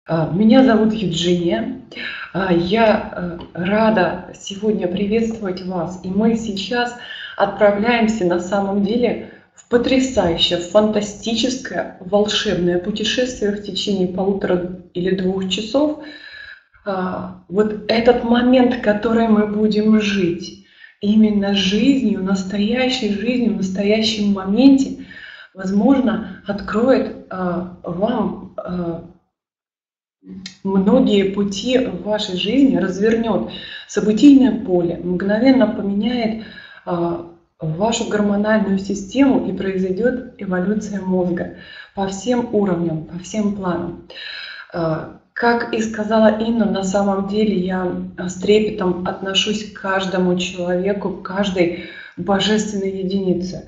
Меня зовут Евгения. Я рада сегодня приветствовать вас. И мы сейчас отправляемся на самом деле в потрясающее, фантастическое, волшебное путешествие в течение 1,5 или 2 часов. Вот этот момент, который мы будем жить, именно жизнью, настоящей жизнью, в настоящем моменте, возможно, откроет вам многие пути в вашей жизни, развернет событийное поле, мгновенно поменяет вашу гормональную систему, и произойдет эволюция мозга по всем уровням, по всем планам. Как и сказала Инна, на самом деле я с трепетом отношусь к каждому человеку, к каждой божественной единице.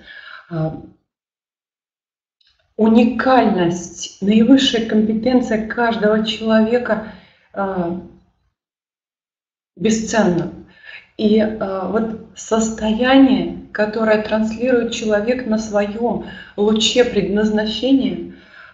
Уникальность, наивысшая компетенция каждого человека бесценна. И вот состояние, которое транслирует человек на своем луче предназначения,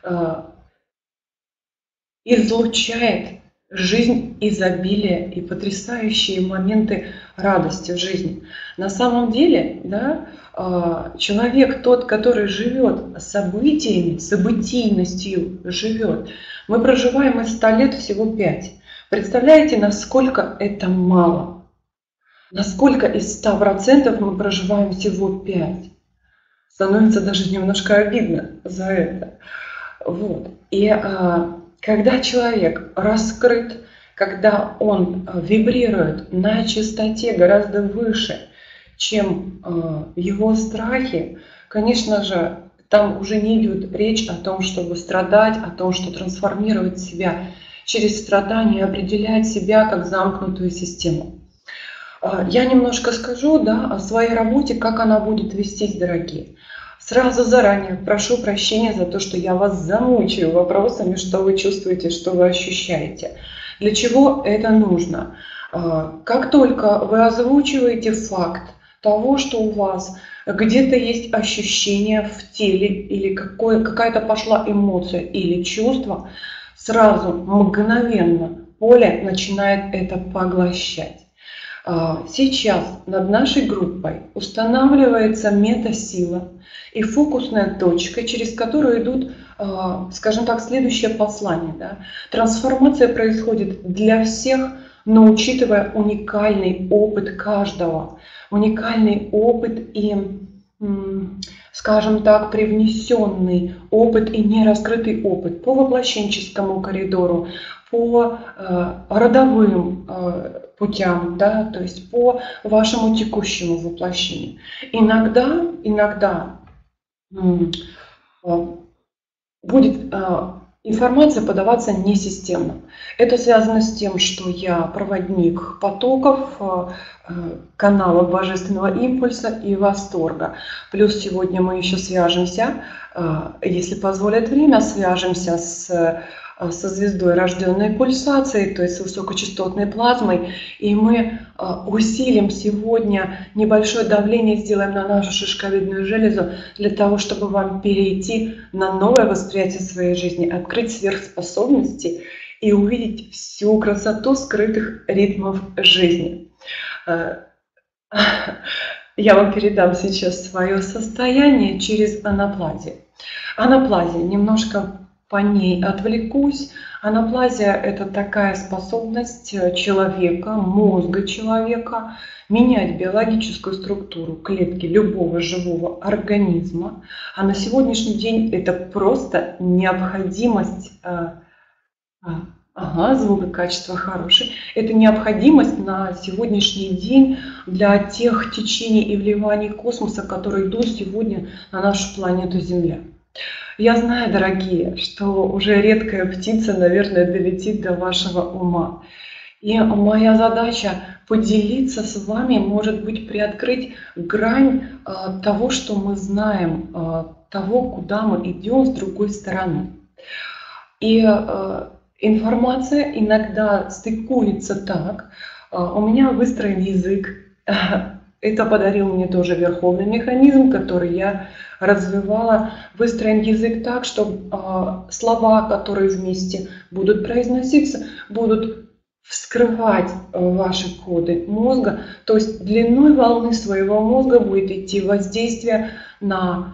излучает жизнь, изобилие и потрясающие моменты радости в жизни. На самом деле, да, человек тот, который живет событиями, событийностью живет. Мы проживаем из 100 лет всего 5. Представляете, насколько это мало? Насколько из 100% мы проживаем всего 5? Становится даже немножко обидно за это. Вот. И когда человек раскрыт, когда он вибрирует на частоте гораздо выше, чем его страхи, конечно же, там уже не идет речь о том, чтобы страдать, о том, что трансформировать себя через страдания, определять себя как замкнутую систему. Я немножко скажу, да, о своей работе, как она будет вестись, дорогие. Сразу заранее прошу прощения за то, что я вас замучаю вопросами, что вы чувствуете, что вы ощущаете. Для чего это нужно? Как только вы озвучиваете факт того, что у вас где-то есть ощущение в теле или какая-то пошла эмоция или чувство, сразу, мгновенно поле начинает это поглощать. Сейчас над нашей группой устанавливается метасила и фокусная точка, через которую идут, скажем так, следующее послание. Да? Трансформация происходит для всех, но учитывая уникальный опыт каждого, уникальный опыт и, скажем так, привнесенный опыт и нераскрытый опыт по воплощенческому коридору, по родовым путям, да, то есть по вашему текущему воплощению. Иногда будет информация подаваться несистемно. Это связано с тем, что я проводник потоков, каналов Божественного импульса и восторга. Плюс сегодня мы еще свяжемся, если позволит время, свяжемся со звездой, рожденной пульсацией, то есть с высокочастотной плазмой, и мы усилим сегодня небольшое давление, сделаем на нашу шишковидную железу для того, чтобы вам перейти на новое восприятие своей жизни, открыть сверхспособности и увидеть всю красоту скрытых ритмов жизни. Я вам передам сейчас свое состояние через анаплазию. Анаплазия, немножко по ней отвлекусь. Анаплазия – это такая способность человека, мозга человека менять биологическую структуру клетки любого живого организма. А на сегодняшний день это просто необходимость. Звук и качество хорошее. Это необходимость на сегодняшний день для тех течений и вливаний космоса, которые идут сегодня на нашу планету Земля. Я знаю, дорогие, что уже редкая птица, наверное, долетит до вашего ума. И моя задача поделиться с вами, может быть, приоткрыть грань того, что мы знаем, того, куда мы идем с другой стороны. И информация иногда стыкуется так. У меня выстроен язык Это подарил мне тоже верховный механизм, который я развивала. Выстроен язык так, что слова, которые вместе будут произноситься, будут вскрывать ваши коды мозга. То есть длиной волны своего мозга будет идти воздействие на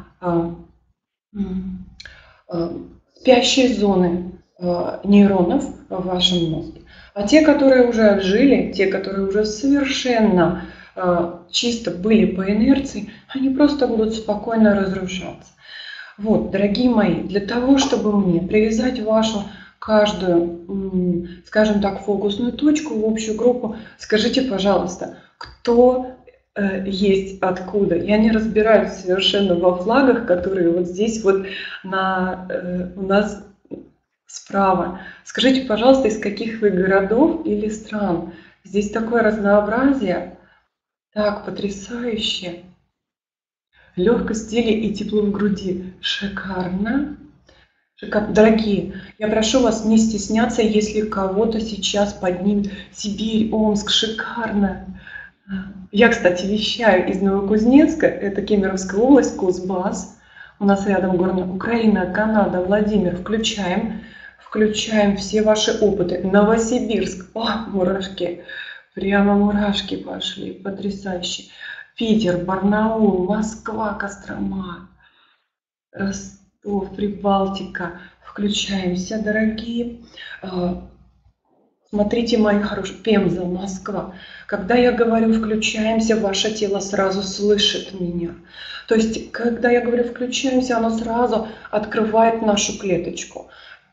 спящие зоны нейронов в вашем мозге. А те, которые уже отжили, те, которые уже совершенно чисто были по инерции, они просто будут спокойно разрушаться. Вот, дорогие мои, для того, чтобы мне привязать вашу каждую, скажем так, фокусную точку в общую группу, скажите, пожалуйста, кто есть откуда. Я не разбираюсь совершенно во флагах, которые вот здесь вот у нас справа. Скажите, пожалуйста, из каких вы городов или стран? Здесь такое разнообразие. Так, потрясающе. Легкость в теле и тепло в груди. Шикарно. Шикарно. Дорогие, я прошу вас не стесняться, если кого-то сейчас поднимет Сибирь, Омск. Шикарно. Я, кстати, вещаю из Новокузнецка, это Кемеровская область, Кузбасс. У нас рядом город Украина, Канада, Владимир. Включаем все ваши опыты. Новосибирск. О, мурашки. Прямо мурашки пошли. Потрясающе. Питер, Барнаул, Москва, Кострома, Ростов, Прибалтика. Включаемся, дорогие. Смотрите, мои хорошие, Пенза, Москва. Когда я говорю «включаемся», ваше тело сразу слышит меня. То есть, когда я говорю «включаемся», оно сразу открывает нашу клеточку.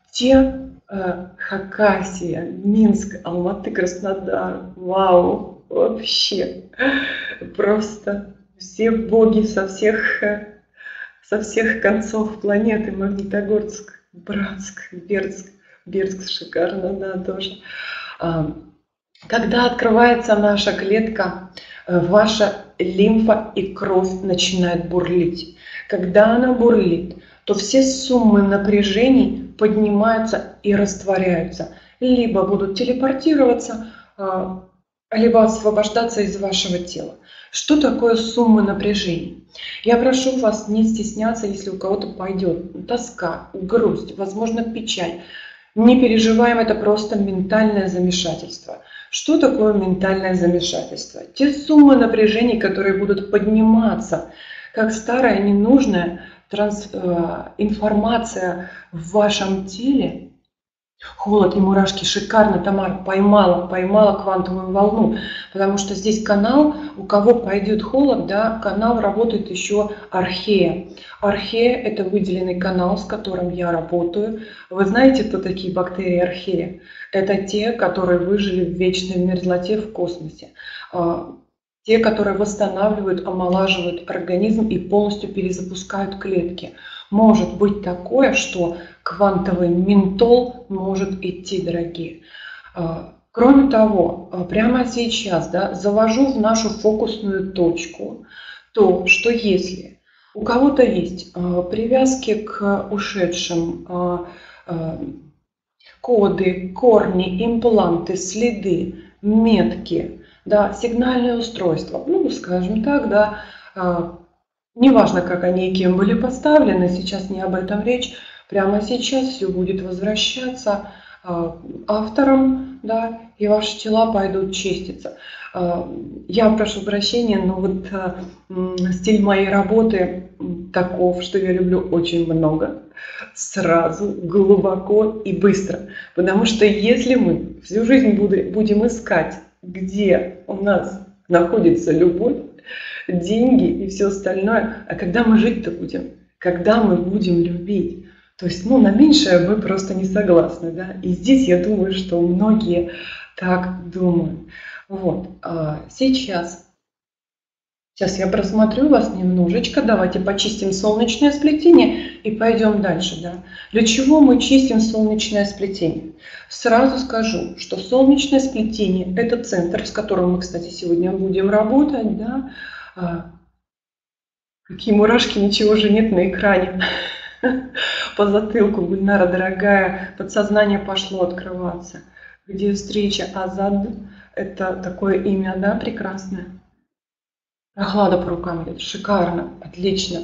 Хакасия, Минск, Алматы, Краснодар. Вау, вообще. Просто все боги со всех концов планеты. Магнитогорск, Братск, Бердск шикарно, да, тоже. Когда открывается наша клетка, ваша лимфа и кровь начинают бурлить. Когда она бурлит, то все суммы напряжений поднимаются и растворяются. Либо будут телепортироваться, либо освобождаться из вашего тела. Что такое суммы напряжений? Я прошу вас не стесняться, если у кого-то пойдет тоска, грусть, возможно, печаль. Не переживаем, это просто ментальное замешательство. Что такое ментальное замешательство? Те суммы напряжений, которые будут подниматься, как старая ненужная информация в вашем теле. Холод и мурашки, шикарно, Тамара, поймала квантовую волну, потому что здесь канал, у кого пойдет холод, да, канал работает еще архея. Архея – это выделенный канал, с которым я работаю. Вы знаете, кто такие бактерии архея? Это те, которые выжили в вечной мерзлоте в космосе. Те, которые восстанавливают, омолаживают организм и полностью перезапускают клетки. Может быть такое, что квантовый ментол может идти, дорогие. Кроме того, прямо сейчас, да, завожу в нашу фокусную точку то, что если у кого-то есть привязки к ушедшим, коды, корни, импланты, следы, метки, да, сигнальное устройство, ну, скажем так, да, неважно, как они и кем были поставлены, сейчас не об этом речь, прямо сейчас все будет возвращаться авторам, да, и ваши тела пойдут чиститься. Я прошу прощения, но вот стиль моей работы таков, что я люблю очень много, сразу, глубоко и быстро. Потому что если мы всю жизнь будем искать, где у нас находится любовь, деньги и все остальное, а когда мы жить-то будем, когда мы будем любить, то есть, ну, на меньшее мы просто не согласны, да, и здесь я думаю, что многие так думают. Вот, сейчас я просмотрю вас немножечко, давайте почистим солнечное сплетение и пойдем дальше, да. Для чего мы чистим солнечное сплетение? Сразу скажу, что солнечное сплетение – это центр, с которым мы, кстати, сегодня будем работать, да. Какие мурашки, ничего же нет на экране. По затылку, Гульнара, дорогая, подсознание пошло открываться. Где встреча Азад, это такое имя, да, прекрасное. Прохлада по рукам идет. Шикарно, отлично.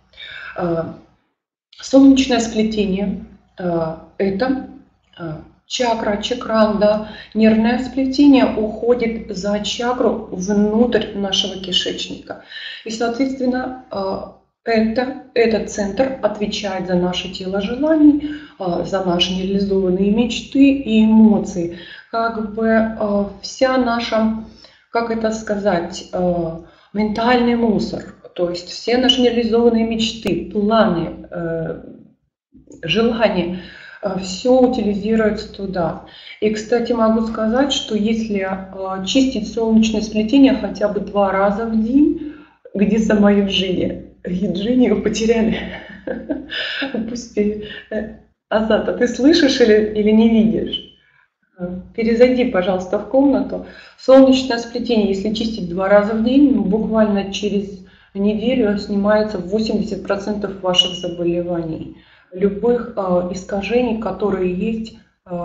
Солнечное сплетение это чакра, чакран, да, нервное сплетение уходит за чакру внутрь нашего кишечника. И, соответственно, этот центр отвечает за наше тело желаний, за наши нереализованные мечты и эмоции. Как бы вся наша, как это сказать, ментальный мусор, то есть все наши нереализованные мечты, планы, желания, все утилизируется туда. И, кстати, могу сказать, что если чистить солнечное сплетение хотя бы 2 раза в день, где сама Евгения? Евгению потеряли. Пусть Азат, а ты слышишь или не видишь? Перезайди, пожалуйста, в комнату. Солнечное сплетение, если чистить 2 раза в день, буквально через неделю снимается 80% ваших заболеваний, любых искажений, которые есть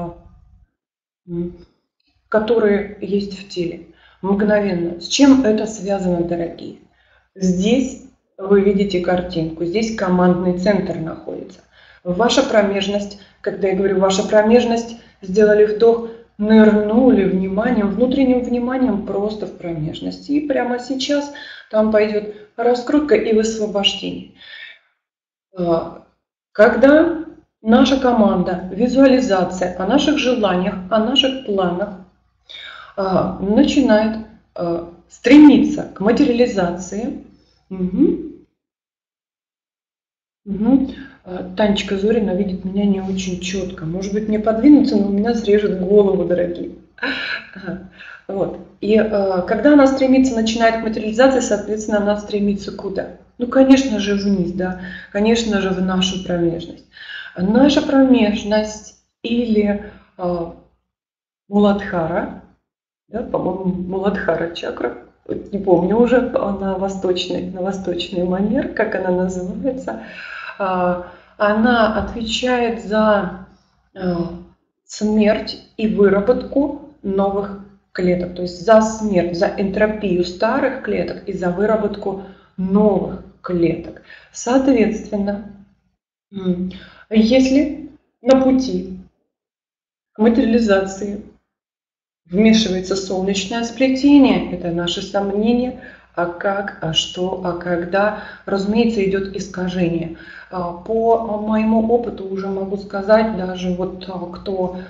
в теле. Мгновенно. С чем это связано, дорогие? Здесь вы видите картинку, здесь командный центр находится. Ваша промежность, когда я говорю ваша промежность, сделали вдох, нырнули вниманием, внутренним вниманием просто в промежности. И прямо сейчас там пойдет раскрутка и высвобождение. Когда наша команда, визуализация о наших желаниях, о наших планах начинает стремиться к материализации. Танечка Зорина видит меня не очень четко. Может быть, мне подвинуться, но у меня срежет голову, дорогие. Вот. И когда она стремится, начинает к материализации, соответственно, она стремится куда? Ну, конечно же, вниз, да, конечно же, в нашу промежность. Наша промежность или Муладхара, да, по-моему, Муладхара чакра, не помню уже на восточный манер, как она называется, она отвечает за смерть и выработку новых клеток, то есть за смерть, за энтропию старых клеток и за выработку новых клеток. Соответственно, если на пути к материализации вмешивается солнечное сплетение, это наши сомнения, а как, а что, а когда, разумеется, идет искажение. По моему опыту уже могу сказать, даже вот кто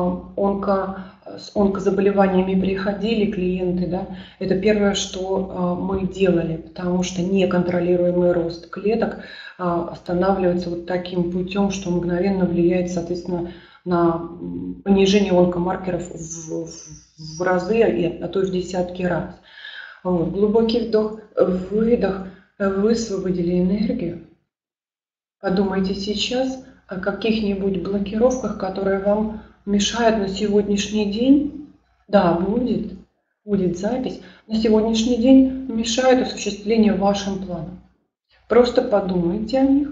с онкозаболеваниями приходили, клиенты, да, это первое, что мы делали, потому что неконтролируемый рост клеток останавливается вот таким путем, что мгновенно влияет, соответственно, на понижение онкомаркеров в разы, а то и в десятки раз. Вот. Глубокий вдох, выдох, высвободили энергию. Подумайте сейчас о каких-нибудь блокировках, которые вам мешают на сегодняшний день. Да, будет запись. На сегодняшний день мешают осуществлению вашим планам. Просто подумайте о них.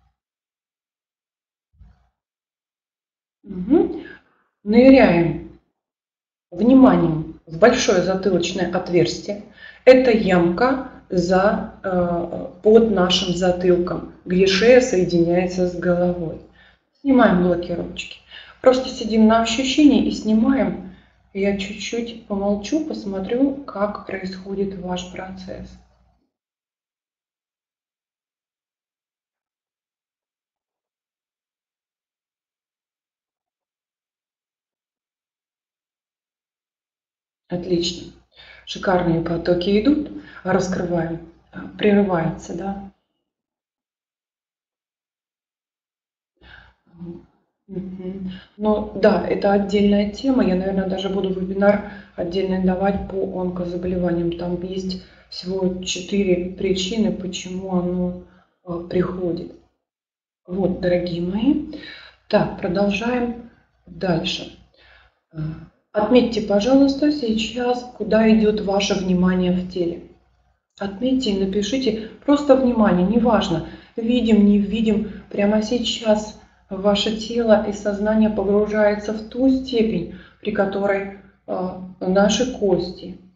Ныряем вниманием в большое затылочное отверстие. Это ямка под нашим затылком, где шея соединяется с головой. Снимаем блокировочки. Просто сидим на ощущении и снимаем. Я чуть-чуть помолчу, посмотрю, как происходит ваш процесс. Отлично. Шикарные потоки идут, раскрываем, прерывается, да. Ну да, это отдельная тема. Я, наверное, даже буду вебинар отдельно давать по онкозаболеваниям. Там есть всего 4 причины, почему оно приходит. Вот, дорогие мои. Так, продолжаем дальше. Отметьте, пожалуйста, сейчас, куда идет ваше внимание в теле. Отметьте и напишите просто внимание, неважно, видим, не видим, прямо сейчас ваше тело и сознание погружается в ту степень, при которой наши кости,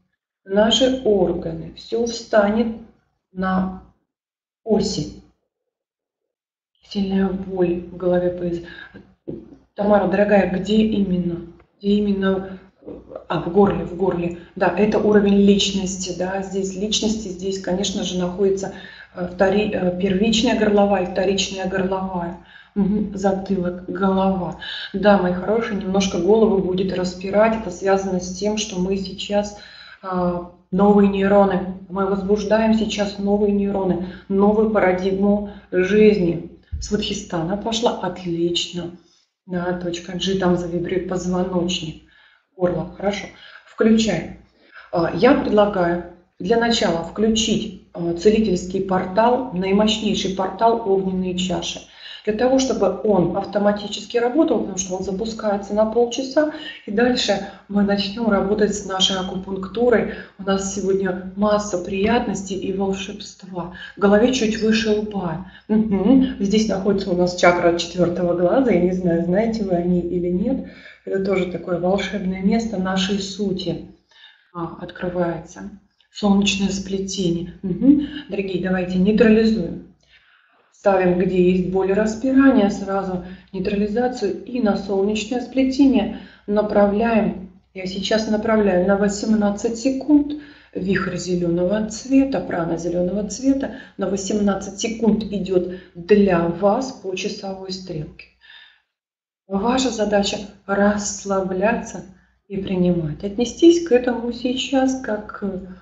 наши органы, все встанет на оси. Сильная боль в голове появится. Тамара, дорогая, где именно? Где именно? В горле, в горле. Да, это уровень личности, да, здесь личности, здесь, конечно же, находится первичная горловая и вторичная горловая. Затылок, голова. Да, мои хорошие, немножко голову будет распирать. Это связано с тем, что мы сейчас новые нейроны. Мы возбуждаем сейчас новые нейроны, новую парадигму жизни. Свадхистана пошла отлично. Да, точка G, там завибрирует позвоночник. Горло, хорошо. Включаем. Я предлагаю для начала включить целительский портал, наимощнейший портал огненные чаши. Для того, чтобы он автоматически работал, потому что он запускается на полчаса, и дальше мы начнем работать с нашей акупунктурой. У нас сегодня масса приятностей и волшебства. В голове чуть выше лба. Здесь находится у нас чакра 4-го глаза, я не знаю, знаете вы о ней или нет. Это тоже такое волшебное место нашей сути открывается. Солнечное сплетение. Дорогие, давайте нейтрализуем. Ставим, где есть боль и распирание, сразу нейтрализацию и на солнечное сплетение направляем. Я сейчас направляю на 18 секунд вихрь зеленого цвета, прана зеленого цвета. На 18 секунд идет для вас по часовой стрелке. Ваша задача расслабляться и принимать. Отнестись к этому сейчас как...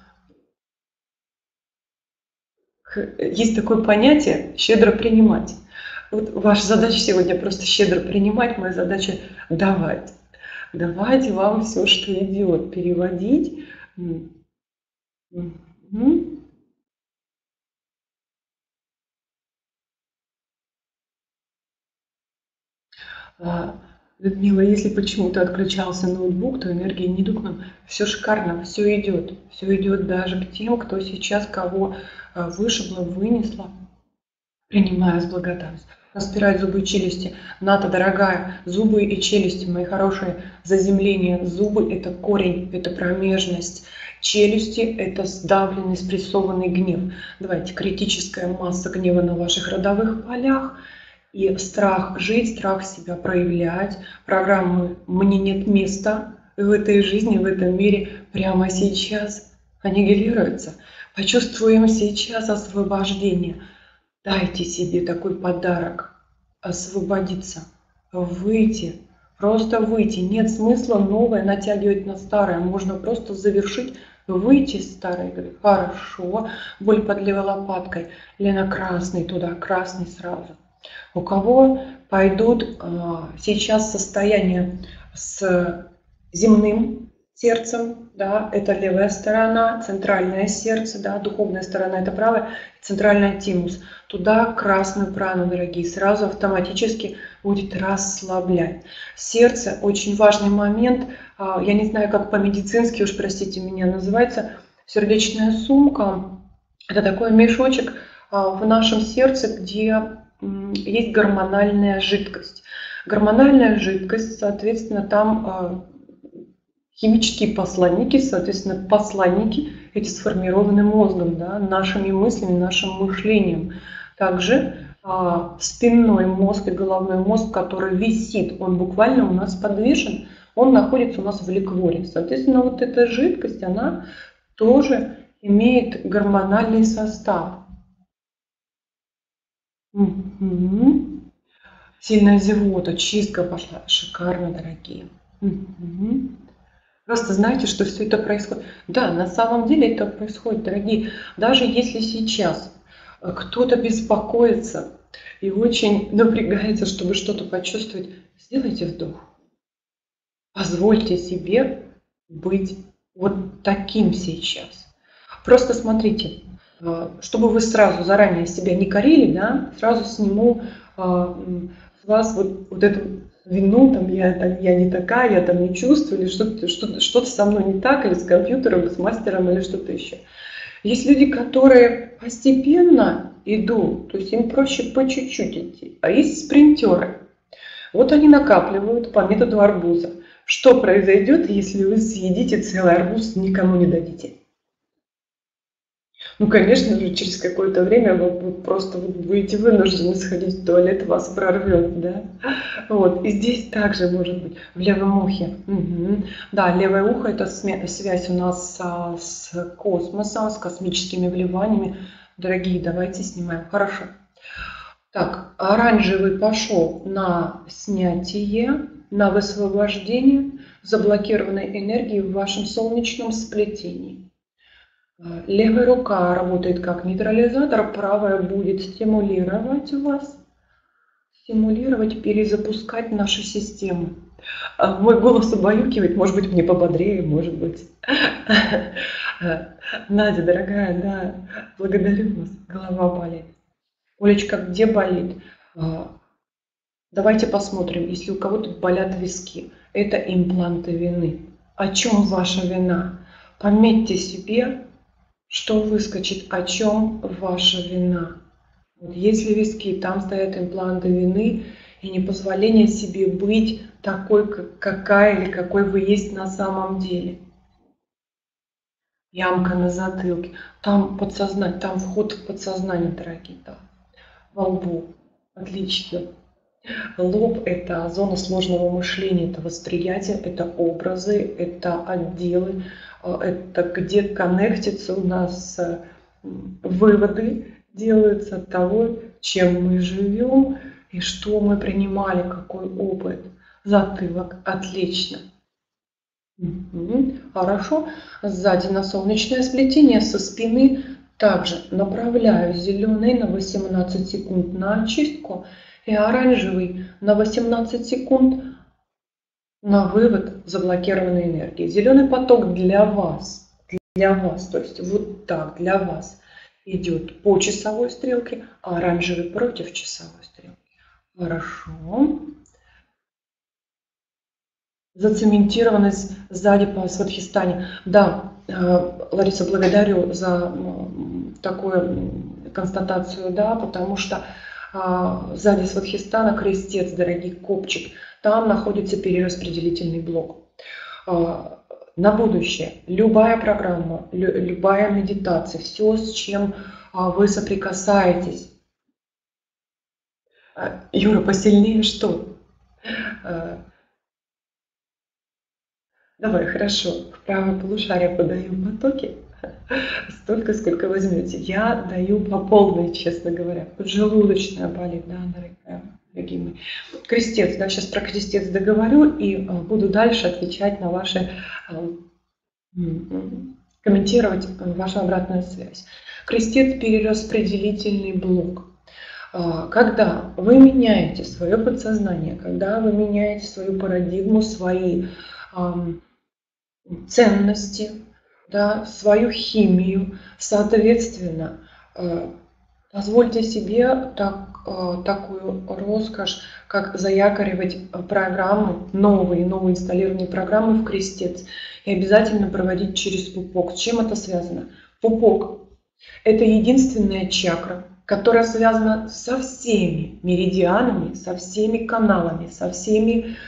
Есть такое понятие «щедро принимать». Вот ваша задача сегодня просто щедро принимать, моя задача давать. Давать вам все, что идет, переводить. Людмила, если почему-то отключался ноутбук, то энергия не идут к нам. Все шикарно, все идет даже к тем, кто сейчас кого вышибло, вынесло. Принимаю с благодарностью. Распирать зубы и челюсти. Ната, дорогая, зубы и челюсти, мои хорошие, заземление. Зубы – это корень, это промежность. Челюсти – это сдавленный, спрессованный гнев. Давайте, критическая масса гнева на ваших родовых полях. И страх жить, страх себя проявлять. Программы «Мне нет места» в этой жизни, в этом мире прямо сейчас аннигилируются. Почувствуем сейчас освобождение. Дайте себе такой подарок. Освободиться. Выйти. Просто выйти. Нет смысла новое натягивать на старое. Можно просто завершить, выйти из старой игры. Хорошо. Боль под левой лопаткой. Лена, красный туда, красный сразу. У кого пойдут сейчас состояние с земным сердцем, да, это левая сторона, центральное сердце, да, духовная сторона это правая, центральная тимус. Туда красную прану, дорогие, сразу автоматически будет расслаблять. Сердце очень важный момент, я не знаю, как по-медицински, уж простите меня, называется сердечная сумка. Это такой мешочек в нашем сердце, где есть гормональная жидкость. Гормональная жидкость, соответственно, там химические посланники, соответственно, посланники эти сформированы мозгом, да, нашими мыслями, нашим мышлением. Также спинной мозг и головной мозг, который висит, он буквально у нас подвешен, он находится у нас в ликворе. Соответственно, вот эта жидкость, она тоже имеет гормональный состав. Сильная зевота, чистка пошла. Шикарно, дорогие. Просто знаете, что все это происходит. Да, на самом деле это происходит, дорогие. Даже если сейчас кто-то беспокоится и очень напрягается, чтобы что-то почувствовать, сделайте вдох. Позвольте себе быть вот таким сейчас. Просто смотрите. Чтобы вы сразу заранее себя не корили, да, сразу сниму с вас вот эту вину, там, я не такая, я там не чувствую, или что-то со мной не так, или с компьютером, или с мастером, или что-то еще. Есть люди, которые постепенно идут, то есть им проще по чуть-чуть идти, а есть спринтеры. Вот они накапливают по методу арбуза. Что произойдет, если вы съедите целый арбуз и никому не дадите? Ну, конечно же, через какое-то время вы просто будете вынуждены сходить в туалет, вас прорвет, да? Вот, и здесь также может быть в левом ухе. Мгм. Да, левое ухо — это связь у нас с космосом, с космическими вливаниями. Дорогие, давайте снимаем. Хорошо. Так, оранжевый пошел на снятие, на высвобождение заблокированной энергии в вашем солнечном сплетении. Левая рука работает как нейтрализатор, правая будет стимулировать вас, стимулировать, перезапускать нашу систему. Мой голос убаюкивает, может быть, мне пободрее, может быть. Надя, дорогая, да, благодарю вас, голова болит. Олечка, где болит? Давайте посмотрим, если у кого-то болят виски. Это импланты вины. О чем ваша вина? Пометьте себе, что выскочит, о чем ваша вина. Вот если виски, там стоят импланты вины и непозволение себе быть такой, какая или какой вы есть на самом деле. Ямка на затылке. Там подсознание, там вход в подсознание, дорогие. Да. Во лбу. Отлично. Лоб — это зона сложного мышления, это восприятие, это образы, это отделы, это где коннектится у нас выводы делаются от того, чем мы живем и что мы принимали, какой опыт. Затылок. Отлично. Хорошо. Сзади на солнечное сплетение, со спины также направляю зеленый на 18 секунд на очистку и оранжевый на 18 секунд на вывод заблокированной энергии. Зеленый поток для вас, то есть вот так для вас идет по часовой стрелке, а оранжевый против часовой стрелки. Хорошо. Зацементированность сзади по Сватхистане. Да, Лариса, благодарю за такую констатацию, да, потому что сзади Сватхистана крестец, дорогий копчик, там находится перераспределительный блок. На будущее любая программа, любая медитация, все, с чем вы соприкасаетесь. Юра, посильнее что? Давай, хорошо. В правое полушарие подаю потоки столько, сколько возьмете. Я даю по полной, честно говоря. Поджелудочная болит, да, дорогие мои. Крестец, да, сейчас про крестец договорю и буду дальше отвечать на ваши, комментировать вашу обратную связь. Крестец — перераспределительный блок. Когда вы меняете свое подсознание, когда вы меняете свою парадигму, свои ценности, да, свою химию, соответственно, позвольте себе такую роскошь, как заякоривать программы, новые инсталлированные программы в крестец и обязательно проводить через пупок. С чем это связано? Пупок — это единственная чакра, которая связана со всеми меридианами, со всеми каналами, со всеми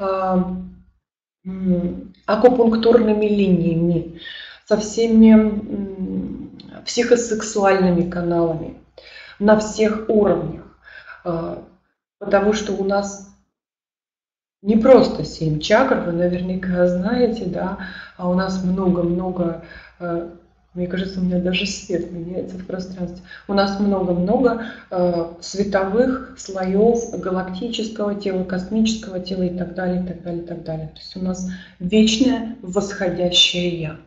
акупунктурными линиями, со всеми психосексуальными каналами на всех уровнях. Потому что у нас не просто 7 чакр, вы наверняка знаете, да, а у нас много-много, мне кажется, у меня даже свет меняется в пространстве. У нас много-много световых слоев галактического тела, космического тела и так далее, и так далее, и так далее. То есть у нас вечное восходящее Я.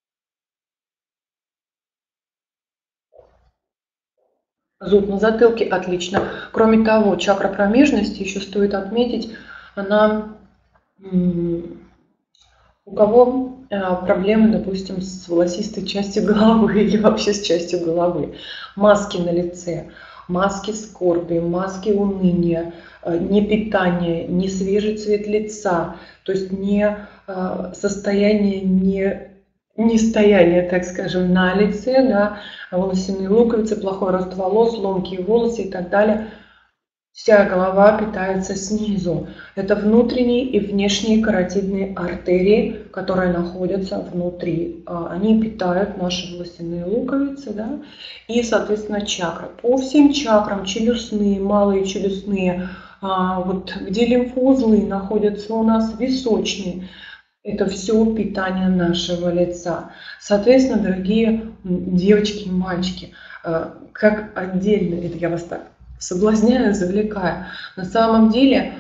Зуб на затылке — отлично. Кроме того, чакра промежности, еще стоит отметить, она у кого проблемы, допустим, с волосистой частью головы или вообще с частью головы, маски на лице, маски скорби, маски уныния, непитание, не свежий цвет лица, то есть не состояние, не стояние, так скажем, на лице, да, волосяные луковицы, плохой рост волос, ломкие волосы и так далее. Вся голова питается снизу. Это внутренние и внешние каротидные артерии, которые находятся внутри. Они питают наши волосяные луковицы, да? И, соответственно, чакры. По всем чакрам, челюстные, малые челюстные, вот где лимфоузлы находятся у нас, височные. Это все питание нашего лица. Соответственно, дорогие девочки и мальчики, как отдельно, это я вас так соблазняю, завлекаю, на самом деле,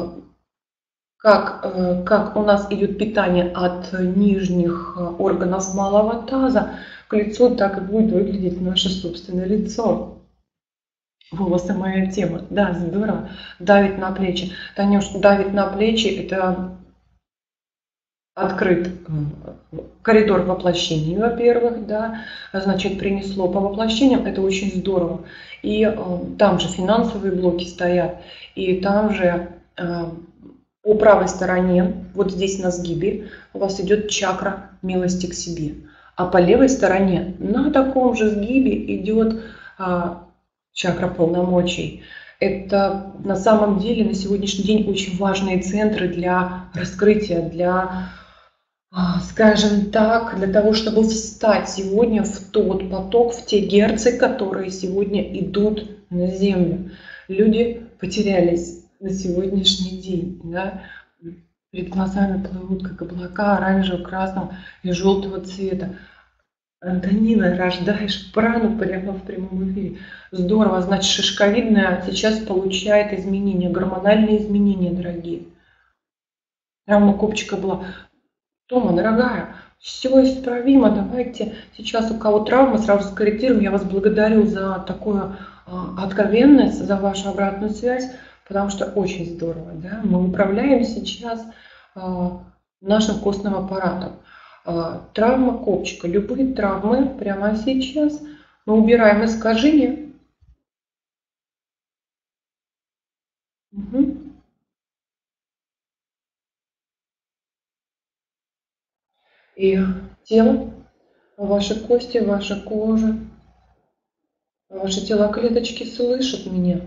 как у нас идет питание от нижних органов малого таза к лицу, так и будет выглядеть наше собственное лицо. Волосы — моя тема. Да, здорово. Давит на плечи. Танюш, давит на плечи — это открыт коридор воплощений, во-первых, да, значит, принесло по воплощениям, это очень здорово. И там же финансовые блоки стоят, и там же по правой стороне, вот здесь на сгибе, у вас идет чакра милости к себе. А по левой стороне на таком же сгибе идет чакра полномочий. Это на самом деле на сегодняшний день очень важные центры для раскрытия, для, скажем так, для того, чтобы встать сегодня в тот поток, в те герцы, которые сегодня идут на Землю. Люди потерялись на сегодняшний день, да? Перед глазами плывут как облака оранжевого, красного и желтого цвета. Антонина, рождаешь прану прямо в прямом эфире. Здорово, значит, шишковидная сейчас получает изменения, гормональные изменения, дорогие. Травма копчика была. Тома, дорогая, все исправимо. Давайте сейчас, у кого травма, сразу скорректируем. Я вас благодарю за такую откровенность, за вашу обратную связь, потому что очень здорово. Да? Мы управляем сейчас нашим костным аппаратом. Травма копчика, любые травмы прямо сейчас мы убираем искажения. Угу. И тело, ваши кости, ваша кожа, ваши тела, клеточки слышат меня.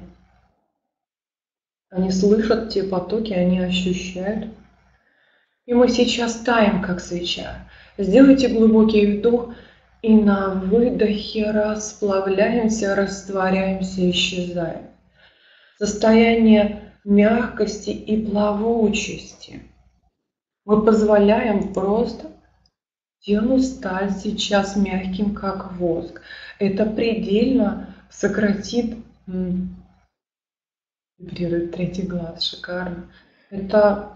Они слышат те потоки, они ощущают. И мы сейчас таем, как свеча. Сделайте глубокий вдох, и на выдохе расплавляемся, растворяемся, исчезаем. Состояние мягкости и плавучести. Мы позволяем просто телу стать сейчас мягким, как воск. Это предельно сократит третий глаз, шикарно. Это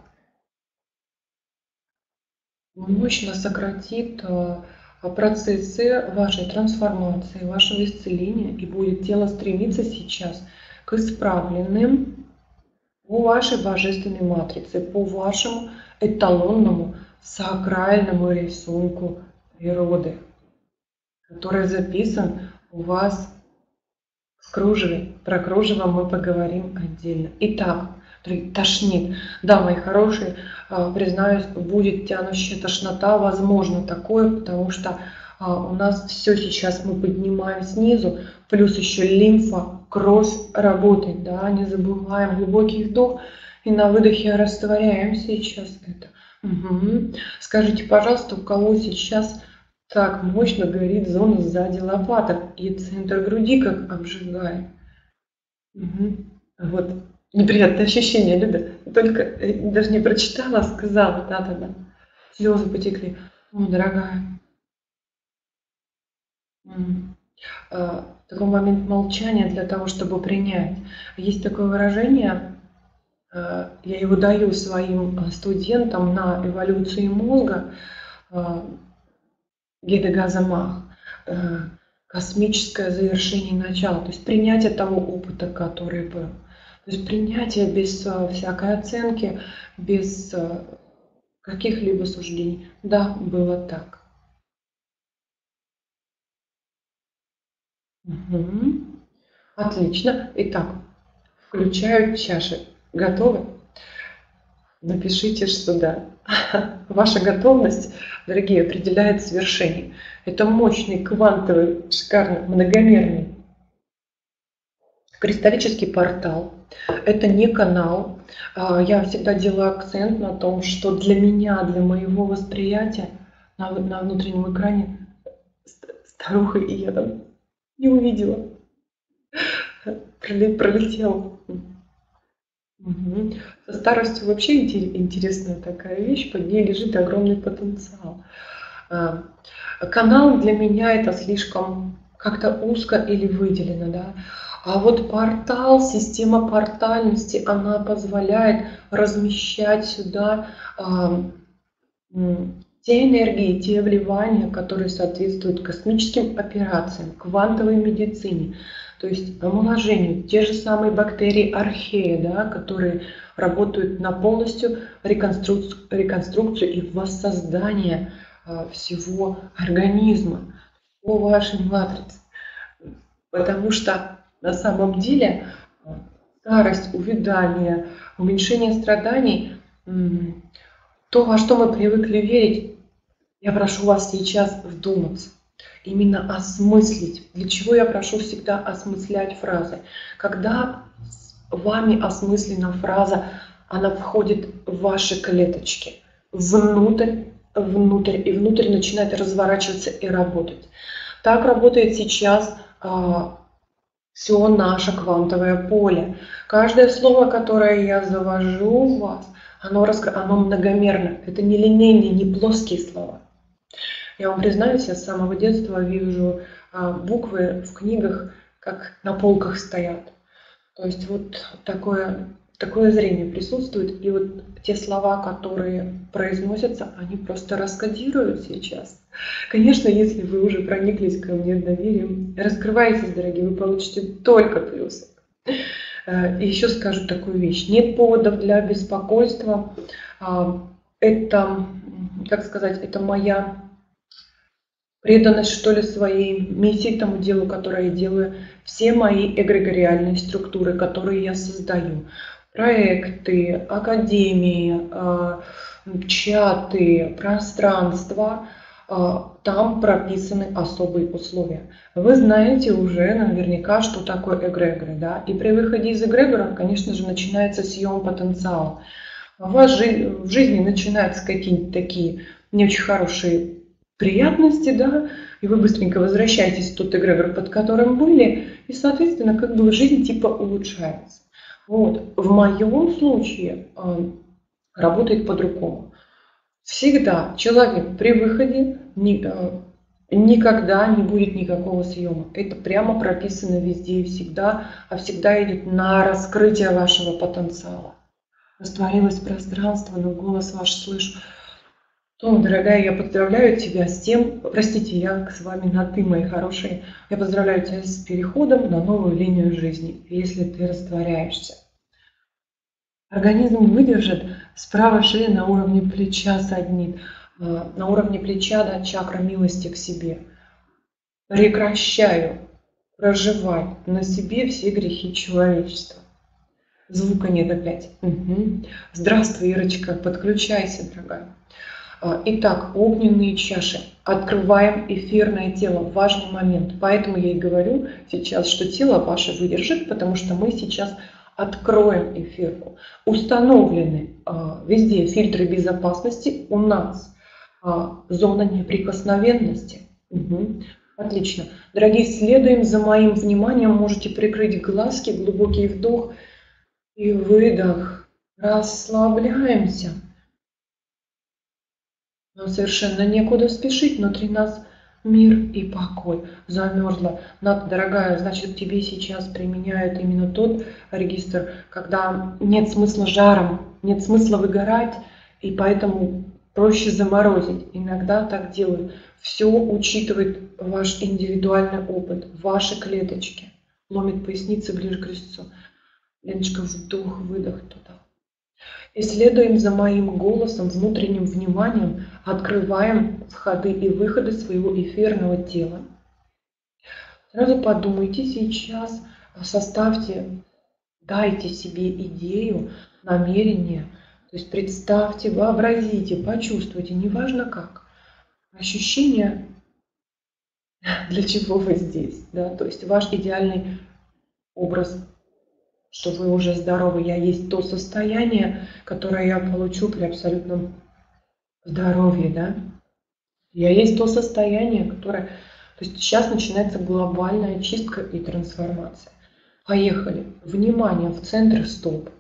мощно сократит процессы вашей трансформации, вашего исцеления, и будет тело стремиться сейчас к исправленным по вашей божественной матрице, по вашему эталонному сакральному рисунку природы, который записан у вас в кружеве. Про кружево мы поговорим отдельно. Итак, тошнит. Да, мои хорошие, признаюсь, будет тянущая тошнота, возможно такое, потому что у нас все сейчас мы поднимаем снизу, плюс еще лимфа, кровь работает, да, не забываем глубокий вдох, и на выдохе растворяем сейчас это. Угу. Скажите, пожалуйста, у кого сейчас так мощно горит зона сзади лопаток и центр груди как обжигает? Угу. Вот. Неприятное ощущение, Люда. Только даже не прочитала, а сказала. Да-да-да. Слезы потекли. О, дорогая. Такой момент молчания для того, чтобы принять. Есть такое выражение, я его даю своим студентам на эволюции мозга, Геда Газамах, космическое завершение начала, то есть принятие того опыта, который был. То есть принятие без всякой оценки, без каких-либо суждений. Да, было так. Угу. Отлично. Итак, включаю чаши. Готовы? Напишите, что да. Ваша готовность, дорогие, определяет свершение. Это мощный, квантовый, шикарный, многомерный кристаллический портал, Это не канал. Я всегда делаю акцент на том, что для меня, для моего восприятия на внутреннем экране старуха и я там не увидела. Пролетел. Мгм. Со старостью вообще интересная такая вещь, под ней лежит огромный потенциал. А, Канал для меня это слишком как-то узко или выделено, да. А вот портал, система портальности, она позволяет размещать сюда те энергии, те вливания, которые соответствуют космическим операциям, квантовой медицине, то есть омоложению, те же самые бактерии архея, да, которые работают на полностью реконструкцию и воссоздание всего организма по вашей матрице. Потому что на самом деле старость, увядание, уменьшение страданий, то, во что мы привыкли верить, я прошу вас сейчас вдуматься, именно осмыслить. Для чего я прошу всегда осмыслять фразы? Когда вами осмыслена фраза, она входит в ваши клеточки, внутрь, и внутрь начинает разворачиваться и работать. Так работает сейчас все наше квантовое поле. Каждое слово, которое я завожу в вас, оно многомерно. Это не линейные, не плоские слова. Я вам признаюсь, я с самого детства вижу буквы в книгах, как на полках стоят. То есть вот такое зрение присутствует. И вот те слова, которые произносятся, они просто раскодируют сейчас. Конечно, если вы уже прониклись ко мне доверием, раскрывайтесь, дорогие, вы получите только плюсы. И еще скажу такую вещь. Нет поводов для беспокойства. Это, как сказать, это моя преданность, что ли, своей миссии, тому делу, которое я делаю, все мои эгрегориальные структуры, которые я создаю, проекты, академии, чаты, пространства, там прописаны особые условия. Вы знаете уже наверняка, что такое эгрегоры, да? И при выходе из эгрегора, конечно же, начинается съем потенциала. У вас в жизни начинаются какие-нибудь такие не очень хорошие приятности, да, и вы быстренько возвращаетесь в тот эгрегор, под которым были, и, соответственно, как бы жизнь типа улучшается. Вот. В моем случае работает по-другому. Всегда человек при выходе никогда не будет никакого съема. Это прямо прописано везде и всегда, а всегда идет на раскрытие вашего потенциала. Растворилось пространство, но голос ваш слышу. Том, дорогая, я поздравляю тебя с тем, простите, я с вами на «ты», мои хорошие, я поздравляю тебя с переходом на новую линию жизни, если ты растворяешься. Организм выдержит, справа шея на уровне плеча саднит, на уровне плеча, да, чакра милости к себе. Прекращаю проживать на себе все грехи человечества. Звука нет опять. Угу. Здравствуй, Ирочка, подключайся, дорогая. Итак, огненные чаши. Открываем эфирное тело. Важный момент. Поэтому я и говорю сейчас, что тело ваше выдержит, потому что мы сейчас откроем эфирку. Установлены везде фильтры безопасности. У нас зона неприкосновенности. Угу. Отлично. Дорогие, следуем за моим вниманием. Можете прикрыть глазки, глубокий вдох и выдох. Расслабляемся. Нам совершенно некуда спешить, внутри нас мир и покой. Замерзла. Дорогая, значит, тебе сейчас применяют именно тот регистр, когда нет смысла жаром, нет смысла выгорать, и поэтому проще заморозить. Иногда так делают. Все учитывает ваш индивидуальный опыт, ваши клеточки. Ломит поясницы ближе к крестцу. Леночка, вдох, выдох туда. Исследуем за моим голосом, внутренним вниманием, открываем входы и выходы своего эфирного тела. Сразу подумайте сейчас, составьте, дайте себе идею, намерение. То есть представьте, вообразите, почувствуйте, неважно как. Ощущение, для чего вы здесь. Да? То есть ваш идеальный образ что вы уже здоровы. Я есть то состояние, которое я получу при абсолютном здоровье, да? Я есть то состояние, которое... То есть сейчас начинается глобальная чистка и трансформация. Поехали. Внимание, в центр, стоп.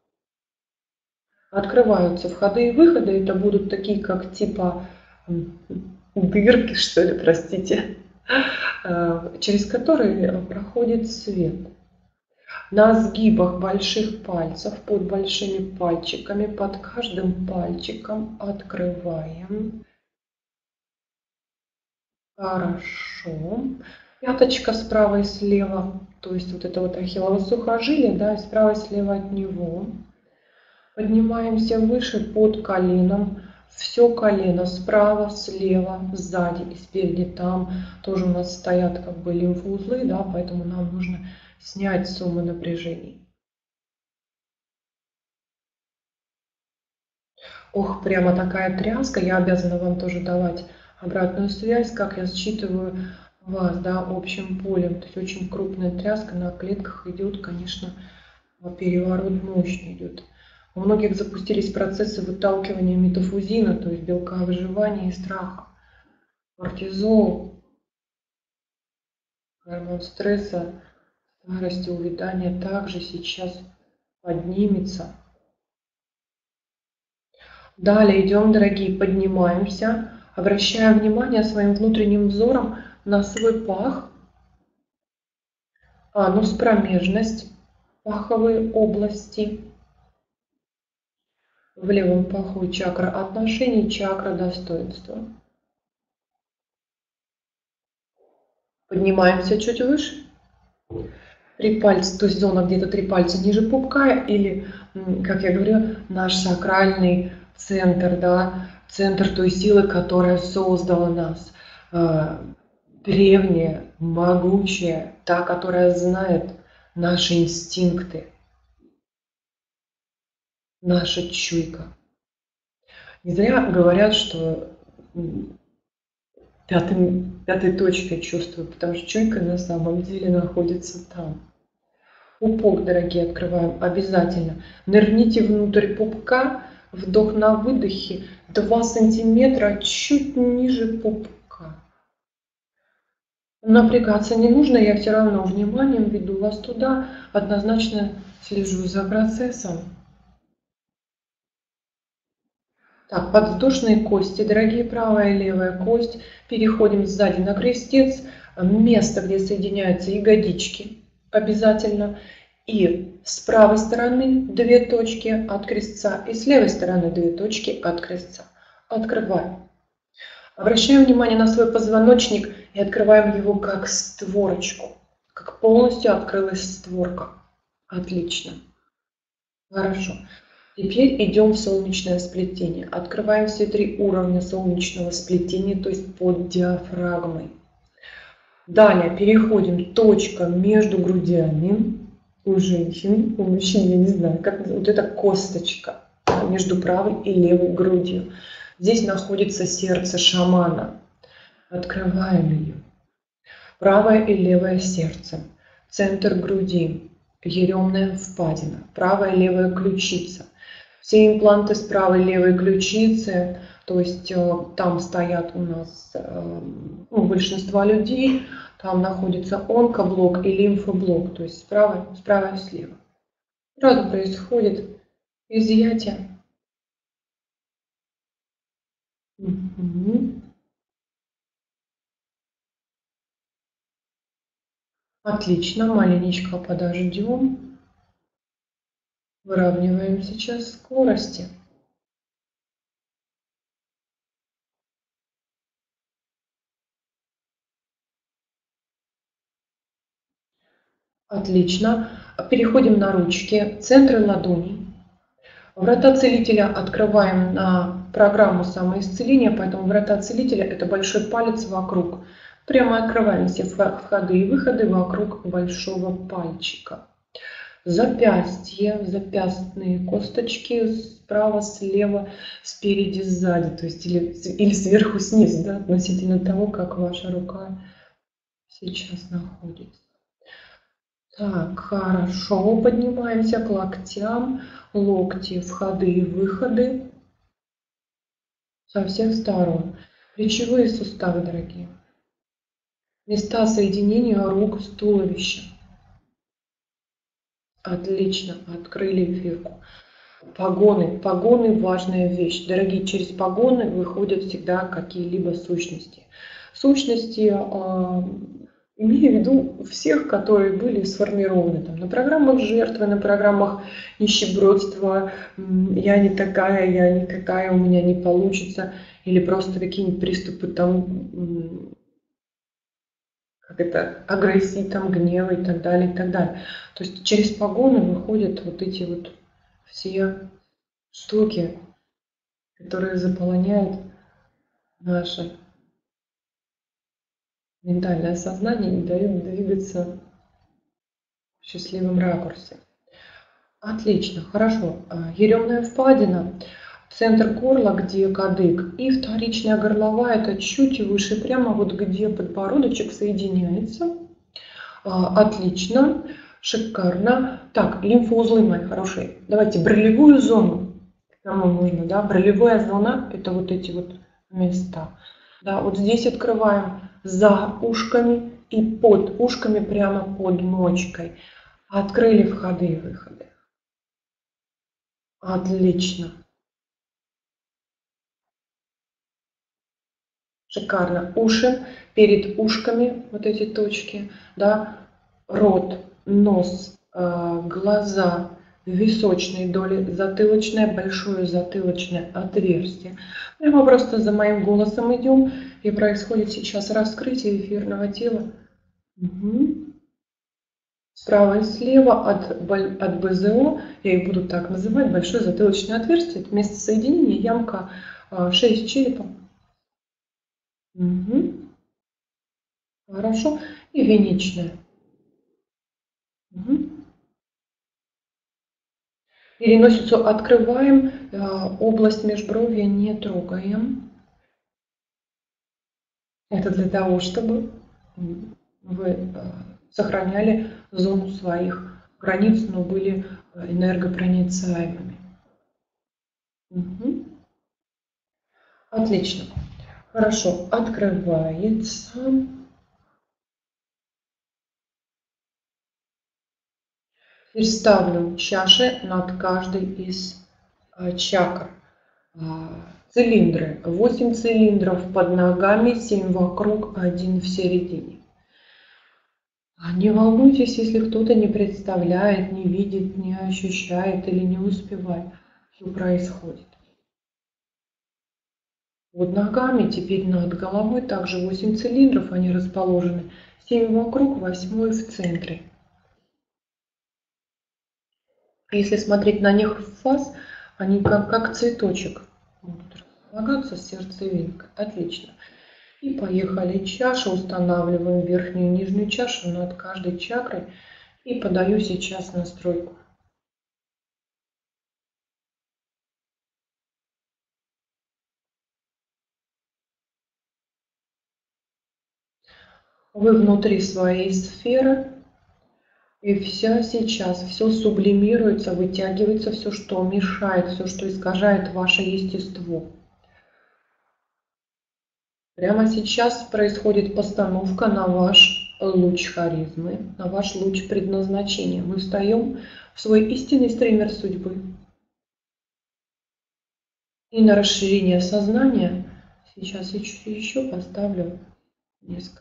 Открываются входы и выходы. Это будут такие, как типа дырки, что ли, простите, через которые проходит свет. На сгибах больших пальцев, под большими пальчиками, под каждым пальчиком открываем. Хорошо. Пяточка справа и слева, то есть вот это вот ахиллово сухожилие, да, и справа и слева от него. Поднимаемся выше под коленом. Все колено справа, слева, сзади и спереди. Там тоже у нас стоят как бы лимфоузлы, да, поэтому нам нужно снять сумму напряжений. Ох, прямо такая тряска. Я обязана вам тоже давать обратную связь, как я считываю вас, да, общим полем. То есть очень крупная тряска на клетках идет, конечно, переворот мощный идет. У многих запустились процессы выталкивания метафузина, то есть белка выживания и страха. Кортизол, гормон стресса, старости, увядания также сейчас поднимется. Далее идем, дорогие, поднимаемся, обращая внимание своим внутренним взором на свой пах, анус, промежность, паховые области. В левом паху чакра отношений, чакра достоинства. Поднимаемся чуть выше. 3 пальца, то есть зона где-то 3 пальца ниже пупка, или, как я говорю, наш сакральный центр, да, центр той силы, которая создала нас. Древняя, могучая, та, которая знает наши инстинкты, наша чуйка. Не зря говорят, что пятой точкой чувствую, потому что чуйка на самом деле находится там. Пупок, дорогие, открываем обязательно. Нырните внутрь пупка, вдох на выдохе, 2 сантиметра чуть ниже пупка. Напрягаться не нужно, я все равно вниманием веду вас туда, однозначно слежу за процессом. Так, подвздошные кости, дорогие, правая и левая кость. Переходим сзади на крестец, место, где соединяются ягодички, обязательно. И с правой стороны 2 точки от крестца, и с левой стороны 2 точки от крестца. Открываем. Обращаем внимание на свой позвоночник и открываем его как створочку, как полностью открылась створка. Отлично. Хорошо. Теперь идем в солнечное сплетение. Открываем все 3 уровня солнечного сплетения, то есть под диафрагмой. Далее переходим точка между грудями. У женщин, у мужчин, я не знаю, как вот эта косточка между правой и левой грудью. Здесь находится сердце шамана. Открываем ее. Правое и левое сердце. Центр груди. Еремная впадина. Правая и левая ключица. Все импланты с правой и левой ключицы, то есть там стоят у нас большинство людей, там находится онкоблок и лимфоблок, то есть справа и слева. Сразу происходит изъятие. Отлично, маленечко подождем. Выравниваем сейчас скорости. Отлично. Переходим на ручки, центры ладоней. Врата целителя открываем на программу самоисцеления, поэтому врата целителя – это большой палец вокруг. Прямо открываем все входы и выходы вокруг большого пальчика. Запястье, запястные косточки справа, слева, спереди, сзади, то есть или сверху, снизу, да, относительно того, как ваша рука сейчас находится. Так, хорошо. Поднимаемся к локтям. Локти, входы и выходы со всех сторон. Плечевые суставы, дорогие. Места соединения рук с туловищем. Отлично. Открыли эфирку. Погоны. Погоны – важная вещь. Дорогие, через погоны выходят всегда какие-либо сущности. Сущности, имею в виду всех, которые были сформированы там, на программах жертвы, на программах нищебродства, я не такая, я никакая, у меня не получится, или просто какие-нибудь приступы там, как это, агрессии, там, гнева и так далее, и так далее. То есть через погоны выходят вот эти вот все штуки, которые заполоняют наше ментальное сознание и не дают двигаться в счастливом ракурсе. Отлично, хорошо. Еремная впадина, центр горла, где кадык, и вторичная горловая, это чуть выше, прямо вот где подбородочек соединяется. Отлично, шикарно. Так, лимфоузлы мои хорошие. Давайте брылевую зону. Кому нужно, да? Брылевая зона – это вот эти вот места. Да, вот здесь открываем за ушками и под ушками, прямо под мочкой. Открыли входы и выходы. Отлично. Шикарно. Уши, перед ушками, вот эти точки, да, рот, нос, глаза, височные доли, затылочное, большое затылочное отверстие. Прямо просто за моим голосом идем, и происходит сейчас раскрытие эфирного тела. Угу. Справа и слева от БЗО, я их буду так называть, большое затылочное отверстие, это место соединения, ямка шеи с черепом. Угу. Хорошо. И венечная. Угу. Переносицу открываем, область межбровья не трогаем. Это для того, чтобы вы сохраняли зону своих границ, но были энергопроницаемыми. Угу. Отлично. Хорошо. Открывается. Теперь ставлю чаши над каждой из чакр. Цилиндры. 8 цилиндров под ногами, 7 вокруг, 1 в середине. Не волнуйтесь, если кто-то не представляет, не видит, не ощущает или не успевает, что происходит. Под ногами, теперь над головой, также 8 цилиндров, они расположены. 7 вокруг, 8 в центре. Если смотреть на них в фаз, они как цветочек будут располагаться с сердцевинкой. Отлично. И поехали. Чашу устанавливаем верхнюю и нижнюю чашу над каждой чакрой. И подаю сейчас настройку. Вы внутри своей сферы. И все сейчас, все сублимируется, вытягивается, все, что мешает, все, что искажает ваше естество. Прямо сейчас происходит постановка на ваш луч харизмы, на ваш луч предназначения. Мы встаем в свой истинный стример судьбы. И на расширение сознания сейчас еще поставлю несколько.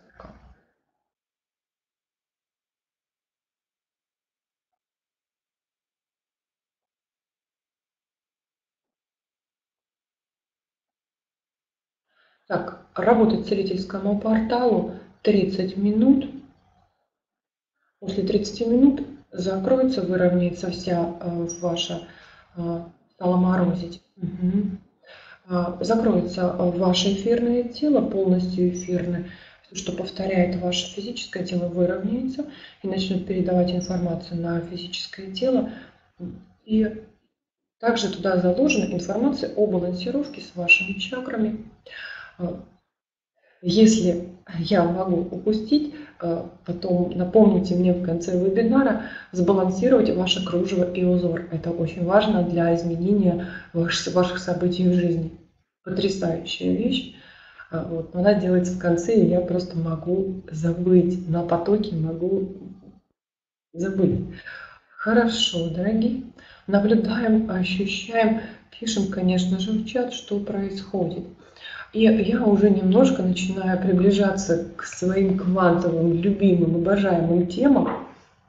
Так, работать целительскому порталу 30 минут. После 30 минут закроется, выровняется вся ваша, стала морозить. Угу. Закроется ваше эфирное тело, полностью эфирное. Все, что повторяет ваше физическое тело, выровняется и начнет передавать информацию на физическое тело. И также туда заложена информация о балансировке с вашими чакрами. Если я могу упустить, потом напомните мне в конце вебинара сбалансировать ваше кружево и узор. Это очень важно для изменения ваших событий в жизни. Потрясающая вещь. Вот. Но она делается в конце, и я просто могу забыть. На потоке могу забыть. Хорошо, дорогие. Наблюдаем, ощущаем, пишем, конечно же, в чат, что происходит. И я уже немножко начинаю приближаться к своим квантовым, любимым, обожаемым темам,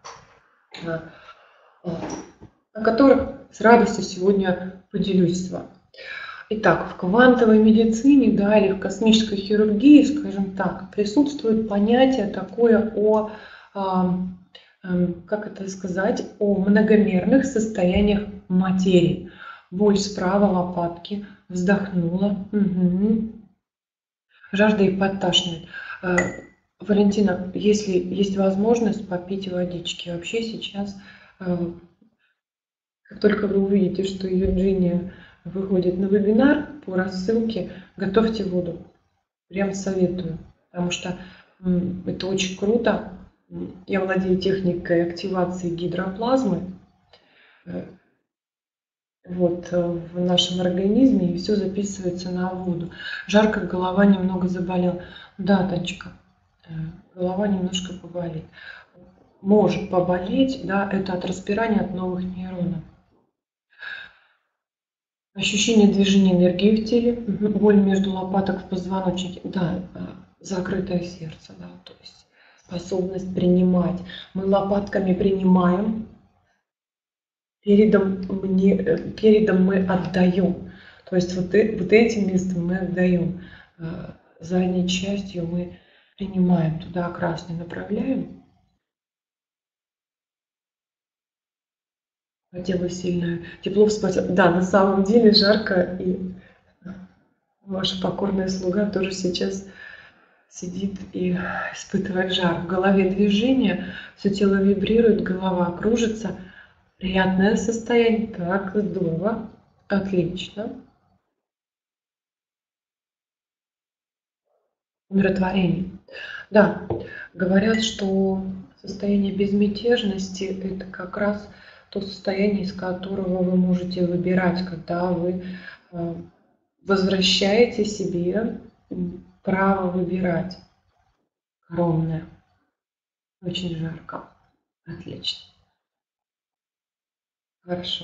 о которых с радостью сегодня поделюсь с вами. Итак, в квантовой медицине, да, или в космической хирургии, скажем так, присутствует понятие такое как это сказать, о многомерных состояниях материи. Боль справа лопатки, вздохнула. Угу. Жажда и подташнивает. Валентина, если есть возможность, попить водички. Вообще сейчас, как только вы увидите, что Евгения выходит на вебинар по рассылке, готовьте воду. Прям советую, потому что это очень круто. Я владею техникой активации гидроплазмы вот, в нашем организме, и все записывается на воду. Жарко, голова немного заболела. Да, Танечка, голова немножко поболит. Может поболеть, да, это от распирания от новых нейронов. Ощущение движения энергии в теле, боль между лопаток в позвоночнике, да, закрытое сердце, да, то есть способность принимать. Мы лопатками принимаем, передом мы отдаем. То есть вот этим местом мы отдаем, задней частью мы принимаем, туда красный направляем. Хотела сильное тепло вспомнить. Да, на самом деле жарко, и ваша покорная слуга тоже сейчас сидит и испытывает жар. В голове движение, все тело вибрирует, голова кружится. Приятное состояние. Так, здорово. Отлично. Умиротворение. Да, говорят, что состояние безмятежности – это как раз то состояние, из которого вы можете выбирать, когда вы возвращаете себе право выбирать. Огромное. Очень жарко. Отлично. Хорошо.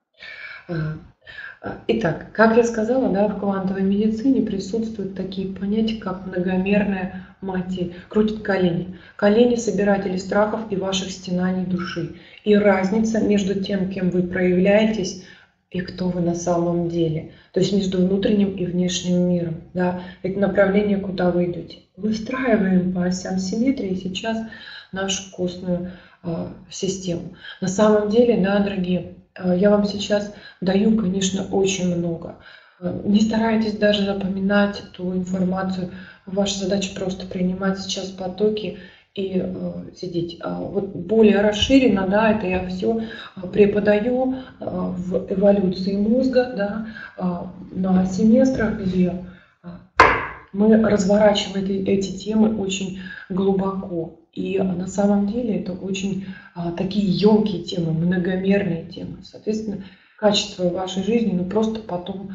Итак, как я сказала, да, в квантовой медицине присутствуют такие понятия, как многомерная материя. Крутит колени. Колени – собиратели страхов и ваших стенаний души. И разница между тем, кем вы проявляетесь, и кто вы на самом деле. То есть между внутренним и внешним миром. Да, это направление, куда вы идете. Выстраиваем по осям симметрии сейчас нашу костную систему. На самом деле, да, дорогие, я вам сейчас даю, конечно, очень много. Не старайтесь даже запоминать ту информацию. Ваша задача просто принимать сейчас потоки и сидеть. Вот более расширенно, да, это я все преподаю в эволюции мозга, да, на семестрах, где мы разворачиваем эти темы очень глубоко. И на самом деле это очень такие емкие темы, многомерные темы. Соответственно, качество вашей жизни, ну просто потом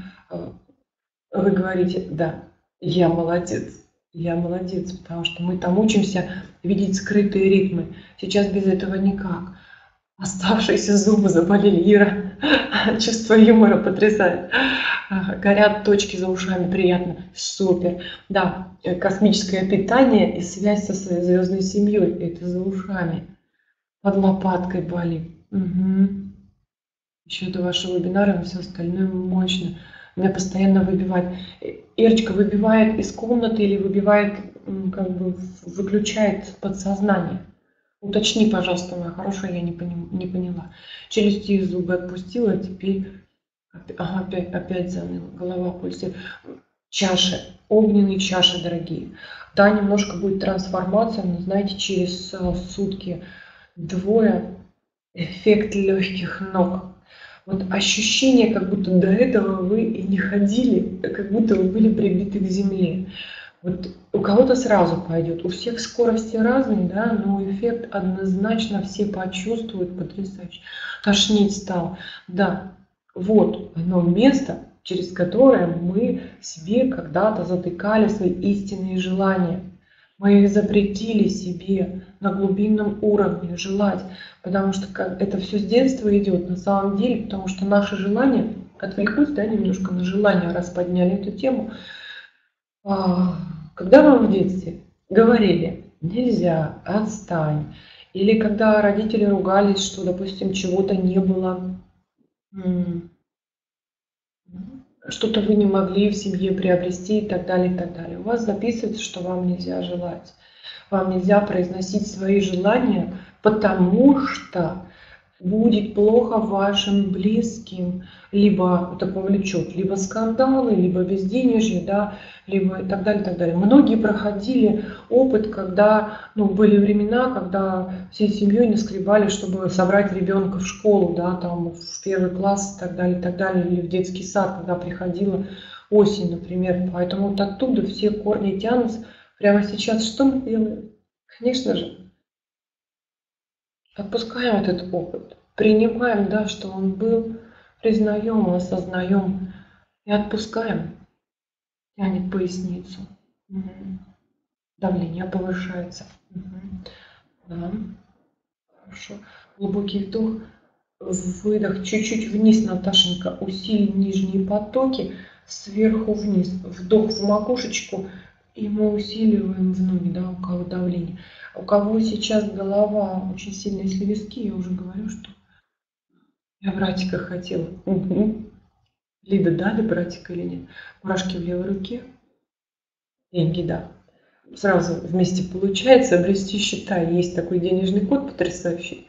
вы говорите, да, я молодец, потому что мы там учимся видеть скрытые ритмы. Сейчас без этого никак. Оставшиеся зубы заболели, Ира. Чувство юмора потрясает. Горят точки за ушами, приятно. Супер. Да, космическое питание и связь со своей звездной семьей. Это за ушами. Под лопаткой болит. Угу. Еще до вашего вебинара, но все остальное мощно. Меня постоянно выбивает. Ирочка выбивает из комнаты или выбивает, как бы выключает подсознание? Уточни, пожалуйста, моя хорошая, я не поняла. Челюсти и зубы отпустила, теперь опять заныла, голова пульсирует. Чаши, огненные чаши, дорогие. Да, немножко будет трансформация, но знаете, через сутки двое эффект легких ног. Вот ощущение, как будто до этого вы и не ходили, как будто вы были прибиты к земле. Вот у кого-то сразу пойдет, у всех скорости разные, да, но эффект однозначно все почувствуют потрясающе. Тошнить стал. Да, вот оно место, через которое мы себе когда-то затыкали свои истинные желания. Мы их запретили себе на глубинном уровне желать, потому что это все с детства идет на самом деле, потому что наши желания, отвлекусь, да, немножко на желания, раз подняли эту тему. Когда вам в детстве говорили «нельзя», «отстань», или когда родители ругались, что, допустим, чего-то не было, что-то вы не могли в семье приобрести и так далее, и так далее. У вас записывается, что вам нельзя желать. Вам нельзя произносить свои желания, потому что будет плохо вашим близким, либо это повлечет либо скандалы, либо безденежье, да, либо и так далее, и так далее. Многие проходили опыт, когда, были времена, когда всей семьей наскребали, чтобы собрать ребенка в школу, да, там в первый класс и так далее, или в детский сад, когда приходила осень, например. Поэтому вот оттуда все корни тянутся. Прямо сейчас что мы делаем? Конечно же, отпускаем этот опыт, принимаем, да, что он был, признаем, осознаем и отпускаем. Тянет поясницу. Давление повышается. Да. Хорошо. Глубокий вдох, выдох, чуть-чуть вниз, Наташенька, усили нижние потоки, сверху вниз. Вдох в макушечку, и мы усиливаем в ноги, да, у кого давление. У кого сейчас голова очень сильно, если виски, я уже говорю, что я братика хотела. Лида, дали братика или нет? Мурашки в левой руке. Деньги, да. Сразу вместе получается обрести счета. Есть такой денежный код потрясающий.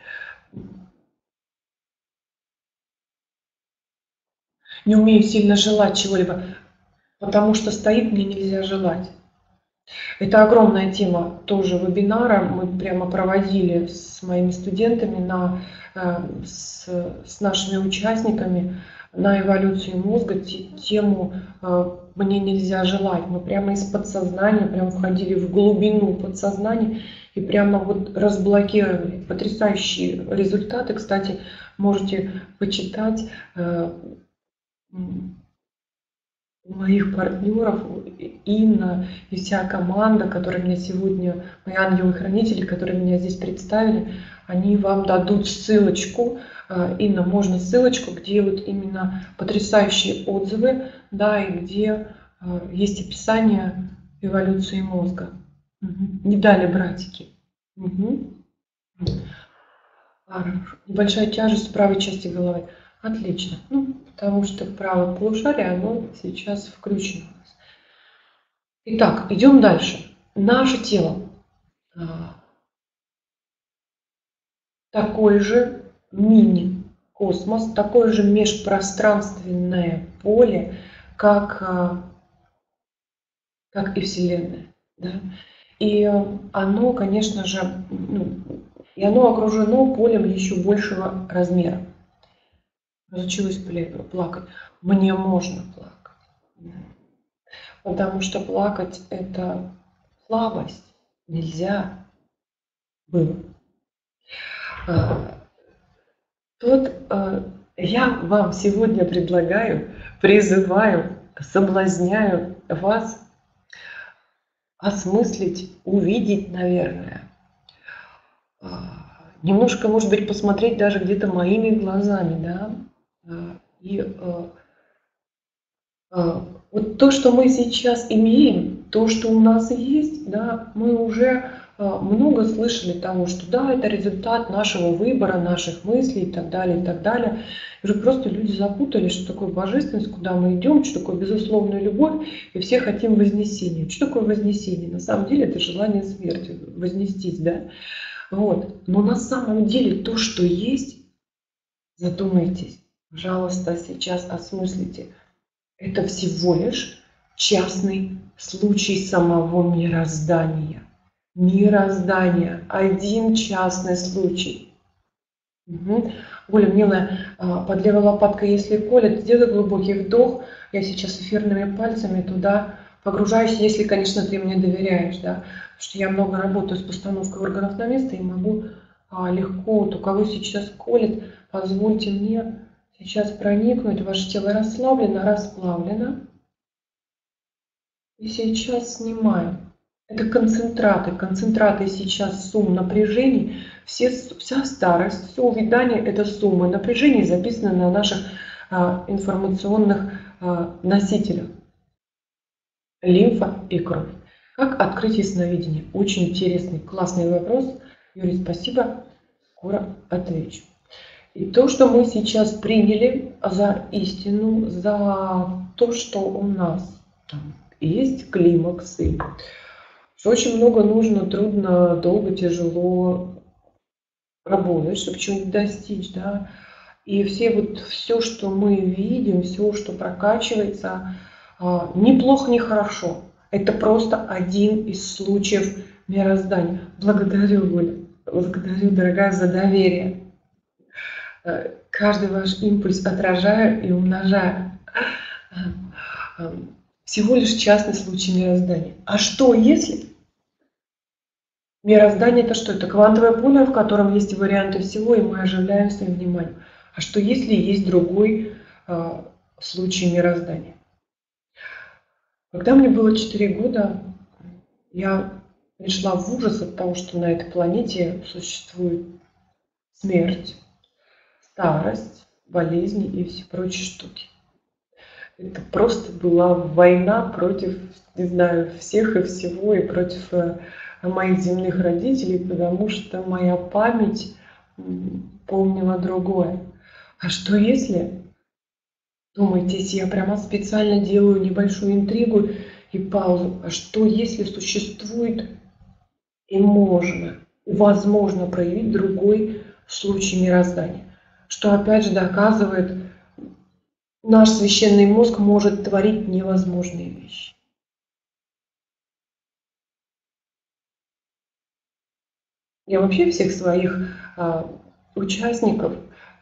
Не умею сильно желать чего-либо, потому что стоит, мне нельзя желать. Это огромная тема тоже вебинара. Мы прямо проводили с моими студентами, с нашими участниками на эволюцию мозга тему «Мне нельзя желать». Мы прямо из подсознания, прямо входили в глубину подсознания и прямо вот разблокировали. Потрясающие результаты. Кстати, можете почитать у моих партнеров, Инна и вся команда, которая меня сегодня, мои ангелы-хранители, которые меня здесь представили, они вам дадут ссылочку. Инна, можно ссылочку, где вот именно потрясающие отзывы, да, и где есть описание эволюции мозга. Не дали братики. Небольшая тяжесть в правой части головы. Отлично. Потому что правое полушарие, оно сейчас включено у нас. Итак, идем дальше. Наше тело такой же мини-космос, такое же межпространственное поле, как и Вселенная. Да? И оно, конечно же, оно окружено полем еще большего размера. Разучилась плакать. Мне можно плакать. Потому что плакать – это слабость. Нельзя было. Тут я вам сегодня предлагаю, призываю, соблазняю вас осмыслить, увидеть, наверное, немножко, может быть, посмотреть даже где-то моими глазами, да, и вот то, что мы сейчас имеем, то, что у нас есть, да, мы уже много слышали того, что да, это результат нашего выбора, наших мыслей и так далее, и так далее. И уже просто люди запутались, что такое божественность, куда мы идем, что такое безусловная любовь, и все хотим вознесения. Что такое вознесение? На самом деле это желание смерти, вознестись, да. Вот. Но на самом деле то, что есть, задумайтесь, пожалуйста, сейчас осмыслите. Это всего лишь частный случай самого мироздания. Мироздание. Один частный случай. Оля, милая, под левой лопаткой, если колет, сделай глубокий вдох. Я сейчас эфирными пальцами туда Погружаюсь, если, конечно, ты мне доверяешь, да. Потому что я много работаю с постановкой органов на место и могу легко, вот у кого сейчас колет, позвольте мне сейчас проникнуть, ваше тело расслаблено, расплавлено. И сейчас снимаю. Это концентраты сейчас сумм напряжений, вся старость, все увядание – это суммы напряжений, записаны на наших информационных носителях. Лимфа и кровь. Как открыть ясновидение? Очень интересный, классный вопрос. Юрий, спасибо. Скоро отвечу. И то, что мы сейчас приняли за истину, за то, что у нас там есть климаксы, что очень много нужно, трудно, долго, тяжело работать, чтобы чего-нибудь достичь, да. И все, что мы видим, все, что прокачивается, неплохо, не хорошо. Это просто один из случаев мироздания. Благодарю, Оля. Благодарю, дорогая, за доверие. Каждый ваш импульс отражаю и умножаю. Всего лишь частный случай мироздания. А что если? Мироздание – это что? Это квантовое поле, в котором есть варианты всего, и мы оживляем своим вниманием. А что если есть другой случай мироздания? Когда мне было 4 года, я пришла в ужас от того, что на этой планете существует смерть, старость, болезни и все прочие штуки. Это просто была война против, не знаю, всех и всего, и против моих земных родителей, потому что моя память помнила другое. А что если, думаете, если я прямо специально делаю небольшую интригу и паузу, а что если существует и можно, и возможно проявить другой случай мироздания, что опять же доказывает, наш священный мозг может творить невозможные вещи. Я вообще всех своих участников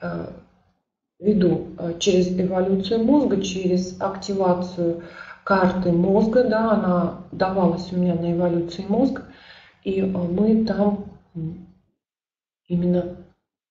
веду через эволюцию мозга, через активацию карты мозга, да, она давалась у меня на эволюции мозга, и мы там именно...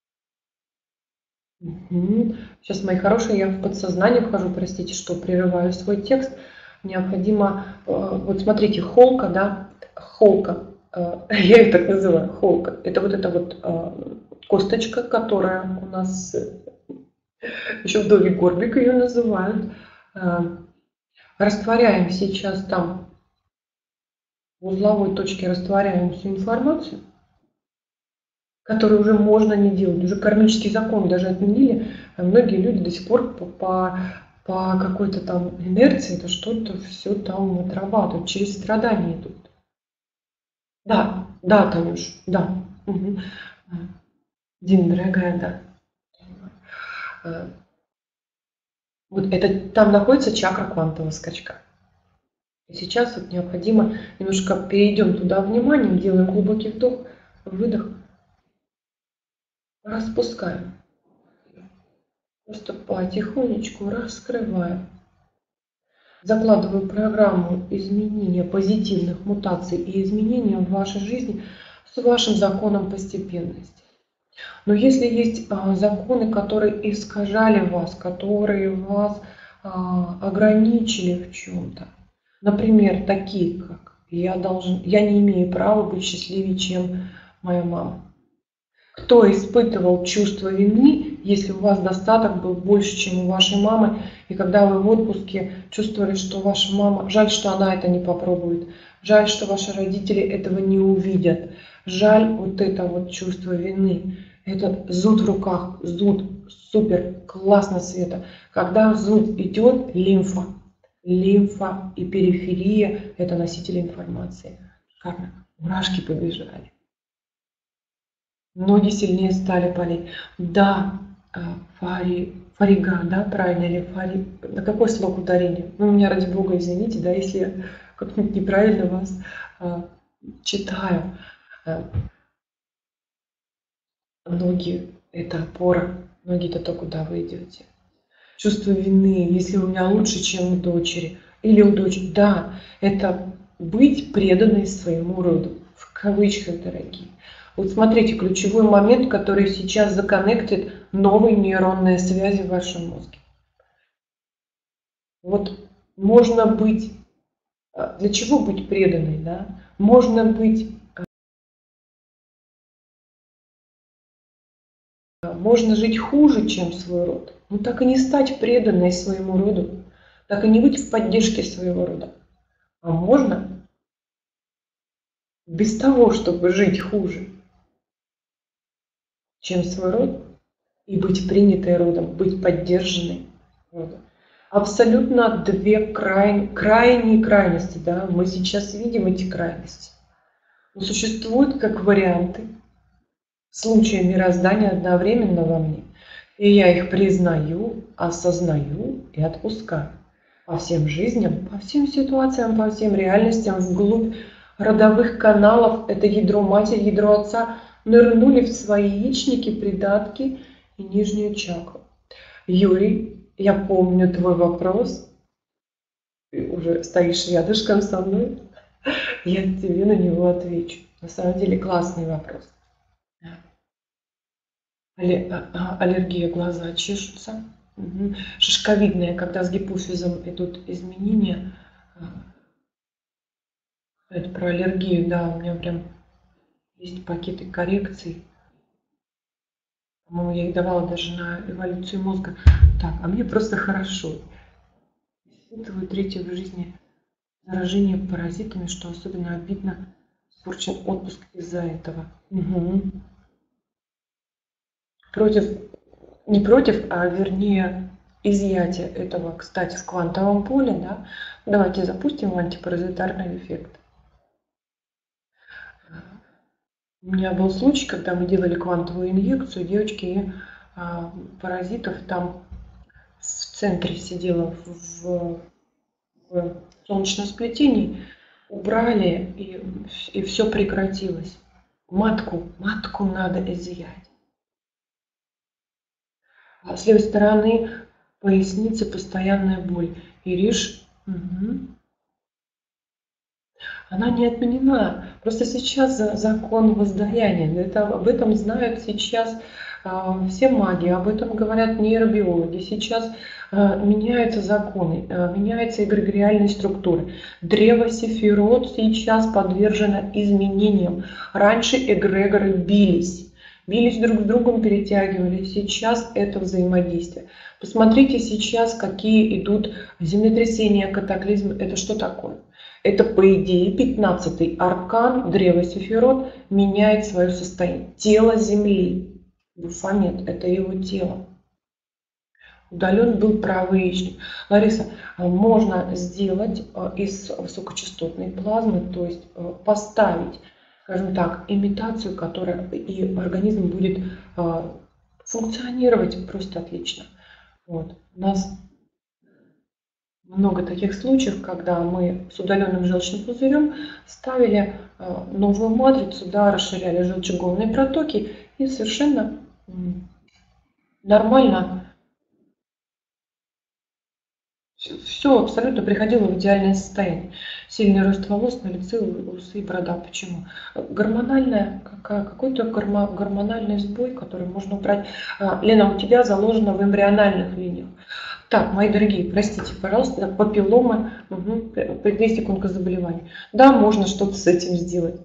Сейчас, мои хорошие, я в подсознание вхожу, простите, что прерываю свой текст. Необходимо, вот смотрите, холка, да, холка, я ее так называю, холка. Это вот эта вот косточка, которая у нас, еще в доме горбик ее называют. Растворяем сейчас там, в узловой точке растворяем всю информацию, которую уже можно не делать. Уже кармический закон даже отменили. А многие люди до сих пор по какой-то там инерции это что-то все там отрабатывают. Через страдания идут. Да, да, Танюш, да. Угу. Дина, дорогая, да. Вот это там находится чакра квантового скачка. И сейчас вот необходимо немножко перейдем туда вниманием, делаем глубокий вдох, выдох, распускаем. Просто потихонечку раскрываем. Закладываю программу изменения позитивных мутаций и изменения в вашей жизни с вашим законом постепенности. Но если есть законы, которые искажали вас, которые вас ограничили в чем-то, например, такие как я не имею права быть счастливее, чем моя мама. Кто испытывал чувство вины, если у вас достаток был больше, чем у вашей мамы, и когда вы в отпуске чувствовали, что ваша мама, жаль, что она это не попробует, жаль, что ваши родители этого не увидят, жаль вот это вот чувство вины, это зуд в руках, зуд, супер, классно, Света. Когда зуд идет, лимфа и периферия – это носители информации. Шикарно, мурашки побежали. Ноги сильнее стали болеть. Да, фарига, да, правильно, или фари... На какой слог ударения? Ну, у меня, ради бога, извините, да, если я как-нибудь неправильно вас читаю. Ноги – это опора, ноги – это то, куда вы идете. Чувство вины, если у меня лучше, чем у дочери. или у дочери. Да, это быть преданной своему роду. В кавычках, дорогие. Вот смотрите, ключевой момент, который сейчас законнектит новые нейронные связи в вашем мозге. Вот можно быть, для чего быть преданной, да? Можно жить хуже, чем свой род, но так и не стать преданной своему роду, так и не быть в поддержке своего рода. А можно без того, чтобы жить хуже, чем свой род, и быть принятой родом, быть поддержанной родом. Абсолютно две крайние крайности, да, мы сейчас видим эти крайности. Но существуют как варианты случая мироздания одновременно во мне. И я их признаю, осознаю и отпускаю. По всем жизням, по всем ситуациям, по всем реальностям, вглубь родовых каналов, это ядро матери, ядро отца, нырнули в свои яичники, придатки и нижнюю чакру. Юрий, я помню твой вопрос. Ты уже стоишь рядышком со мной. Я тебе на него отвечу. На самом деле классный вопрос. Аллергия, глаза чешутся. Угу. Шишковидные, когда с гипофизом идут изменения. Это про аллергию, да, у меня прям есть пакеты коррекций. По-моему, я их давала даже на эволюцию мозга. Так, а мне просто хорошо. Испытываю третье в жизни заражение паразитами, что особенно обидно. Испорчен отпуск из-за этого. Угу. Не против, а вернее изъятие этого, кстати, в квантовом поле, да. Давайте запустим антипаразитарный эффект. У меня был случай, когда мы делали квантовую инъекцию, девочки паразитов там в центре сидела в солнечном сплетении, убрали, и все прекратилось. Матку надо изъять. А с левой стороны поясницы постоянная боль. Ириш, она не отменена. Просто сейчас закон воздаяния. Об этом знают сейчас все маги, об этом говорят нейробиологи. Сейчас меняются законы, меняются эгрегориальные структуры. Древо Сефирот сейчас подвержено изменениям. Раньше эгрегоры бились друг с другом, перетягивали. Сейчас это взаимодействие. Посмотрите сейчас, какие идут землетрясения, катаклизмы. Это что такое? Это, по идее, 15-й аркан древа Сефирот меняет свое состояние. Тело Земли. Буфанет – это его тело. Удален был правый яичник. Лариса, можно сделать из высокочастотной плазмы, то есть поставить, скажем так, имитацию, которая и организм будет функционировать просто отлично. Вот. У нас много таких случаев, когда мы с удаленным желчным пузырем ставили новую матрицу, да, расширяли желчегонные протоки, и совершенно нормально все абсолютно приходило в идеальное состояние. Сильный рост волос на лице, усы и борода. Почему? Какой-то гормональный сбой, который можно убрать. Лена, у тебя заложено в эмбриональных линиях. Так, мои дорогие, простите, пожалуйста, папилломы, предвестник онкозаболеваний. Да, можно что-то с этим сделать.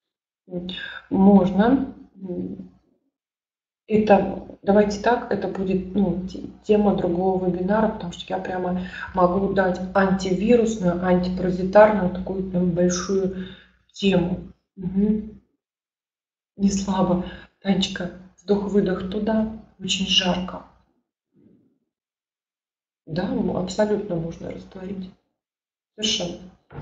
Можно. Давайте так, это будет тема другого вебинара, потому что я прямо могу дать антивирусную, антипаразитарную, такую прям большую тему. Не слабо. Танечка, вдох-выдох туда, очень жарко. Да, абсолютно можно растворить. Совершенно.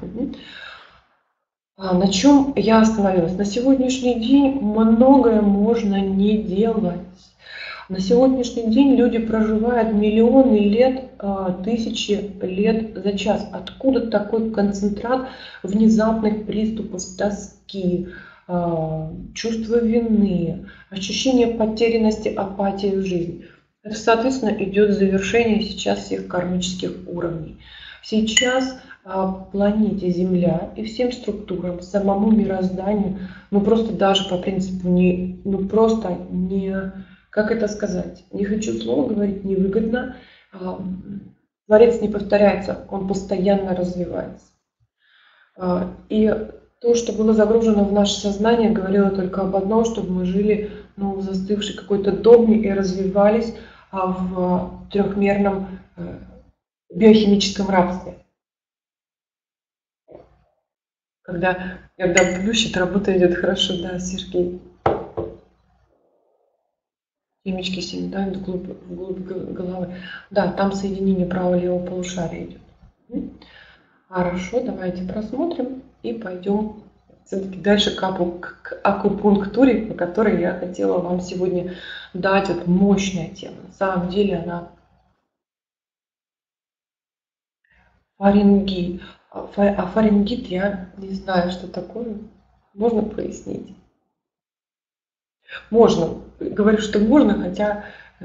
На чем я остановилась? На сегодняшний день многое можно не делать. На сегодняшний день люди проживают миллионы лет, тысячи лет за час. Откуда такой концентрат внезапных приступов тоски, чувства вины, ощущение потерянности, апатии в жизни? Это, соответственно, идет завершение сейчас всех кармических уровней. Сейчас планете Земля и всем структурам, самому мирозданию, ну просто даже по принципу не, ну просто не, как это сказать, не хочу слово говорить, невыгодно. Творец не повторяется, он постоянно развивается. И то, что было загружено в наше сознание, говорило только об одном, чтобы мы жили, ну, в застывшей какой-то догме и развивались в трехмерном биохимическом рабстве. Когда плющит, работа идет хорошо, да, Сергей. Темечки сильно, да, вглубь головы. Да, там соединение правого-левого полушария идет. Хорошо, давайте просмотрим и пойдем все-таки дальше к акупунктуре, по которой я хотела вам сегодня дать. Вот мощная тема. На самом деле она фарингит. А фарингит я не знаю, что такое. Можно пояснить? Можно. Говорю, что можно, хотя...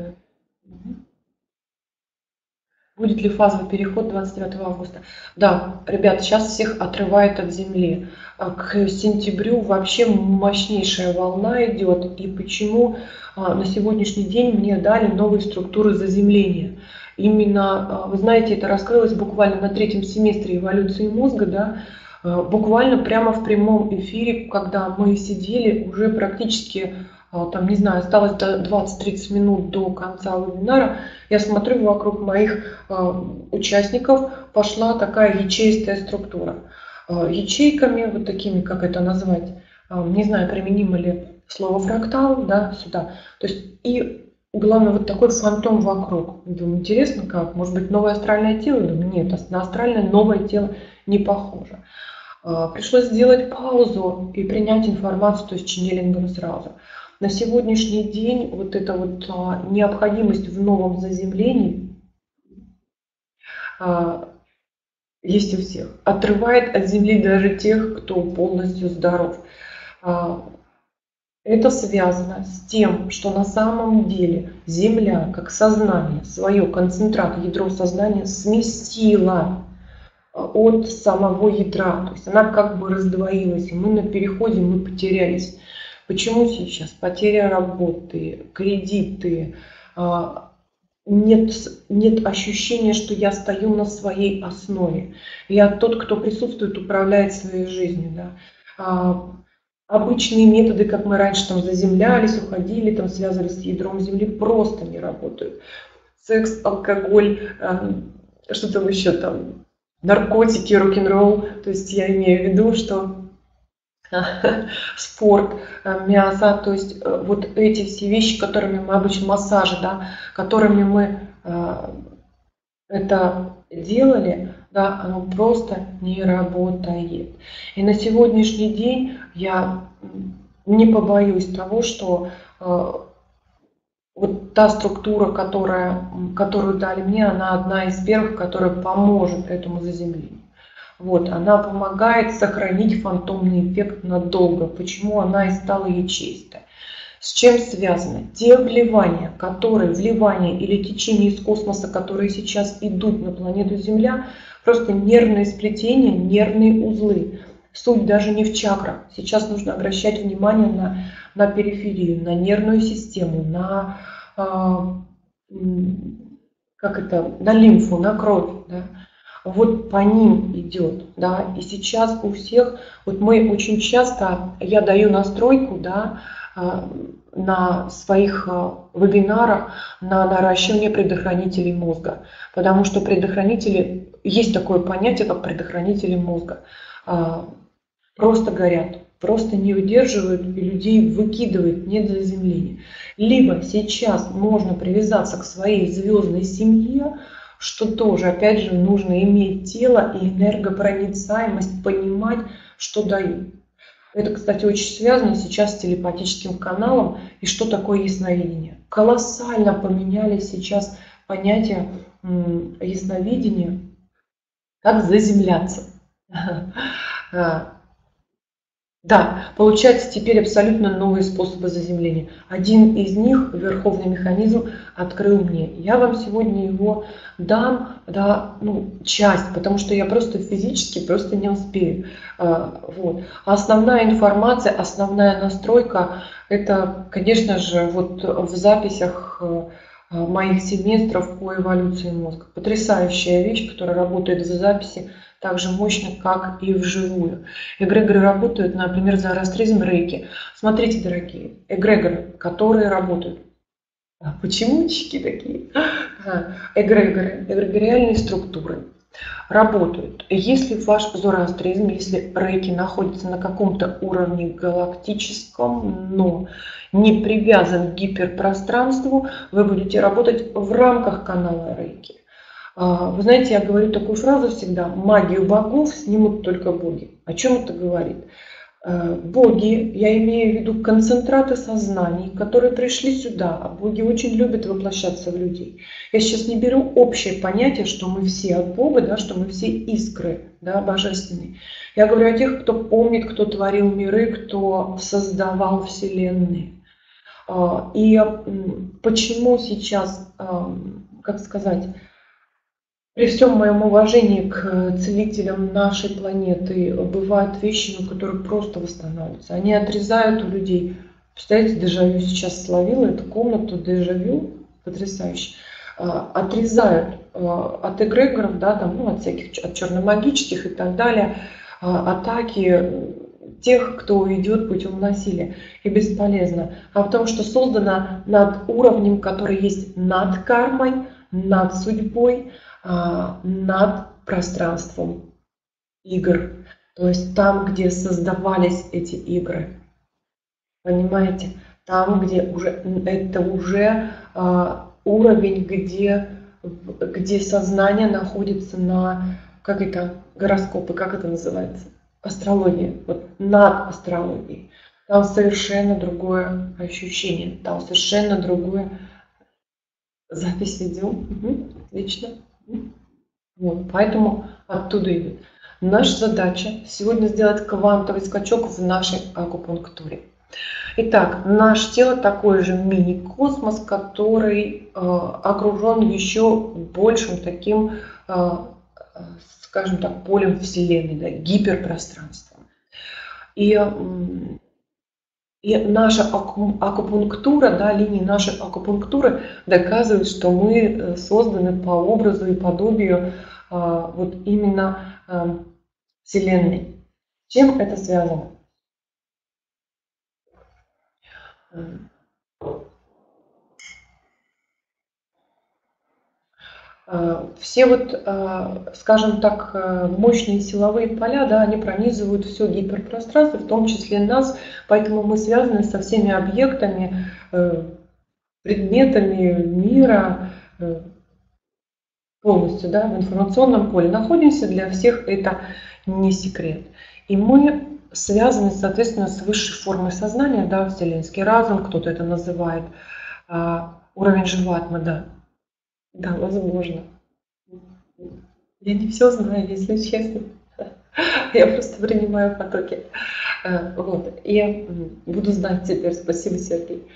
Будет ли фазовый переход 29 августа? Да, ребят, сейчас всех отрывает от Земли. К сентябрю вообще мощнейшая волна идет. И почему на сегодняшний день мне дали новые структуры заземления? Именно, вы знаете, это раскрылось буквально на 3-м семестре эволюции мозга, да, буквально прямо в прямом эфире, когда мы сидели уже практически, там, не знаю, осталось 20-30 минут до конца вебинара, я смотрю, вокруг моих участников пошла такая ячеистая структура. Ячейками, вот такими, как это назвать, не знаю, применимо ли слово фрактал, да, сюда. То есть, и главное, вот такой фантом вокруг. Думаю, интересно как? Может быть, новое астральное тело? Думаю, нет, на астральное новое тело не похоже. Пришлось сделать паузу и принять информацию, то есть ченнелингом сразу. На сегодняшний день вот эта вот необходимость в новом заземлении есть у всех. Отрывает от земли даже тех, кто полностью здоров. Это связано с тем, что на самом деле Земля, как сознание, свое концентрат, ядро сознания сместила от самого ядра. То есть она как бы раздвоилась, и мы на переходе, мы потерялись. Почему сейчас? Потеря работы, кредиты, нет ощущения, что я стою на своей основе. Я тот, кто присутствует, управляет своей жизнью. Да. Обычные методы, как мы раньше там заземлялись, уходили, там связывались с ядром Земли, просто не работают. Секс, алкоголь, что там еще там, наркотики, рок-н-ролл. То есть я имею в виду, что спорт, мясо, то есть вот эти все вещи, которыми мы обычно, массажи, да, которыми мы это делали, да, оно просто не работает. И на сегодняшний день я не побоюсь того, что вот та структура, которую дали мне, она одна из первых, которая поможет этому заземлению. Вот, она помогает сохранить фантомный эффект надолго. Почему она и стала ячеистой? С чем связано? Те вливания или течения из космоса, которые сейчас идут на планету Земля, просто нервные сплетения, нервные узлы. Суть даже не в чакрах. Сейчас нужно обращать внимание на периферию, на нервную систему, на лимфу, на кровь. Да? Вот по ним идет, да, и сейчас у всех, вот мы очень часто, я даю настройку, да, на своих вебинарах на наращивание предохранителей мозга, потому что предохранители, есть такое понятие, как предохранители мозга, просто горят, просто не удерживают и людей выкидывает, нет заземления. Либо сейчас можно привязаться к своей звездной семье, что тоже, опять же, нужно иметь тело и энергопроницаемость, понимать, что дают. Это, кстати, очень связано сейчас с телепатическим каналом и что такое ясновидение. Колоссально поменялись сейчас понятия ясновидения, как заземляться. Да, получается теперь абсолютно новые способы заземления. Один из них, верховный механизм, открыл мне. Я вам сегодня его дам, да, ну, часть, потому что я просто физически просто не успею. Вот. А основная информация, основная настройка, это, конечно же, вот в записях моих семестров по эволюции мозга. Потрясающая вещь, которая работает в записи так же мощно, как и вживую. Эгрегоры работают, например, зороастризм рейки. Смотрите, дорогие, эгрегоры, которые работают. Почемучки такие. Эгрегоры, эгрегориальные структуры работают. Если ваш зороастризм, если рейки находится на каком-то уровне галактическом, но не привязан к гиперпространству, вы будете работать в рамках канала рейки. Вы знаете, я говорю такую фразу всегда: магию богов снимут только боги. О чем это говорит? Боги, я имею в виду концентраты сознаний, которые пришли сюда, а боги очень любят воплощаться в людей. Я сейчас не беру общее понятие, что мы все от Бога, да, что мы все искры, да, божественные. Я говорю о тех, кто помнит, кто творил миры, кто создавал вселенные. И почему сейчас, как сказать, при всем моем уважении к целителям нашей планеты бывают вещи, ну, которые просто восстанавливаются. Они отрезают у людей. Представляете, дежавю сейчас словила, эту комнату дежавю, потрясающе. Отрезают от эгрегоров, да, там, ну, от всяких, от черномагических и так далее, атаки тех, кто идет путем насилия. И бесполезно. А потому что создано над уровнем, который есть над кармой, над судьбой, над пространством игр. То есть там, где создавались эти игры. Понимаете? Там, где уже это уже уровень, где сознание находится на, как это, гороскопы, как это называется? Астрология. Вот над астрологией. Там совершенно другое ощущение. Там совершенно другое. Запись ведем. Угу. Отлично. Вот, поэтому оттуда идет. Наша задача сегодня сделать квантовый скачок в нашей акупунктуре. Итак, наше тело такой же мини-космос, который окружен еще большим таким, скажем так, полем Вселенной, да, гиперпространством. И наша акупунктура, да, линии нашей акупунктуры доказывают, что мы созданы по образу и подобию вот именно Вселенной. С чем это связано? Все вот, скажем так, мощные силовые поля, да, они пронизывают все гиперпространство, в том числе нас, поэтому мы связаны со всеми объектами, предметами мира полностью, да, в информационном поле находимся, для всех это не секрет. И мы связаны, соответственно, с высшей формой сознания, да, вселенский разум, кто-то это называет, уровень живатмы, да. Да, возможно. Я не все знаю, если честно. Я просто принимаю потоки. Вот. И буду знать теперь. Спасибо, Сергей.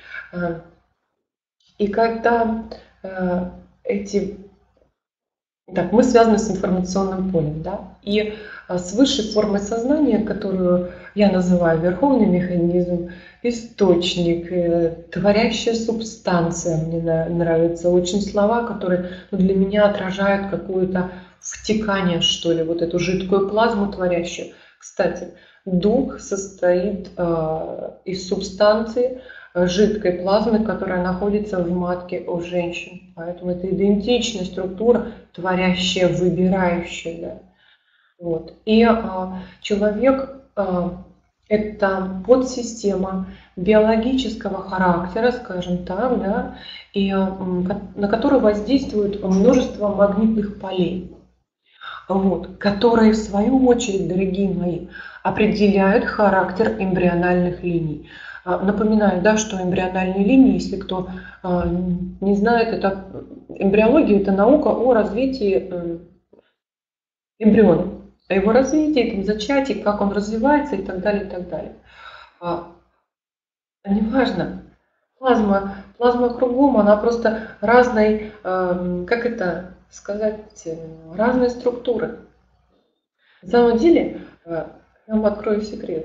И когда эти... Так, мы связаны с информационным полем, да, и с высшей формой сознания, которую я называю верховный механизм, источник, творящая субстанция. Мне нравятся очень слова, которые, ну, для меня отражают какое-то втекание, что ли, вот эту жидкую плазму творящую. Кстати, дух состоит из субстанции, жидкой плазмы, которая находится в матке у женщин. Поэтому это идентичная структура, творящая, выбирающая. Да. Вот. И человек это подсистема биологического характера, скажем так, да, и на которую воздействует множество магнитных полей, вот, которые в свою очередь, дорогие мои, определяют характер эмбриональных линий. Напоминаю, да, что эмбриональные линии, если кто не знает, это эмбриология, это наука о развитии эмбриона. о его развитии, там, зачатии, как он развивается и так далее, и так далее. А, неважно, плазма кругом, она просто разной, как это сказать, разные структуры. На самом деле, я вам открою секрет.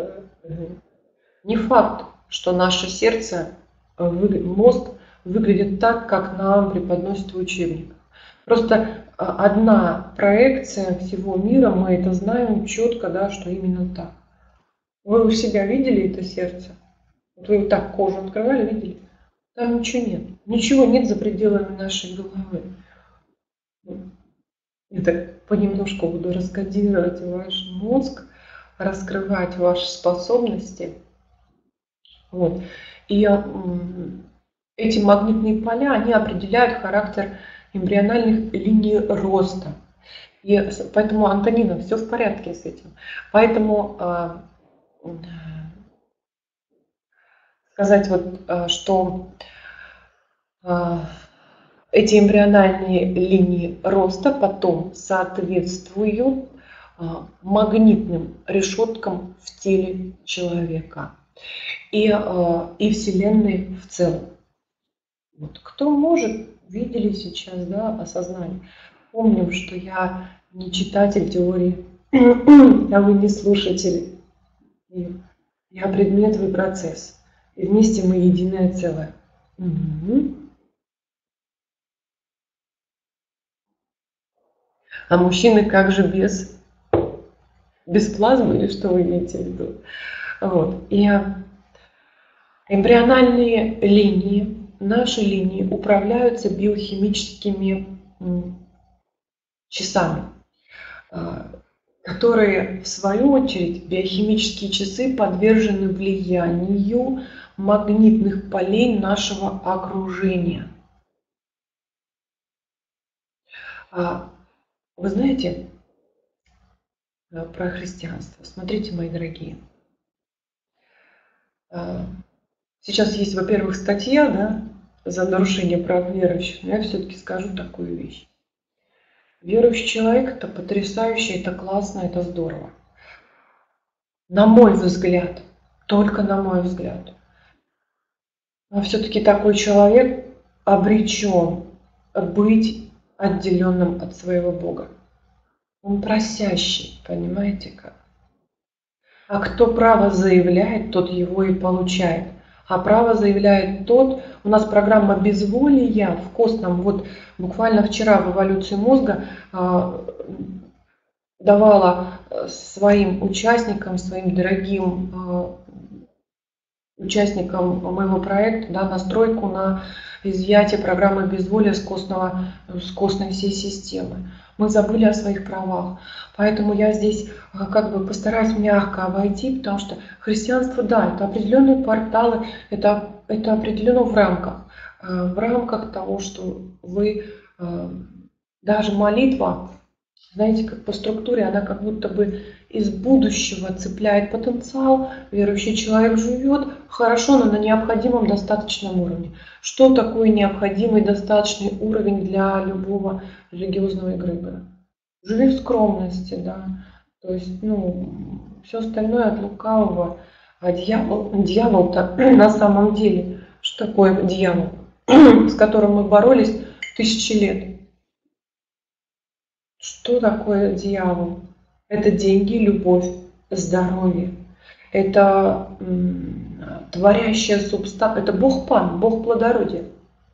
Не факт, что наше сердце, мозг выглядит так, как нам преподносят в учебниках. Просто одна проекция всего мира, мы это знаем четко, да, что именно так. Вы у себя видели это сердце? Вот вы вот так кожу открывали, видели? Там ничего нет. Ничего нет за пределами нашей головы. Я так понемножку буду раскодировать ваш мозг, раскрывать ваши способности. Вот. И эти магнитные поля, они определяют характер эмбриональных линий роста. И поэтому, Антонина, все в порядке с этим. Поэтому сказать вот, что эти эмбриональные линии роста потом соответствуют магнитным решеткам в теле человека и Вселенной в целом. Вот. Кто может, видели сейчас, да, осознание. Помним, что я не читатель теории, а вы не слушатели. Я предмет, вы процесс. И вместе мы единое целое. Угу. А мужчины как же без плазмы, или что вы имеете в виду? Вот. И эмбриональные линии, наши линии управляются биохимическими часами, которые, в свою очередь, биохимические часы подвержены влиянию магнитных полей нашего окружения. Вы знаете про христианство? Смотрите, мои дорогие. Сейчас есть, во-первых, статья, да, за нарушение прав верующих, но я все-таки скажу такую вещь. Верующий человек – это потрясающе, это классно, это здорово. На мой взгляд, только на мой взгляд. Но все-таки такой человек обречен быть отделенным от своего Бога. Он просящий, понимаете как? А кто право заявляет, тот его и получает. А право заявляет тот, у нас программа безволия в костном, вот буквально вчера в эволюции мозга давала своим участникам, своим дорогим участникам моего проекта, да, настройку на изъятие программы безволия с костной всей системы. Мы забыли о своих правах. Поэтому я здесь как бы постараюсь мягко обойти, потому что христианство, да, это определенные порталы, это определено в рамках того, что вы, даже молитва, знаете, как по структуре, она как будто бы из будущего цепляет потенциал, верующий человек живет хорошо, но на необходимом достаточном уровне. Что такое необходимый достаточный уровень для любого религиозного эгрегора? Живи в скромности, да. То есть, все остальное от лукавого. А дьявол-то на самом деле, что такое дьявол, с которым мы боролись тысячи лет? Что такое дьявол? Это деньги, любовь, здоровье. Это творящая субстанция, это Бог Пан, Бог плодородия.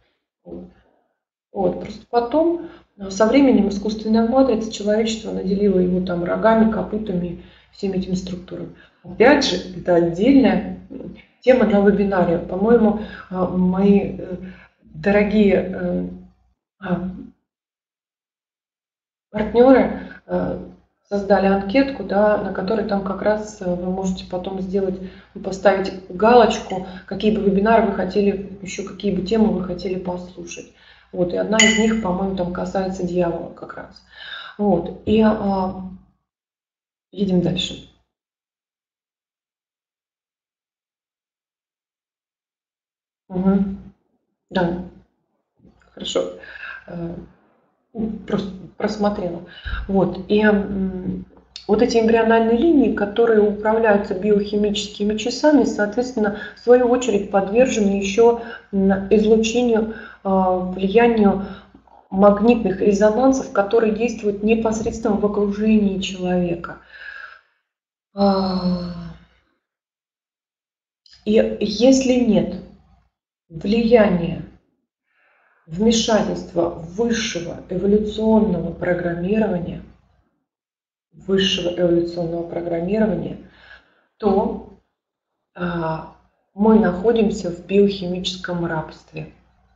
Вот. Просто потом, со временем, искусственная матрица человечества наделила его там рогами, копытами, всеми этими структурами. Опять же, это отдельная тема на вебинаре. По-моему, мои дорогие партнеры создали анкетку, да, на которой там как раз вы можете потом поставить галочку, какие бы вебинары вы хотели, еще какие бы темы вы хотели послушать. Вот, и одна из них, по-моему, там касается дьявола как раз. Вот, и едем дальше. Угу. Да, хорошо. Просто просмотрела. Вот, и Вот эти эмбриональные линии, которые управляются биохимическими часами, соответственно, в свою очередь подвержены еще излучению, влиянию магнитных резонансов, которые действуют непосредственно в окружении человека. И если нет влияния, вмешательства высшего эволюционного программирования, то мы находимся в биохимическом рабстве.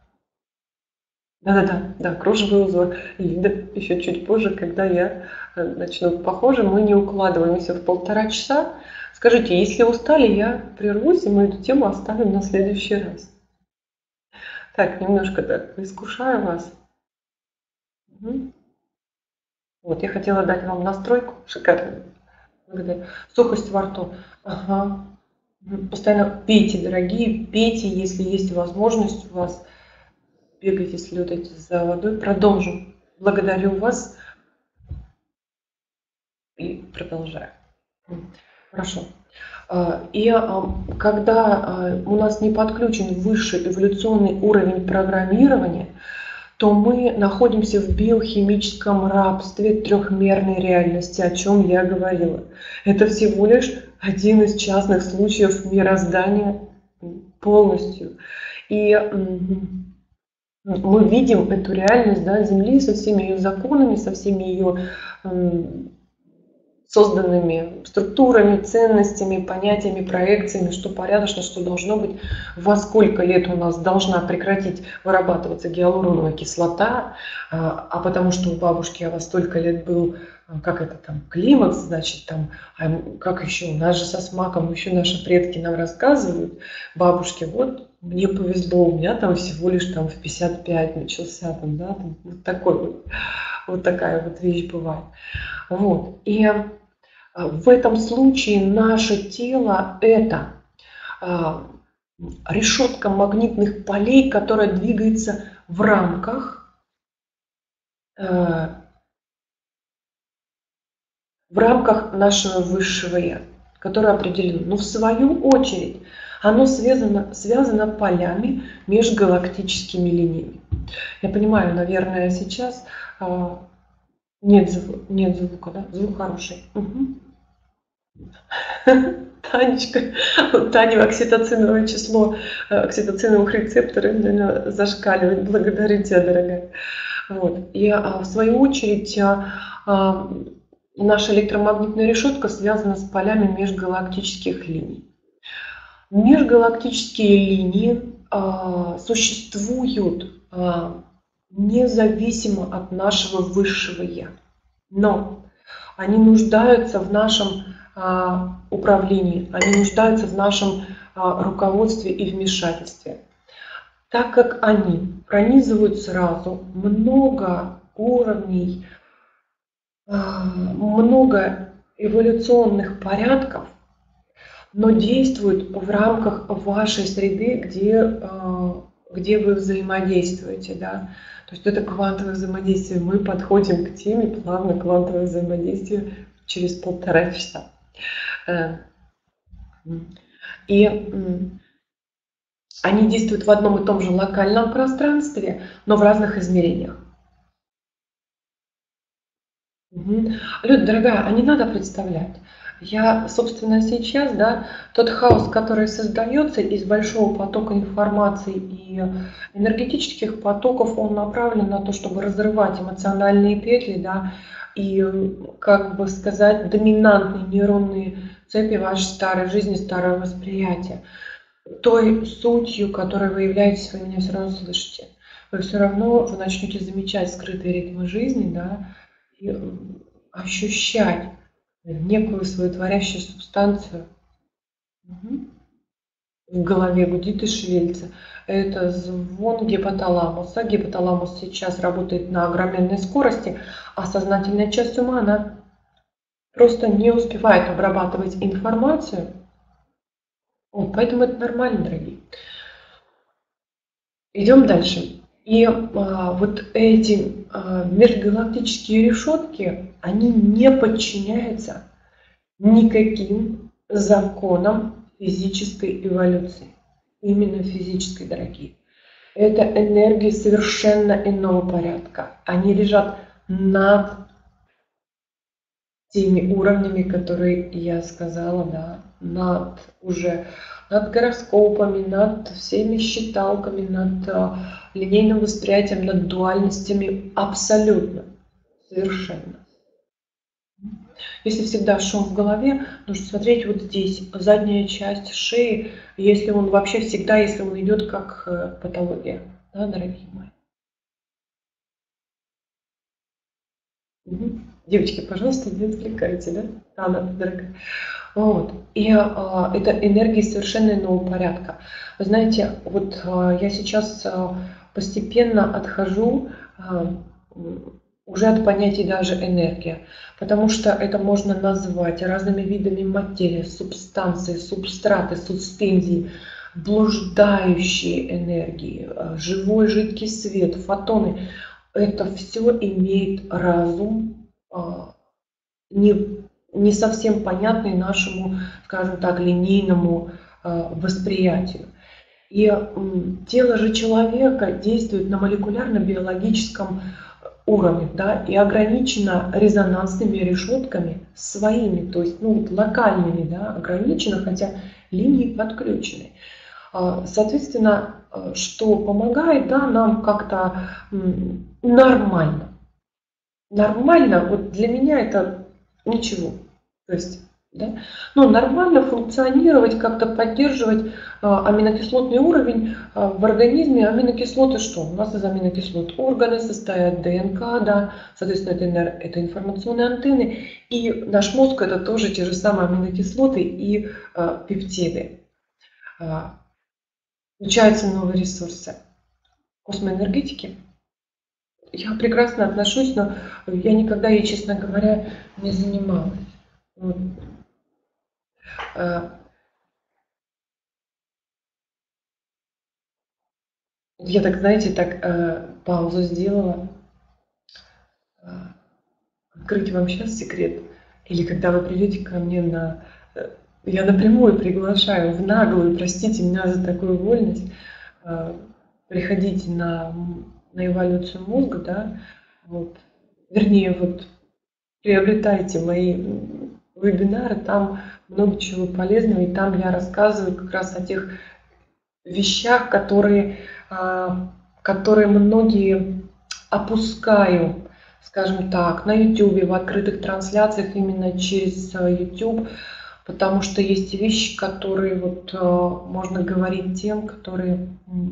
Да, кружевой узор. Лида, еще чуть позже, когда я начну. Похоже, мы не укладываемся в 1,5 часа. Скажите, если устали, я прервусь, и мы эту тему оставим на следующий раз. Так, немножко так искушаю вас. Угу. Вот, я хотела дать вам настройку шикарную. Сухость во рту. Ага. Постоянно пейте, дорогие, пейте, если есть возможность у вас. Бегайте, следуйте за водой. Продолжим. Благодарю вас. И продолжаю. Хорошо. И когда у нас не подключен высший эволюционный уровень программирования, то мы находимся в биохимическом рабстве трехмерной реальности, о чем я говорила. Это всего лишь один из частных случаев мироздания полностью. И мы видим эту реальность, да, Земли со всеми ее законами, со всеми ее созданными структурами, ценностями, понятиями, проекциями, что порядочно, что должно быть, во сколько лет у нас должна прекратить вырабатываться гиалуроновая кислота, а потому что у бабушки во столько лет был, как это там, климакс, значит, там, как еще, у нас же со смаком, еще наши предки нам рассказывают, бабушки, вот, мне повезло, у меня там всего лишь там в 55 начался, там, да, там, вот такая вот вещь бывает. Вот, и в этом случае наше тело – это решетка магнитных полей, которая двигается в рамках нашего высшего Я, которое определено. Но в свою очередь оно связано полями межгалактическими линиями. Я понимаю, наверное, сейчас нет звука, да? Звук хороший. Угу. Танечка, у Тани окситоциновое число, окситоциновых рецепторов зашкаливает. Благодарю тебя, дорогая. Вот. И в свою очередь наша электромагнитная решетка связана с полями межгалактических линий. Межгалактические линии существуют независимо от нашего высшего Я. Но они нуждаются в нашем управлении, они нуждаются в нашем руководстве и вмешательстве. Так как они пронизывают сразу много уровней, много эволюционных порядков, но действуют в рамках вашей среды, где вы взаимодействуете. Да? То есть это квантовое взаимодействие. Мы подходим к теме плавно квантовое взаимодействие через 1,5 часа. И они действуют в одном и том же локальном пространстве, но в разных измерениях. Люда, дорогая, а не надо представлять. Я, собственно, сейчас, да, тот хаос, который создается из большого потока информации и энергетических потоков, он направлен на то, чтобы разрывать эмоциональные петли, да, и, как бы сказать, доминантные нейронные цепи вашей старой жизни, старого восприятия. Той сутью, которой вы являетесь, вы меня все равно слышите. Вы все равно вы начнете замечать скрытые ритмы жизни, да, и ощущать некую свою творящую субстанцию. В голове гудит и шевелится. Это звон гипоталамуса. Гипоталамус сейчас работает на огроменной скорости, а сознательная часть ума, она просто не успевает обрабатывать информацию. Вот, поэтому это нормально, дорогие. Идем дальше. И вот эти межгалактические решетки, они не подчиняются никаким законам физической эволюции. Именно физической, дорогие. Это энергии совершенно иного порядка. Они лежат над теми уровнями, которые я сказала, да, над гороскопами, над всеми считалками, над линейным восприятием, над дуальностями абсолютно, совершенно. Если всегда шум в голове, нужно смотреть вот здесь, задняя часть шеи, если он вообще всегда, если он идет как патология, да, дорогие мои. Девочки, пожалуйста, не отвлекайте, да? Анна, дорогая. Вот. И это энергии совершенно иного порядка. Вы знаете, вот я сейчас постепенно отхожу уже от понятия даже энергия, потому что это можно назвать разными видами материи, субстанции, субстраты, суспензии, блуждающие энергии, живой жидкий свет, фотоны. Это все имеет разум, не совсем понятный нашему, скажем так, линейному восприятию. И тело же человека действует на молекулярно-биологическом уровне, да, и ограничено резонансными решетками своими, то есть локальными, да, ограничено, хотя линии подключены. Соответственно, что помогает, да, нам как-то нормально. Нормально, вот для меня это ничего. То есть, да, нормально функционировать, как-то поддерживать аминокислотный уровень в организме. Аминокислоты что? У нас из аминокислот органы состоят, ДНК, да, соответственно, это информационные антенны. И наш мозг это тоже те же самые аминокислоты и пептиды. Включаются новые ресурсы космоэнергетики. Я прекрасно отношусь, но я никогда ей, честно говоря, не занималась. Вот. Я так, знаете, так паузу сделала. Открыть вам сейчас секрет. Или когда вы придете ко мне я напрямую приглашаю в наглую, простите меня за такую вольность, приходите на эволюцию мозга, да, вот. Вернее, вот приобретайте мои вебинары, там много чего полезного, и там я рассказываю как раз о тех вещах, которые многие опускают, скажем так, на YouTube, в открытых трансляциях именно через YouTube, потому что есть вещи, которые вот можно говорить тем, которые...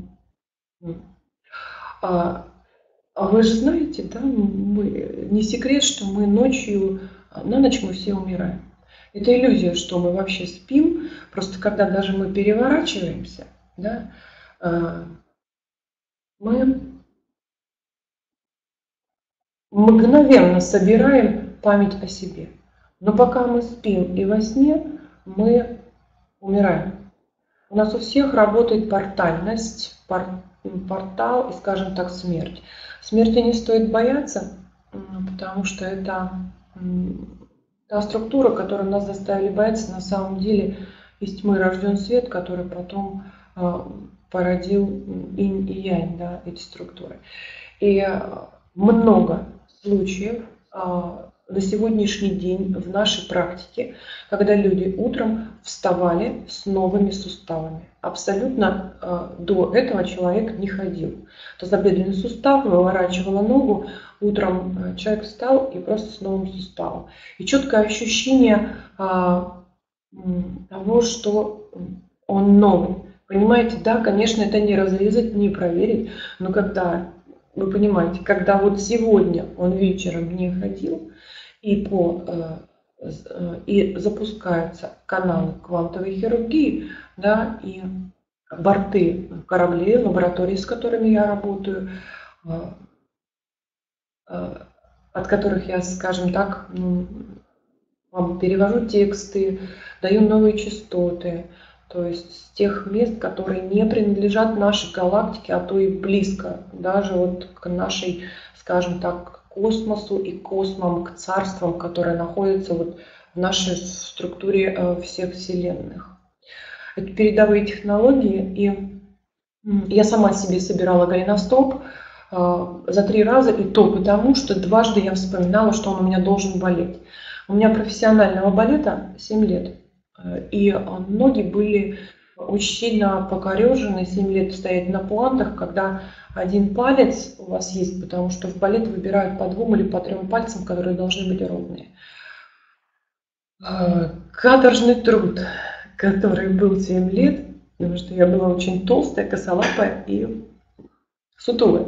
Вы же знаете, да, не секрет, что мы ночью, на ночь мы все умираем. Это иллюзия, что мы вообще спим, просто когда даже мы переворачиваемся, да, мы мгновенно собираем память о себе. Но пока мы спим и во сне, мы умираем. У нас у всех работает портальность, портал и, скажем так, смерть. Смерти не стоит бояться, потому что это та структура, которую нас заставили бояться. На самом деле из тьмы рожден свет, который потом породил инь и янь, да, эти структуры. И много случаев на сегодняшний день в нашей практике, когда люди утром вставали с новыми суставами. Абсолютно до этого человек не ходил. Тазобедренный сустав, выворачивала ногу, утром человек встал и просто с новым суставом. И четкое ощущение того, что он новый. Понимаете, да, конечно, это не разрезать, не проверить, но когда, вы понимаете, когда вот сегодня он вечером не ходил, и запускаются каналы квантовой хирургии, да, и борты кораблей, лабораторий, с которыми я работаю, от которых я, скажем так, вам перевожу тексты, даю новые частоты, то есть с тех мест, которые не принадлежат нашей галактике, а то и близко, даже вот к нашей, скажем так, к космосу и космам, к царствам, которые находятся вот в нашей структуре всех вселенных. Это передовые технологии, и я сама себе собирала голеностоп за 3 раза, и то потому, что дважды я вспоминала, что он у меня должен болеть. У меня профессионального балета 7 лет, и ноги были очень сильно покорежены, 7 лет стоять на плантах, когда один палец у вас есть, потому что в балет выбирают по 2 или по 3 пальцам, которые должны быть ровные. Каторжный труд, который был 7 лет, потому что я была очень толстая, косолапая и сутулая.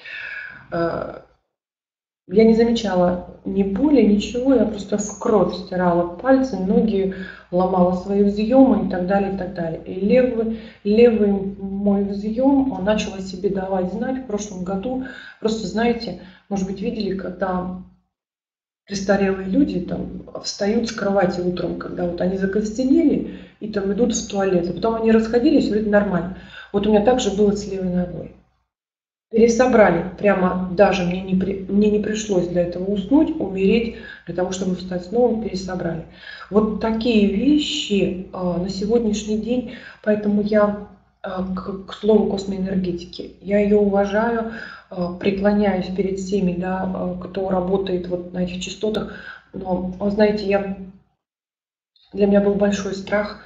Я не замечала ни боли, ничего, я просто в кровь стирала пальцы, ноги, ломала свои взъемы и так далее, и так далее. И левый мой взъем, он начал о себе давать знать в прошлом году. Просто, знаете, может быть, видели, когда престарелые люди там встают с кровати утром, когда вот они закостенели и там идут в туалет, а потом они расходились, вроде нормально. Вот у меня также было с левой ногой. Пересобрали, прямо даже мне не пришлось для этого уснуть, умереть, для того, чтобы встать снова, пересобрали. Вот такие вещи на сегодняшний день, поэтому я, к слову космоэнергетики, я ее уважаю, преклоняюсь перед всеми, да, кто работает вот на этих частотах. Но, вы знаете, для меня был большой страх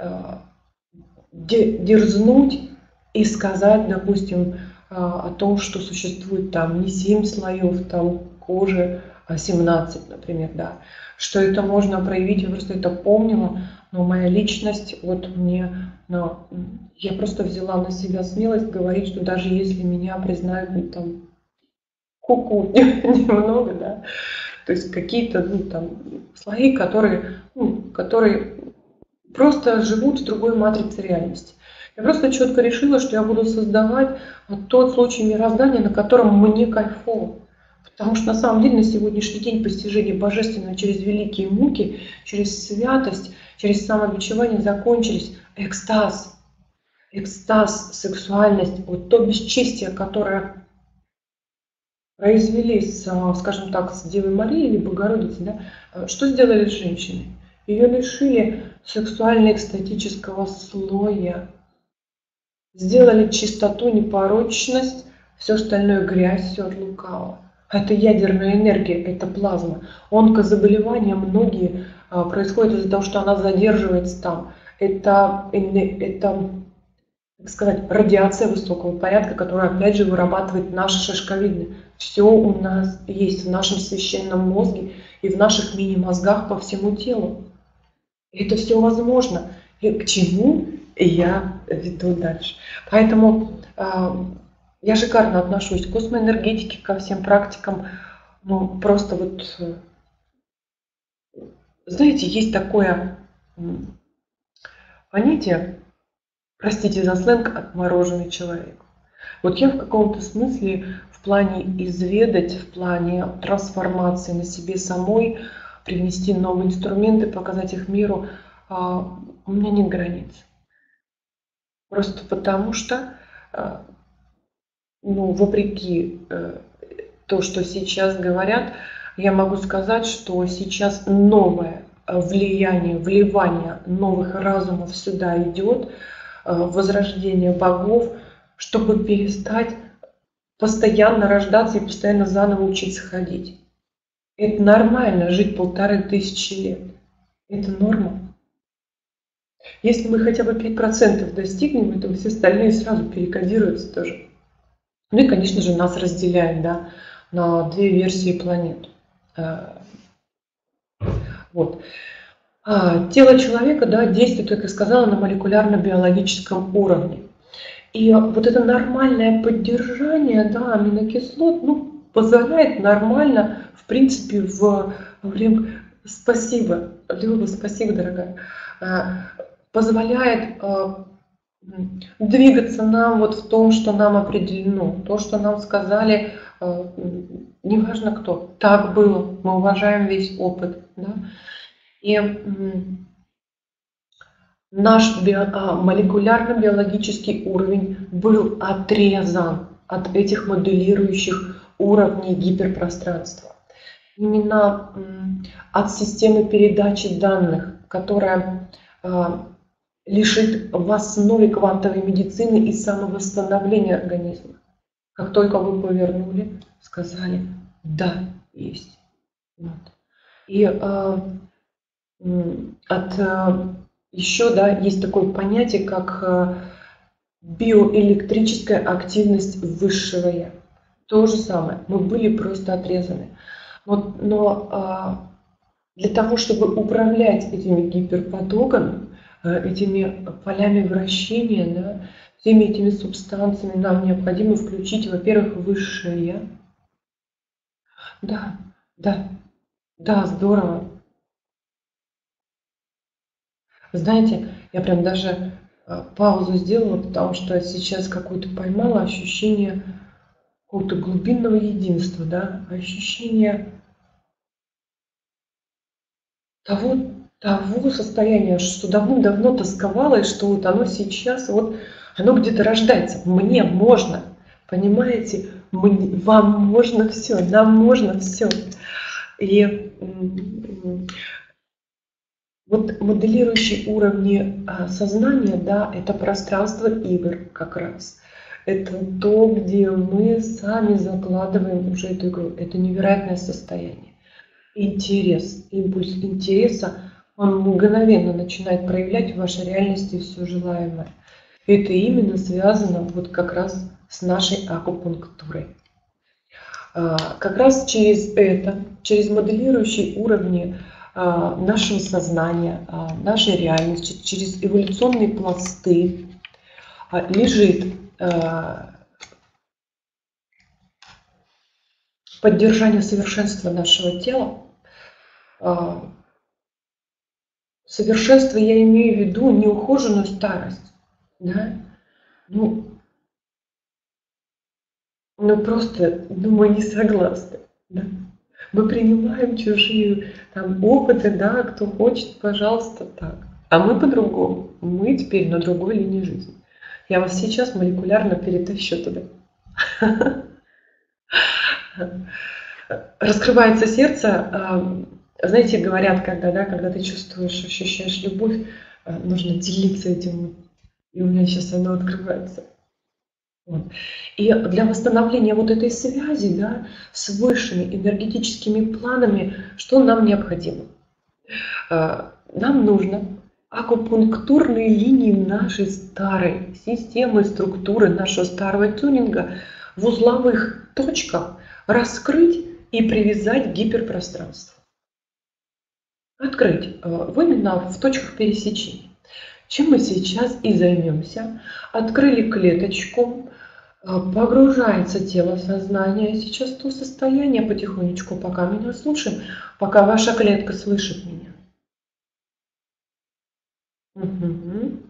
дерзнуть и сказать, допустим, о том, что существует там не 7 слоев там, кожи, а 17, например, да. Что это можно проявить, я просто это помнила, но моя личность, вот я просто взяла на себя смелость говорить, что даже если меня признают ну, там куку немного, да, то есть какие-то там слои, которые просто живут в другой матрице реальности. Я просто четко решила, что я буду создавать тот случай мироздания, на котором мне кайфово. Потому что на самом деле на сегодняшний день постижение божественного через великие муки, через святость, через самобичевание закончились. Экстаз, сексуальность, вот то бесчестие, которое произвели, скажем так, с Девой Марией или Богородицей, да, что сделали с женщиной? Ее лишили сексуально-экстатического слоя, сделали чистоту, непорочность, все остальное грязь, все от лукавого. Это ядерная энергия, это плазма. Онкозаболевания многие происходят из-за того, что она задерживается там. Это, так сказать, радиация высокого порядка, которая опять же вырабатывает наши шишковидные. Все у нас есть в нашем священном мозге и в наших мини-мозгах по всему телу. И это все возможно. И к чему я веду дальше. Поэтому я шикарно отношусь к космоэнергетике, ко всем практикам. Ну, просто вот, знаете, есть такое понятие, простите за сленг, отмороженный человек. Вот я в каком-то смысле в плане изведать, в плане трансформации на себе самой, привнести новые инструменты, показать их миру, у меня нет границ. Просто потому что, ну, вопреки то, что сейчас говорят, я могу сказать, что сейчас новое влияние, вливание новых разумов сюда идет, возрождение богов, чтобы перестать постоянно рождаться и постоянно заново учиться ходить. Это нормально, жить 1500 лет. Это норма. Если мы хотя бы 5% достигнем, то все остальные сразу перекодируются тоже. Ну и, конечно же, нас разделяет, да, на 2 версии планет. Вот. Тело человека, да, действует, как я сказала, на молекулярно-биологическом уровне. И вот это нормальное поддержание, да, аминокислот, ну, позволяет нормально, в принципе, в время... Спасибо, Люба, спасибо, дорогая. Позволяет двигаться нам вот в том, что нам определено, то, что нам сказали, неважно кто, так было, мы уважаем весь опыт. Да? И Наш молекулярно-биологический уровень был отрезан от этих моделирующих уровней гиперпространства. Именно от системы передачи данных, которая лежит в основе квантовой медицины и самовосстановления организма. Как только вы повернули, сказали «да, есть». Вот. И еще, да, есть такое понятие, как биоэлектрическая активность высшего Я. То же самое. Мы были просто отрезаны. Но для того, чтобы управлять этими гиперпотоками, этими полями вращения, да, всеми этими субстанциями, нам необходимо включить, во-первых, высшее Я. Да, да, да, здорово. Знаете, я прям даже паузу сделала, потому что сейчас какое-то поймала ощущение какого-то глубинного единства, да, ощущение того состояния, что давным-давно тосковала, и что вот оно сейчас, вот оно где-то рождается. Мне можно, понимаете, вам можно все, нам можно все. И вот моделирующие уровни сознания, да, это пространство игр как раз. Это то, где мы сами закладываем уже эту игру. Это невероятное состояние. Интерес, импульс интереса, он мгновенно начинает проявлять в вашей реальности все желаемое. Это именно связано вот как раз с нашей акупунктурой. Как раз через это, через моделирующие уровни нашего сознания, нашей реальности, через эволюционные пласты лежит поддержание совершенства нашего тела. Совершенство я имею в виду неухоженную старость. Да? Просто, мы не согласны. Да? Мы принимаем чужие опыты, да, кто хочет, пожалуйста, так. А мы по-другому. Мы теперь на другой линии жизни. Я вас сейчас молекулярно перетащу туда. Раскрывается сердце. Знаете, говорят, когда ты чувствуешь, ощущаешь любовь, нужно делиться этим. И у меня сейчас оно открывается. И для восстановления вот этой связи, да, с высшими энергетическими планами, что нам необходимо? Нам нужно акупунктурные линии нашей старой системы, структуры, нашего старого тюнинга в узловых точках раскрыть и привязать к гиперпространству. Открыть именно в точках пересечения. Чем мы сейчас и займемся. Открыли клеточку, погружается тело сознания. Сейчас то состояние потихонечку, пока меня слушаем, пока ваша клетка слышит меня. Угу.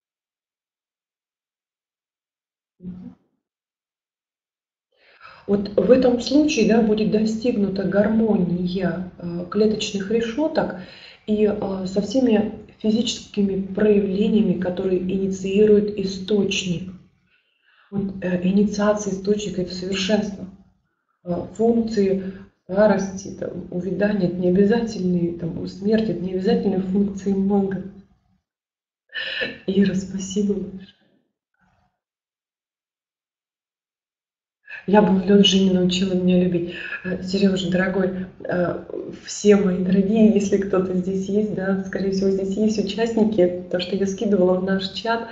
Вот в этом случае, да, будет достигнута гармония клеточных решеток и со всеми физическими проявлениями, которые инициирует источник. Инициация источника – это совершенство. Функции старости, увядания – это не обязательные, у смерти – это не обязательные функции мозга. Ира, спасибо большое. Я бы Женя научила меня любить. Сережа, дорогой, все мои дорогие, если кто-то здесь есть, да, скорее всего, здесь есть участники, то, что я скидывала в наш чат,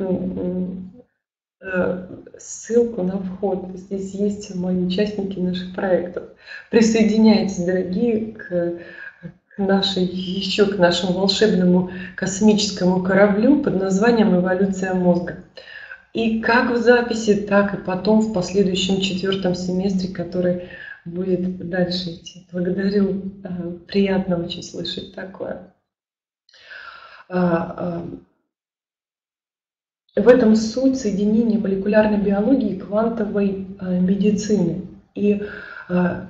ссылку на вход. Здесь есть мои участники наших проектов. Присоединяйтесь, дорогие, к нашему волшебному космическому кораблю под названием «Эволюция мозга». И как в записи, так и потом в последующем 4 семестре, который будет дальше идти. Благодарю, приятно очень слышать такое. В этом суть соединения молекулярной биологии и квантовой медицины. И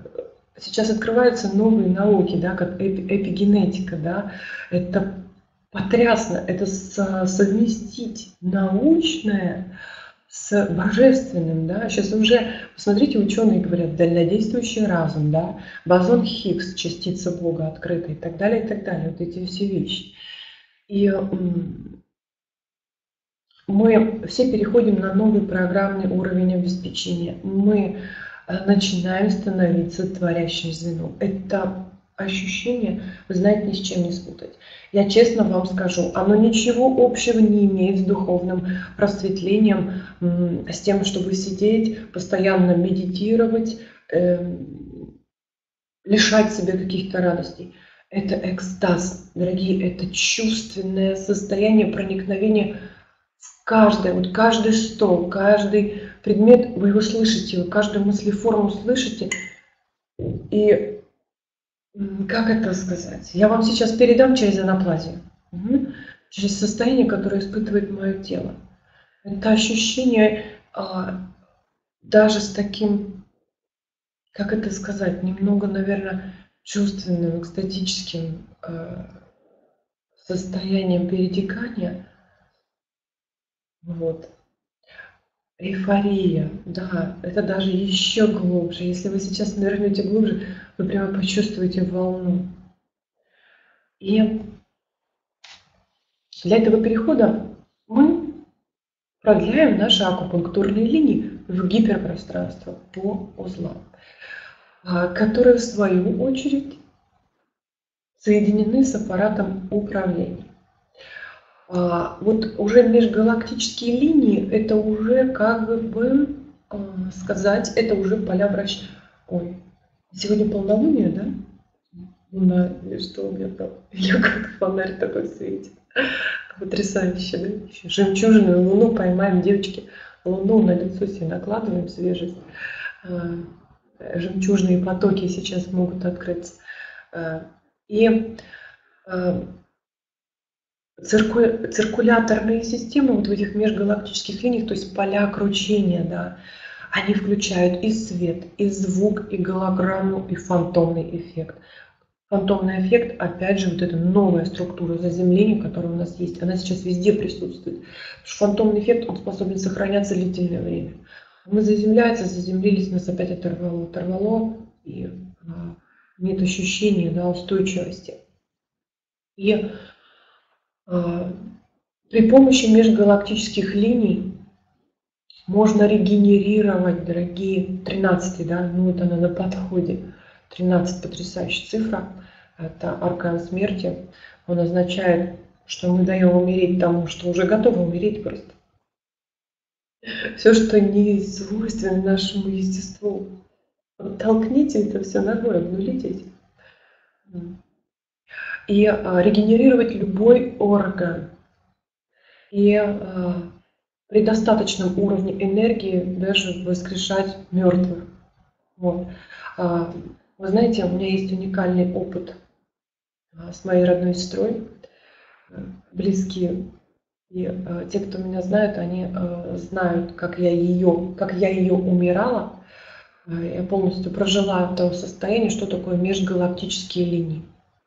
сейчас открываются новые науки, да, как эпигенетика. Да, это потрясно это совместить научное с божественным, да. Сейчас уже, посмотрите, ученые говорят, дальнодействующий разум, да, бозон Хиггс, частица Бога открытая и так далее, и так далее. Вот эти все вещи. И мы все переходим на новый программный уровень обеспечения. Мы начинаем становиться творящим звеном. Это ощущение, вы знаете, ни с чем не спутать. Я честно вам скажу, оно ничего общего не имеет с духовным просветлением, с тем, чтобы сидеть, постоянно медитировать, лишать себя каких-то радостей. Это экстаз, дорогие, это чувственное состояние проникновения в каждое, вот каждый стол, каждый предмет, вы его слышите, вы каждую мыслеформу слышите. И как это сказать? Я вам сейчас передам через анаплазию, через состояние, которое испытывает мое тело. Это ощущение даже с таким, как это сказать, немного, наверное, чувственным, экстатическим состоянием перетекания. Вот. Эйфория, да, это даже еще глубже. Если вы сейчас нырнете глубже, вы прямо почувствуете волну. И для этого перехода мы продляем наши акупунктурные линии в гиперпространство по узлам, которые в свою очередь соединены с аппаратом управления. Вот уже межгалактические линии, это уже, как бы сказать, это уже поля врача. Ой, сегодня полнолуние, да? Луна, что у меня там? Я как фонарь такой светит. Потрясающе, да? Еще жемчужную луну поймаем, девочки. Луну на лицо себе накладываем, свежесть. Жемчужные потоки сейчас могут открыться. И циркуляторные системы вот в этих межгалактических линиях, то есть поля кручения, да, они включают и свет, и звук, и голограмму, и фантомный эффект. Фантомный эффект, опять же, вот эта новая структура заземления, которая у нас есть, она сейчас везде присутствует. Потому что фантомный эффект, он способен сохраняться длительное время. Мы заземляемся, заземлились, нас опять оторвало, и нет ощущения, да, устойчивости. И при помощи межгалактических линий можно регенерировать, дорогие, 13, да, ну вот она на подходе, 13 потрясающая цифра, это аркан смерти, он означает, что мы даем умереть тому, что уже готово умереть просто. Все, что не свойственно нашему естеству, толкните это все ногой, обнулите. И регенерировать любой орган. И при достаточном уровне энергии даже воскрешать мертвых. Вот. Вы знаете, у меня есть уникальный опыт с моей родной сестрой, близкие. И те, кто меня знают, они знают, как я ее умирала. Я полностью прожила то состояние, что такое межгалактические линии.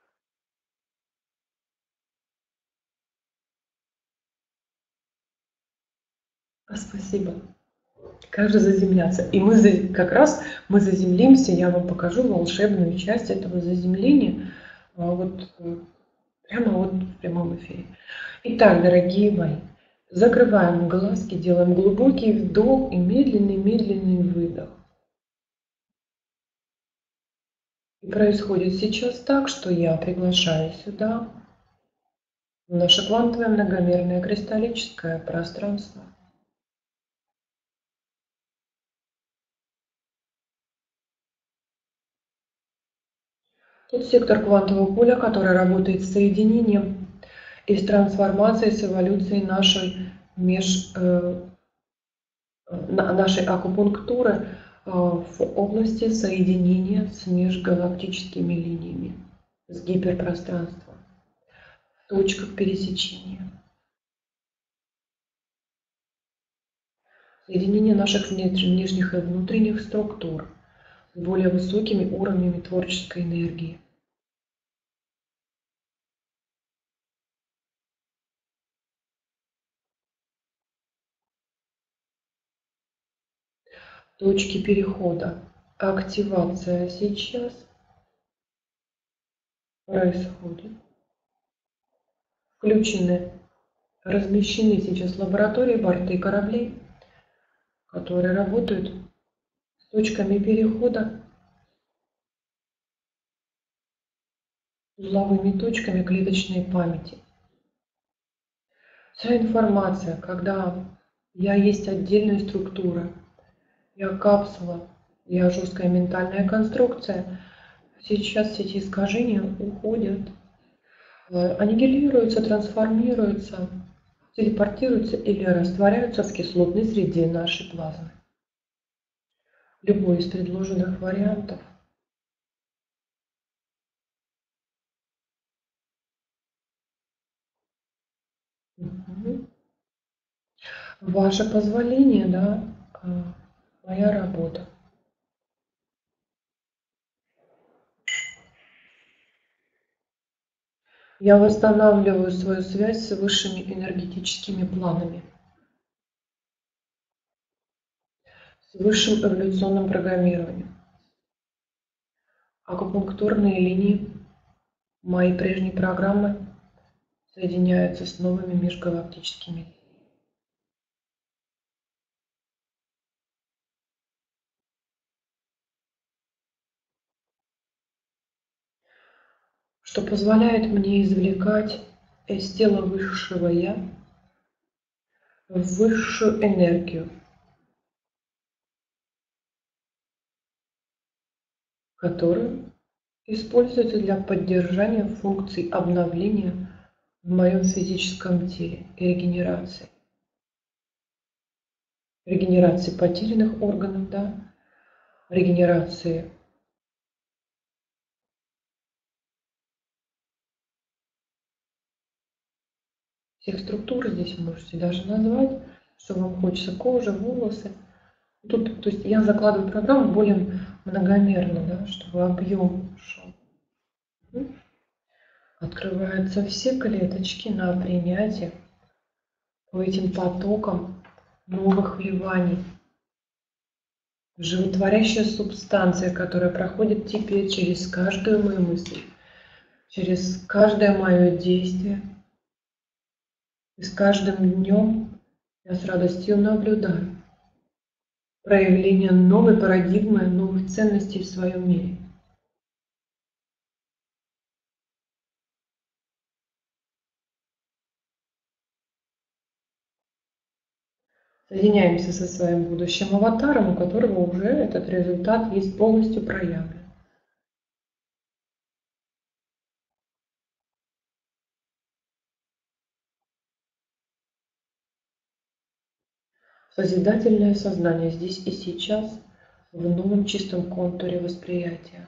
Спасибо. Как же заземляться? И мы как раз мы заземлимся, я вам покажу волшебную часть этого заземления вот прямо вот в прямом эфире. Итак, дорогие мои, закрываем глазки, делаем глубокий вдох и медленный выдох. И происходит сейчас так, что я приглашаю сюда в наше квантовое многомерное кристаллическое пространство. Тот сектор квантового поля, который работает с соединением и с трансформацией, с эволюцией нашей нашей акупунктуры в области соединения с межгалактическими линиями, с гиперпространством, в точках пересечения. Соединение наших внешних и внутренних структур с более высокими уровнями творческой энергии. точки перехода. Активация сейчас происходит. Включены, размещены сейчас лаборатории, борты кораблей, которые работают с точками перехода, узловыми точками клеточной памяти. Вся информация, когда я есть отдельная структура, я капсула, я жесткая ментальная конструкция, сейчас все эти искажения уходят, аннигилируются, трансформируются, телепортируются или растворяются в кислотной среде нашей плазмы. Любой из предложенных вариантов. Мгм. Ваше позволение, да, моя работа. Я восстанавливаю свою связь с высшими энергетическими планами, с высшим эволюционным программированием. Акупунктурные линии моей прежней программы соединяются с новыми межгалактическими. Что позволяет мне извлекать из тела высшего Я высшую энергию, которая используется для поддержания функций обновления в моем физическом теле и регенерации. Регенерации потерянных органов, да, регенерации всех структур здесь можете даже назвать, что вам хочется: кожа, волосы. Тут, то есть я закладываю программу более многомерно, да, чтобы объем шел. Открываются все клеточки на принятие по этим потокам новых вливаний. Животворящая субстанция, которая проходит теперь через каждую мою мысль, через каждое мое действие. И с каждым днем я с радостью наблюдаю проявление новой парадигмы, новых ценностей в своем мире. Соединяемся со своим будущим аватаром, у которого уже этот результат есть полностью проявлен. Созидательное сознание здесь и сейчас, в новом чистом контуре восприятия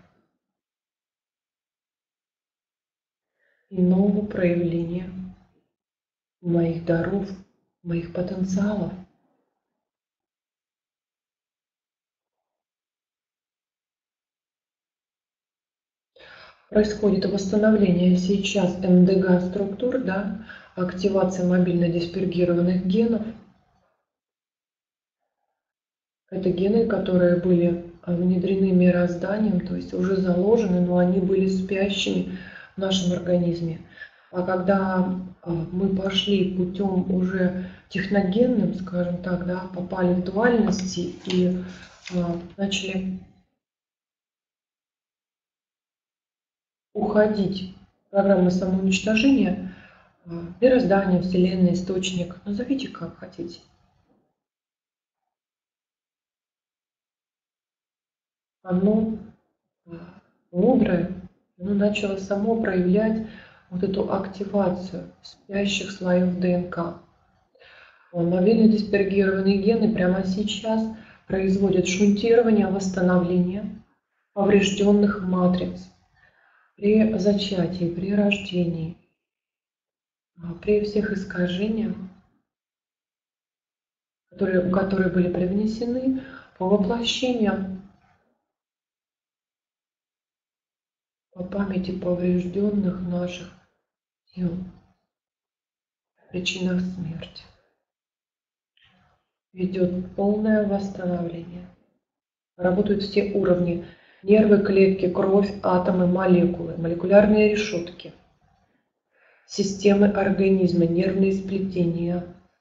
и нового проявления моих даров, моих потенциалов. Происходит восстановление сейчас МДГ-структур, да, активация мобильно диспергированных генов. Это гены, которые были внедрены мирозданием, то есть уже заложены, но они были спящими в нашем организме. А когда мы пошли путем уже техногенным, скажем так, да, попали в дуальности и начали уходить в программы самоуничтожения, мироздание, Вселенная, источник, назовите как хотите. Оно мудрое, оно начало само проявлять вот эту активацию спящих слоев ДНК. Мобильно диспергированные гены прямо сейчас производят шунтирование, восстановление поврежденных матриц при зачатии, при рождении, при всех искажениях, которые были привнесены по воплощениям, по памяти поврежденных наших тел, причинах смерти. Идет полное восстановление. Работают все уровни. Нервы, клетки, кровь, атомы, молекулы, молекулярные решетки, системы организма, нервные сплетения.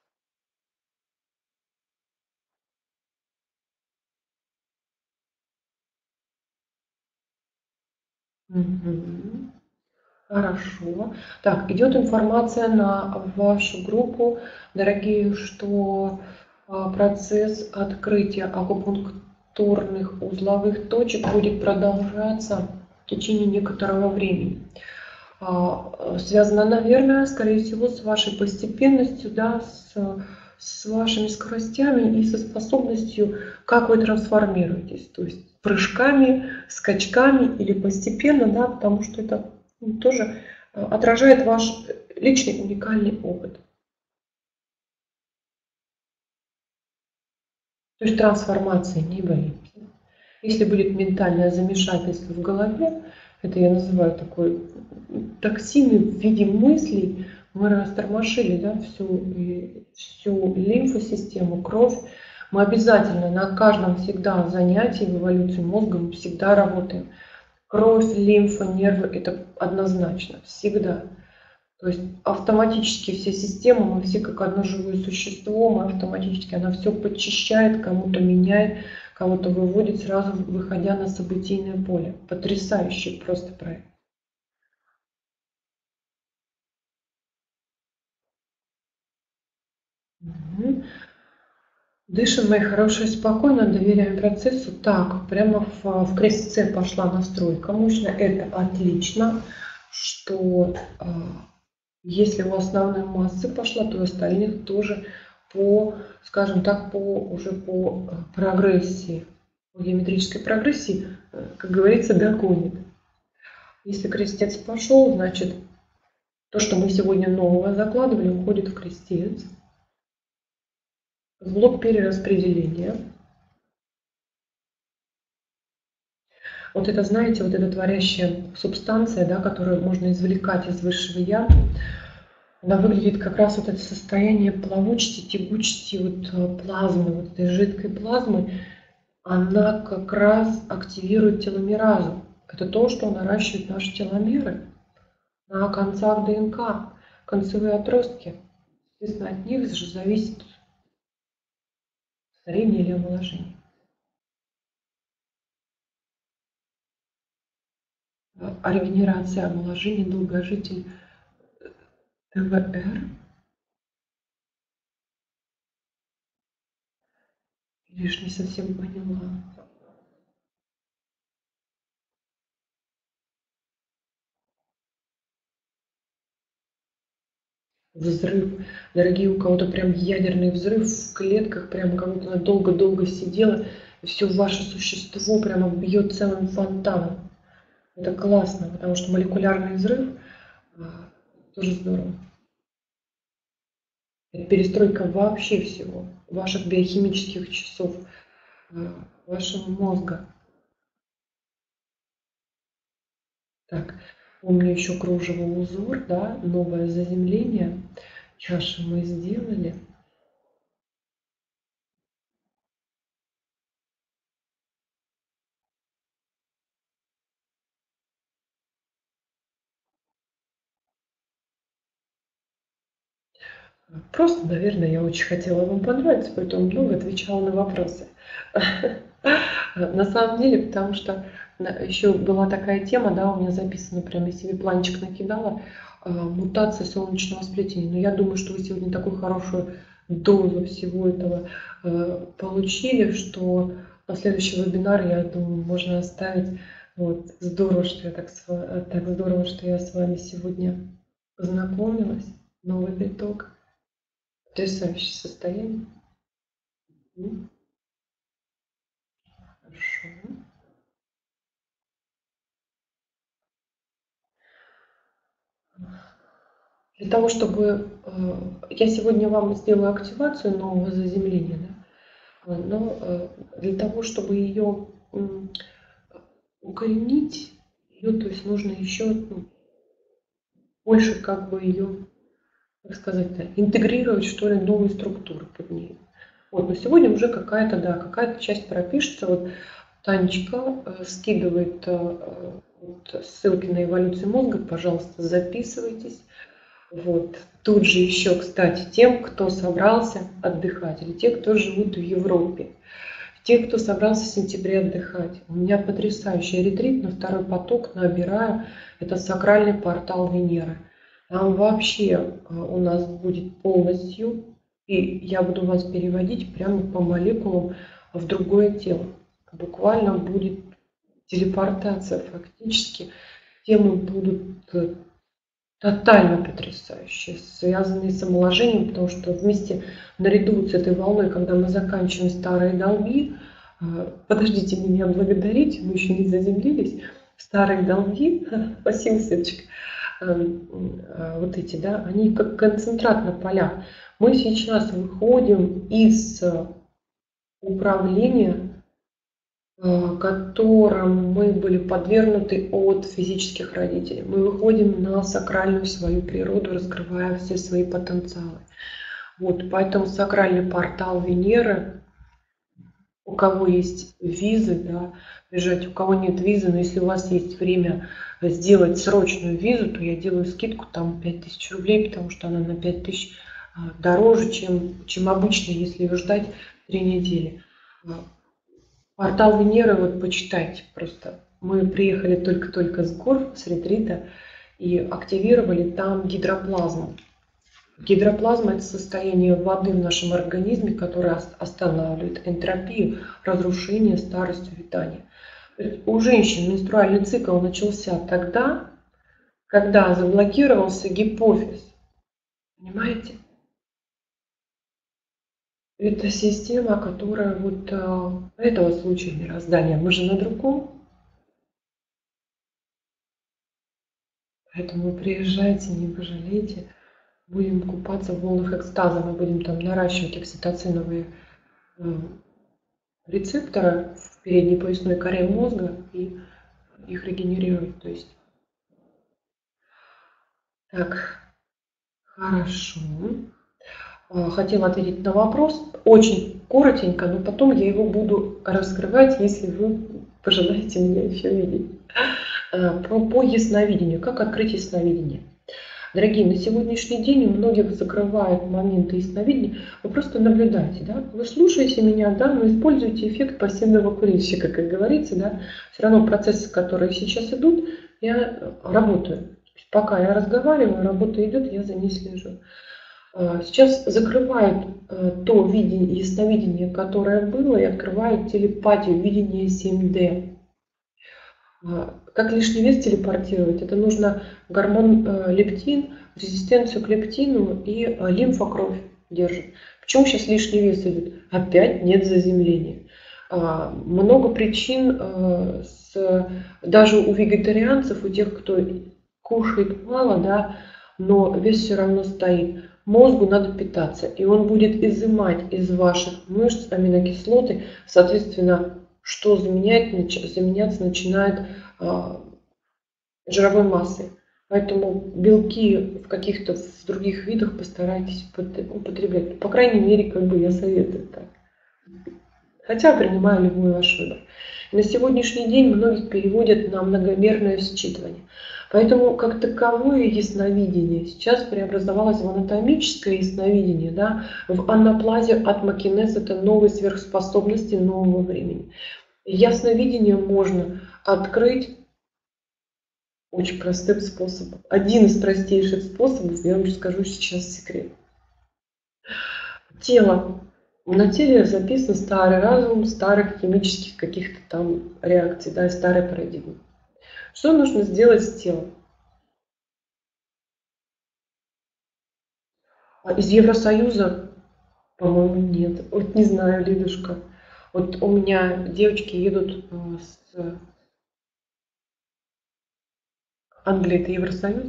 Мгм. Хорошо. Так, идет информация на вашу группу, дорогие, что процесс открытия акупунктурных узловых точек будет продолжаться в течение некоторого времени. Связано, наверное, скорее всего, с вашей постепенностью, да, с вашими скоростями и со способностью, как вы трансформируетесь, то есть прыжками, скачками или постепенно, да, потому что это тоже отражает ваш личный уникальный опыт. То есть трансформации не боитесь. Если будет ментальное замешательство в голове, это я называю такой токсины в виде мыслей, мы растормошили, да, всю лимфосистему, кровь. Мы обязательно на каждом всегда занятии в эволюции мозга мы всегда работаем. Кровь, лимфа, нервы – это однозначно, всегда. То есть автоматически все системы, мы все как одно живое существо, мы автоматически, она все подчищает, кому-то меняет, кого-то выводит, сразу выходя на событийное поле. Потрясающий просто проект. Мгм. Дышим, мои хорошие, спокойно, доверяем процессу. Так, прямо в крестце пошла настройка мощная. Это отлично, что если у основной массы пошла, то у остальных тоже по, скажем так, уже по прогрессии, по геометрической прогрессии, как говорится, догонит. Если крестец пошел, значит, то, что мы сегодня нового закладывали, уходит в крестец. В блок перераспределения. Вот это, знаете, вот эта творящая субстанция, да, которую можно извлекать из высшего я, она выглядит как раз вот это состояние плавучести, тягучести вот плазмы, вот этой жидкой плазмы, она как раз активирует теломеразу. Это то, что наращивает наши теломеры на концах ДНК, концевые отростки. Соответственно, от них же зависит старение или омоложение. А регенерация, омоложение, долгожитель ТВР, лишь не совсем поняла. Взрыв. Дорогие, у кого-то прям ядерный взрыв в клетках, прям как будто она долго-долго сидела, и все ваше существо прямо бьет целым фонтаном. Это классно, потому что молекулярный взрыв тоже здорово. Это перестройка вообще всего, ваших биохимических часов, вашего мозга. Так, помню еще кружево узор, да, новое заземление. Чаши мы сделали. Просто, наверное, я очень хотела вам понравиться, поэтому много отвечала на вопросы. На самом деле, потому что еще была такая тема, да, у меня записана, прям я себе планчик накидала, мутация солнечного сплетения. Но я думаю, что вы сегодня такую хорошую дозу всего этого получили, что на следующий вебинар, я думаю, можно оставить. Вот, здорово, что я так здорово, что я с вами сегодня познакомилась. Новый виток. Потрясающее состояние. Хорошо. Для того, чтобы я сегодня вам сделаю активацию нового заземления, да, но для того, чтобы ее укоренить, ее, то есть нужно еще больше как бы ее, как сказать, интегрировать, что ли, новые структуры под ней. Вот, но сегодня уже какая-то, да, какая-то часть пропишется. Вот Танечка скидывает вот ссылки на эволюцию мозга, пожалуйста, записывайтесь. Вот. Тут же еще, кстати, тем, кто собрался отдыхать, или те, кто живут в Европе, те, кто собрался в сентябре отдыхать. У меня потрясающий ретрит на второй поток набираю. Это сакральный портал Венеры. Там вообще у нас будет полностью, и я буду вас переводить прямо по молекулам в другое тело. Буквально будет телепортация фактически. Темы будут тотально потрясающие, связанные с омоложением, потому что вместе, наряду с этой волной, когда мы заканчиваем старые долги, подождите меня благодарить, мы еще не заземлились, старые долги, спасибо, Светочка, вот эти, да, они как концентрат на полях. Мы сейчас выходим из управления, которым мы были подвергнуты от физических родителей. Мы выходим на сакральную свою природу, раскрывая все свои потенциалы. Вот, поэтому сакральный портал Венеры, у кого есть визы, да, бежать, у кого нет визы, но если у вас есть время сделать срочную визу, то я делаю скидку там 5000 рублей, потому что она на 5000 дороже, чем обычно, если ее ждать 3 недели. Портал Венеры, вот почитайте просто. Мы приехали только-только с гор, с ретрита, и активировали там гидроплазму. Гидроплазма – это состояние воды в нашем организме, которое останавливает энтропию, разрушение, старость, увядание. У женщин менструальный цикл начался тогда, когда заблокировался гипофиз. Понимаете? Это система, которая вот этого случая мироздания. Мы же на другом. Поэтому приезжайте, не пожалейте. Будем купаться в волнах экстаза. Мы будем там наращивать окситоциновые рецепторы в передней поясной коре мозга и их регенерировать. То есть, так, хорошо. Хотела ответить на вопрос, очень коротенько, но потом я его буду раскрывать, если вы пожелаете меня еще видеть. По ясновидению, как открыть ясновидение. Дорогие, на сегодняшний день у многих закрывают моменты ясновидения. Вы просто наблюдайте, да? Вы слушаете меня, да, но используйте эффект пассивного курильщика, как говорится, да? Все равно процессы, которые сейчас идут, я работаю. Пока я разговариваю, работа идет, я за ней слежу. Сейчас закрывают то видение, ясновидение, которое было, и открывают телепатию, видение 7D. Как лишний вес телепортировать? Это нужно гормон лептин, резистенцию к лептину и лимфокровь держит. Почему сейчас лишний вес идет? Опять нет заземления. Много причин, даже у вегетарианцев, у тех, кто кушает мало, да, но вес все равно стоит. Мозгу надо питаться, и он будет изымать из ваших мышц аминокислоты, соответственно, что заменяться начинает жировой массой. Поэтому белки в каких-то других видах постарайтесь употреблять. По крайней мере, как бы я советую так. Хотя принимаю любой ваш выбор. На сегодняшний день многих переводят на многомерное считывание. Поэтому как таковое ясновидение сейчас преобразовалось в анатомическое ясновидение, да, в анаплазе атмокинез, это новые сверхспособности нового времени. Ясновидение можно открыть очень простым способом. Один из простейших способов, я вам скажу сейчас секрет. Тело. На теле записан старый разум, старых химических каких-то там реакций, да, старой парадигмы. Что нужно сделать с телом? Из Евросоюза, по-моему, нет. Вот не знаю, Лидушка. Вот у меня девочки едут с Англии, это Евросоюз,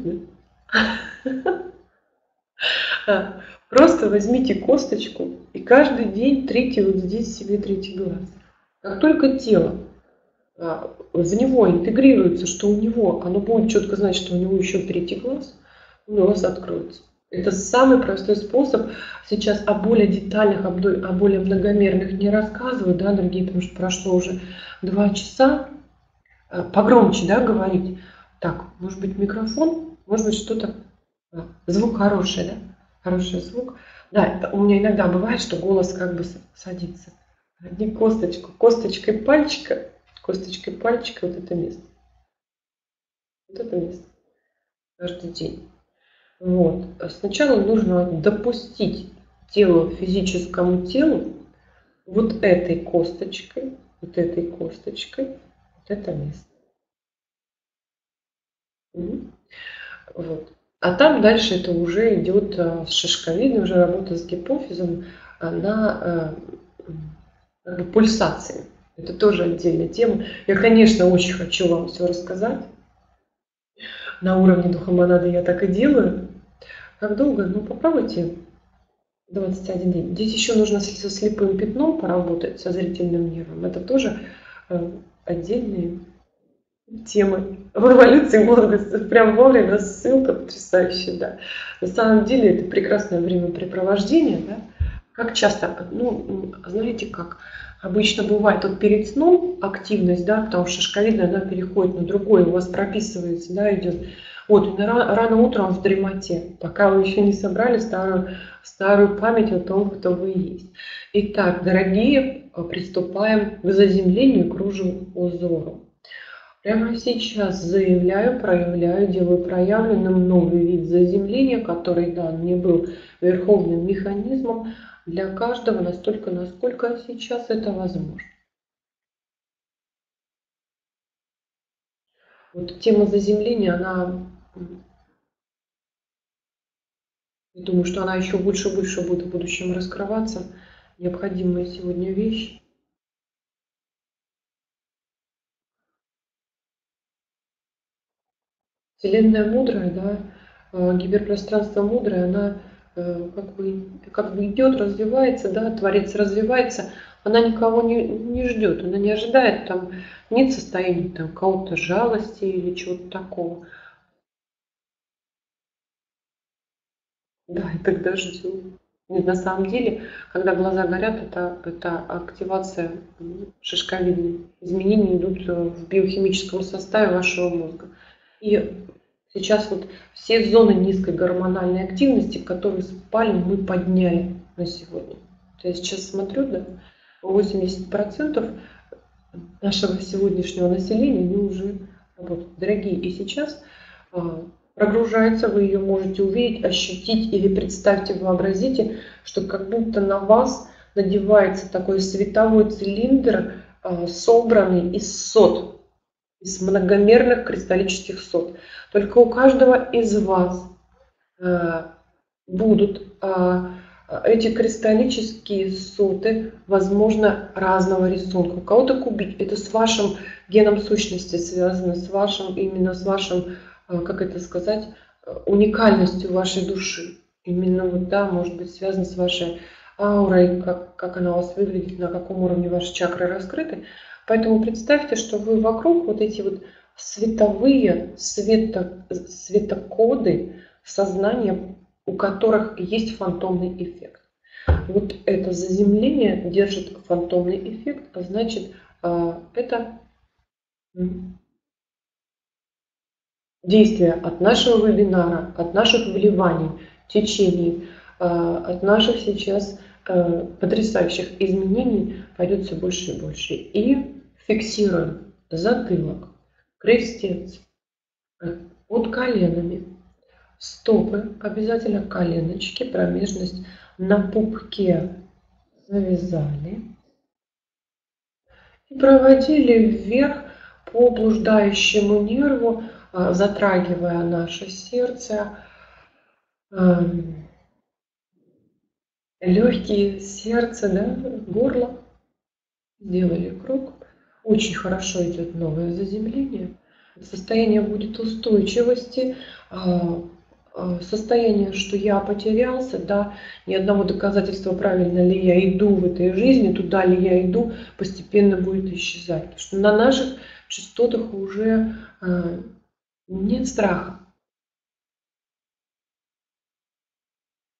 да? Просто возьмите косточку и каждый день трите вот здесь себе третий глаз. Как только тело в него интегрируется, что у него, оно будет четко знать, что у него еще третий глаз, он у вас откроется. Это самый простой способ. Сейчас о более детальных, о более многомерных не рассказываю, да, дорогие, потому что прошло уже 2 часа. Погромче, да, говорить. Так, может быть, микрофон, может быть, что-то. Звук хороший, да? Хороший звук. Да, у меня иногда бывает, что голос как бы садится. Не косточку, косточкой пальчика вот это место. Вот это место. Каждый день. Вот. Сначала нужно допустить телу, физическому телу, вот этой косточкой, вот это место. Вот. А там дальше это уже идет с шишковидной, уже работа с гипофизом на как бы пульсации. Это тоже отдельная тема. Я, конечно, очень хочу вам все рассказать. На уровне духомонады я так и делаю. Как долго? Ну, попробуйте 21 день. Здесь еще нужно со слепым пятном поработать, со зрительным нервом. Это тоже отдельные темы в эволюции мозга. Прям вовремя ссылка потрясающая, да. На самом деле это прекрасное времяпрепровождение, да. Как часто, ну, знаете как, обычно бывает вот перед сном активность, да, потому что шишковидная, она переходит на другое, у вас прописывается, да, идет. Вот, и рано утром в дремоте, пока вы еще не собрали старую память о том, кто вы есть. Итак, дорогие, приступаем к заземлению, кружеву узору. Прямо сейчас заявляю, проявляю, делаю проявленным новый вид заземления, который дан мне был верховным механизмом для каждого настолько, насколько сейчас это возможно. Вот тема заземления, я думаю, что она еще больше и больше будет в будущем раскрываться. Необходимая сегодня вещь. Вселенная мудрая, да, гиперпространство мудрое, она как бы идет, развивается, да, Творец развивается, она никого не ждет, она не ожидает, там нет состояния там кого-то жалости или чего-то такого. Да, и тогда ждем. Нет, на самом деле, когда глаза горят, это активация шишковидной. Изменения идут в биохимическом составе вашего мозга. И сейчас вот все зоны низкой гормональной активности, которые спали, мы подняли на сегодня. То есть сейчас смотрю, да, 80% нашего сегодняшнего населения, они уже работают. Дорогие, и сейчас прогружается, вы ее можете увидеть, ощутить или представьте, вообразите, что как будто на вас надевается такой световой цилиндр, собранный из сот, из многомерных кристаллических сот. Только у каждого из вас будут эти кристаллические соты, возможно, разного рисунка. У кого-то кубик, это с вашим геном сущности связано, с вашим, именно с вашим, как это сказать, уникальностью вашей души. Именно вот, да, может быть, связано с вашей аурой, как она у вас выглядит, на каком уровне ваши чакры раскрыты. Поэтому представьте, что вы вокруг вот эти вот световые светокоды сознания, у которых есть фантомный эффект. Вот это заземление держит фантомный эффект, а значит, это действие от нашего вебинара, от наших вливаний, течений, от наших сейчас потрясающих изменений пойдет все больше и больше. И фиксируем затылок, крестец, под коленами, стопы, обязательно коленочки, промежность на пупке завязали. И проводили вверх по блуждающему нерву, затрагивая наше сердце, легкие, сердце, да, горло. Сделали круг. Очень хорошо идет новое заземление. Состояние будет устойчивости, состояние, что я потерялся, да, ни одного доказательства, правильно ли я иду в этой жизни, туда ли я иду, постепенно будет исчезать. Потому что на наших частотах уже нет страха.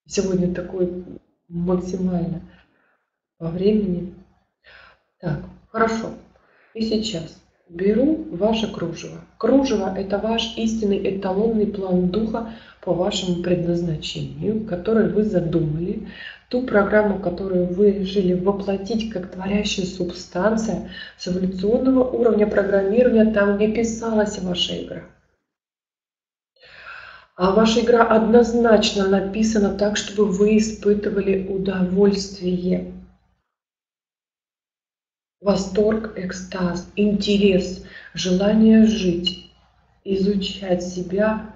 Сегодня такой максимально по времени. Так, хорошо. И сейчас беру ваше кружево. Кружево – это ваш истинный эталонный план духа по вашему предназначению, который вы задумали, ту программу, которую вы решили воплотить как творящая субстанция с эволюционного уровня программирования, там не писалась ваша игра. А ваша игра однозначно написана так, чтобы вы испытывали удовольствие. Восторг, экстаз, интерес, желание жить, изучать себя.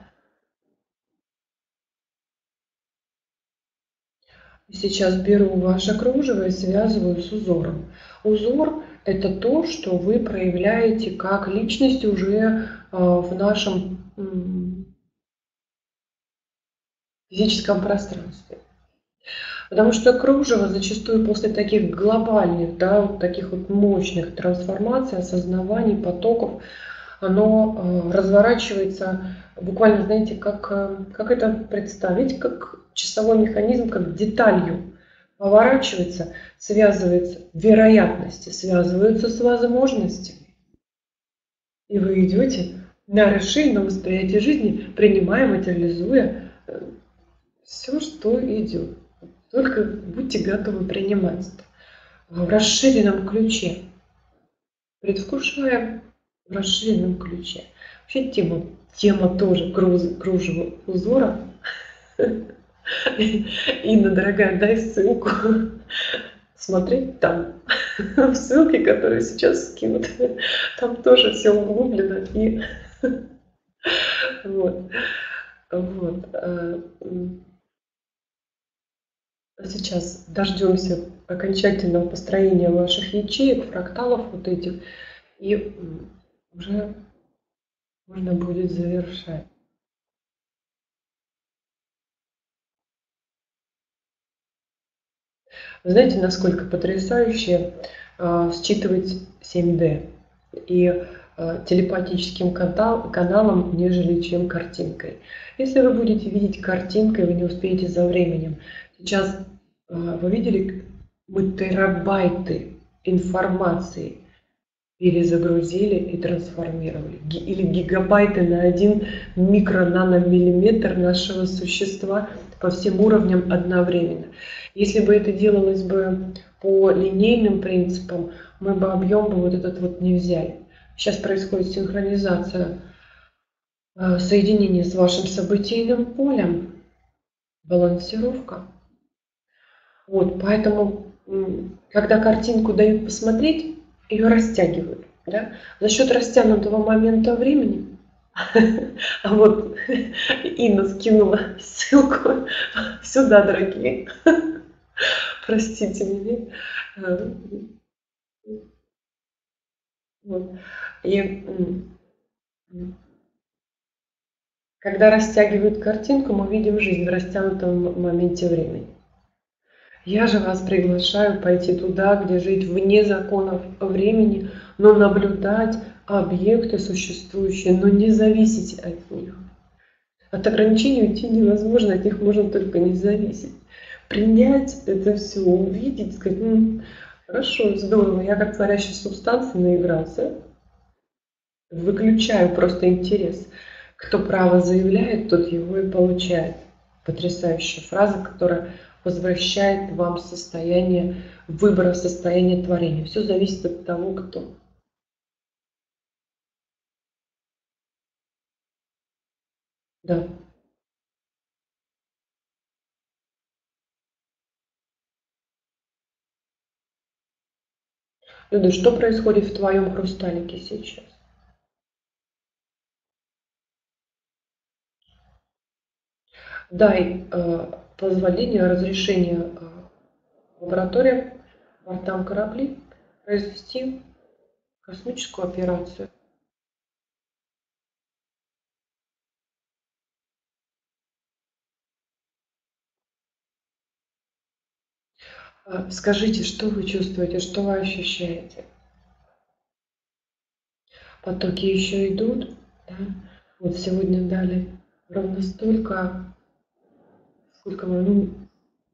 Сейчас беру ваше кружево и связываю с узором. Узор – это то, что вы проявляете как личность уже в нашем физическом пространстве. Потому что кружево зачастую после таких глобальных, да, вот таких вот мощных трансформаций, осознаваний, потоков, оно разворачивается буквально, знаете, как это представить, как часовой механизм, как деталью поворачивается, связывается вероятности, связываются с возможностями. И вы идете на расширенном восприятии жизни, принимая, материализуя все, что идет. Только будьте готовы принимать это в расширенном ключе, предвкушая в расширенном ключе. Вообще тема тоже кружева узора. Инна, дорогая, дай ссылку. Смотреть там. В ссылке, которые сейчас скинут. Там тоже все углублено. И вот. Вот. Сейчас дождемся окончательного построения ваших ячеек, фракталов вот этих, и уже можно будет завершать. Вы знаете, насколько потрясающе считывать 7D и телепатическим каналом, нежели чем картинкой. Если вы будете видеть картинкой, вы не успеете за временем. Сейчас вы видели, мы терабайты информации перезагрузили и трансформировали. Или гигабайты на 1 микро-наномиллиметр нашего существа по всем уровням одновременно. Если бы это делалось бы по линейным принципам, мы бы объем вот этот вот не взяли. Сейчас происходит синхронизация соединения с вашим событийным полем, балансировка. Вот, поэтому, когда картинку дают посмотреть, ее растягивают. Да? За счет растянутого момента времени. А вот Инна скинула ссылку сюда, дорогие. Простите меня. Вот. И когда растягивают картинку, мы видим жизнь в растянутом моменте времени. Я же вас приглашаю пойти туда, где жить вне законов времени, но наблюдать объекты существующие, но не зависеть от них. От ограничений уйти невозможно, от них можно только не зависеть. Принять это все, увидеть, сказать, хорошо, здорово, я как творящая субстанция наигрался, выключаю просто интерес. Кто право заявляет, тот его и получает. Потрясающая фраза, которая возвращает вам состояние выбора, состояние творения. Все зависит от того, кто. Да. Люда, что происходит в твоем хрусталике сейчас? Дай позволение, разрешение лабораториям, бортам кораблей произвести космическую операцию. Скажите, что вы чувствуете, что вы ощущаете? Потоки еще идут, да? Вот сегодня дали ровно столько, сколько мы,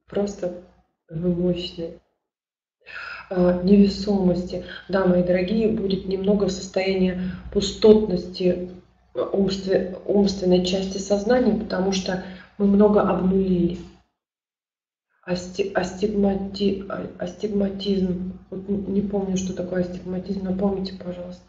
Просто вы мощные. Невесомости. Да, мои дорогие, будет немного состояние пустотности умственной части сознания, потому что мы много обнулили. Астигматизм. Вот не помню, что такое астигматизм. Напомните, пожалуйста.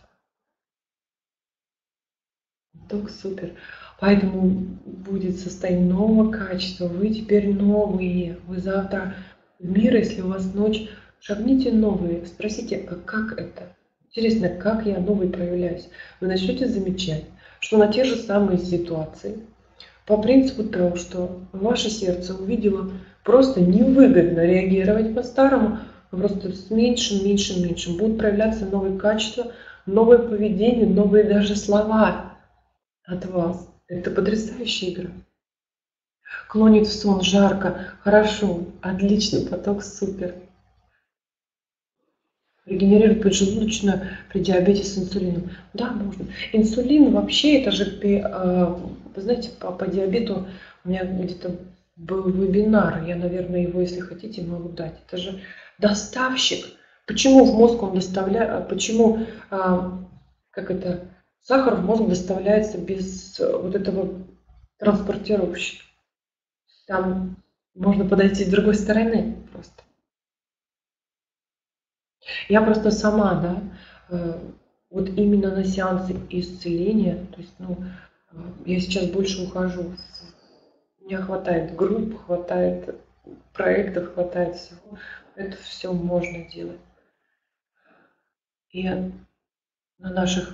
Так, супер. Поэтому будет состояние нового качества. Вы теперь новые. Вы завтра в мир, если у вас ночь, шагните новые. Спросите, а как это? Интересно, как я новый проявляюсь? Вы начнете замечать, что на те же самые ситуации, по принципу того, что ваше сердце увидело, просто невыгодно реагировать по-старому, а просто с меньшим, меньшим, меньшим. Будут проявляться новые качества, новое поведение, новые даже слова от вас. Это потрясающая игра. Клонит в сон, жарко, хорошо, отлично, поток супер. Регенерирует поджелудочную при диабете с инсулином. Да, можно. Инсулин вообще, это же, вы знаете, по диабету у меня где-то был вебинар, я, наверное, его, если хотите, могу дать. Это же доставщик. Почему в мозг он доставляет, почему, как это, сахар в мозг доставляется без вот этого транспортировщика? Там можно подойти с другой стороны просто. Я просто сама, да, вот именно на сеансы исцеления, то есть, ну, я сейчас больше ухожу. Мне хватает групп, хватает проектов, хватает всего. Это все можно делать. И на наших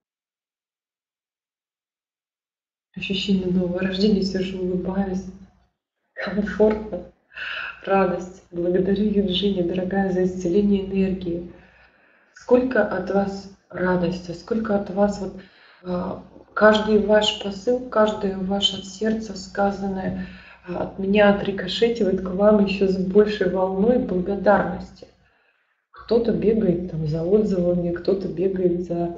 ощущениях нового рождения сижу, улыбаюсь, комфортно, радость. Благодарю, Евгения, дорогая, за исцеление энергии. Сколько от вас радости, сколько от вас вот каждый ваш посыл, каждое ваше сердце сказанное от меня отрикошетивает к вам еще с большей волной благодарности. Кто-то бегает там за отзывами, кто-то бегает за...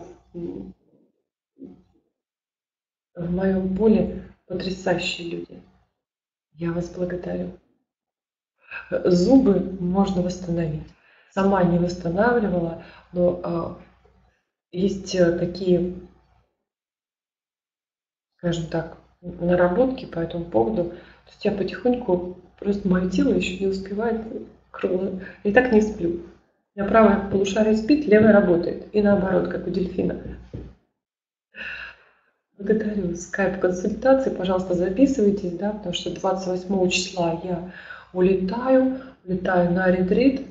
В моем поле потрясающие люди. Я вас благодарю. Зубы можно восстановить. Сама не восстанавливала, но есть такие, скажем так, наработки по этому поводу. То есть я потихоньку, просто мое тело еще не успевает кругло. И так не сплю. У меня правое полушарие спит, левое работает. И наоборот, как у дельфина. Благодарю. Скайп-консультации, пожалуйста, записывайтесь, да, потому что 28 числа я улетаю на ретрит.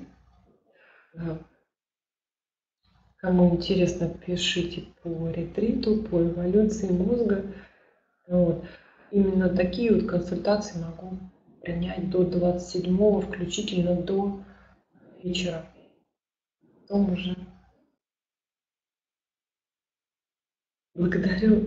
Кому интересно, пишите по ретриту, по эволюции мозга. Вот. Именно такие вот консультации могу принять до 27-го, включительно до вечера. Потом уже благодарю.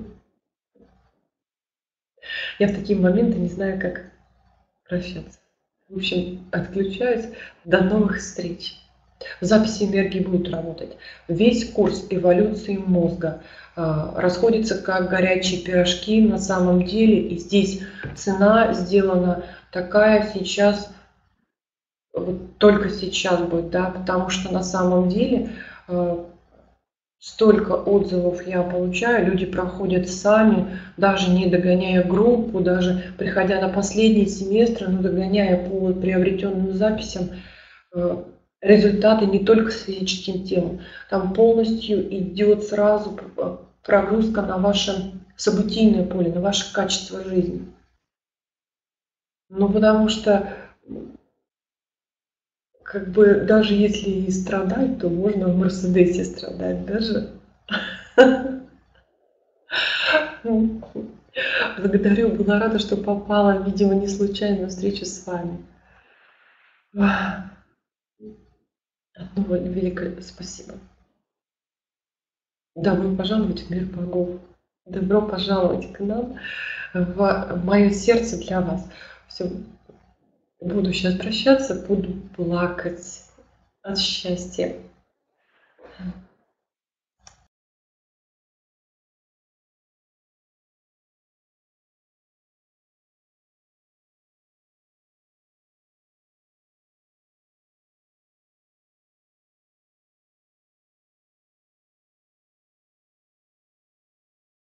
Я в такие моменты не знаю, как прощаться. В общем, отключаюсь. До новых встреч. Записи энергии будут работать. Весь курс эволюции мозга расходится как горячие пирожки на самом деле. И здесь цена сделана такая сейчас, вот только сейчас будет, да, потому что на самом деле столько отзывов я получаю, люди проходят сами, даже не догоняя группу, даже приходя на последний семестр, но догоняя по приобретенным записям, результаты не только с физическим телом. Там полностью идет сразу прогрузка на ваше событийное поле, на ваше качество жизни. Ну, потому что, как бы, даже если и страдать, то можно в Мерседесе страдать даже. Благодарю, была рада, что попала, видимо, не случайно на встречу с вами. Одно великое спасибо. Добро пожаловать в мир богов. Добро пожаловать к нам, в мое сердце для вас. Все, буду сейчас прощаться, буду плакать от счастья.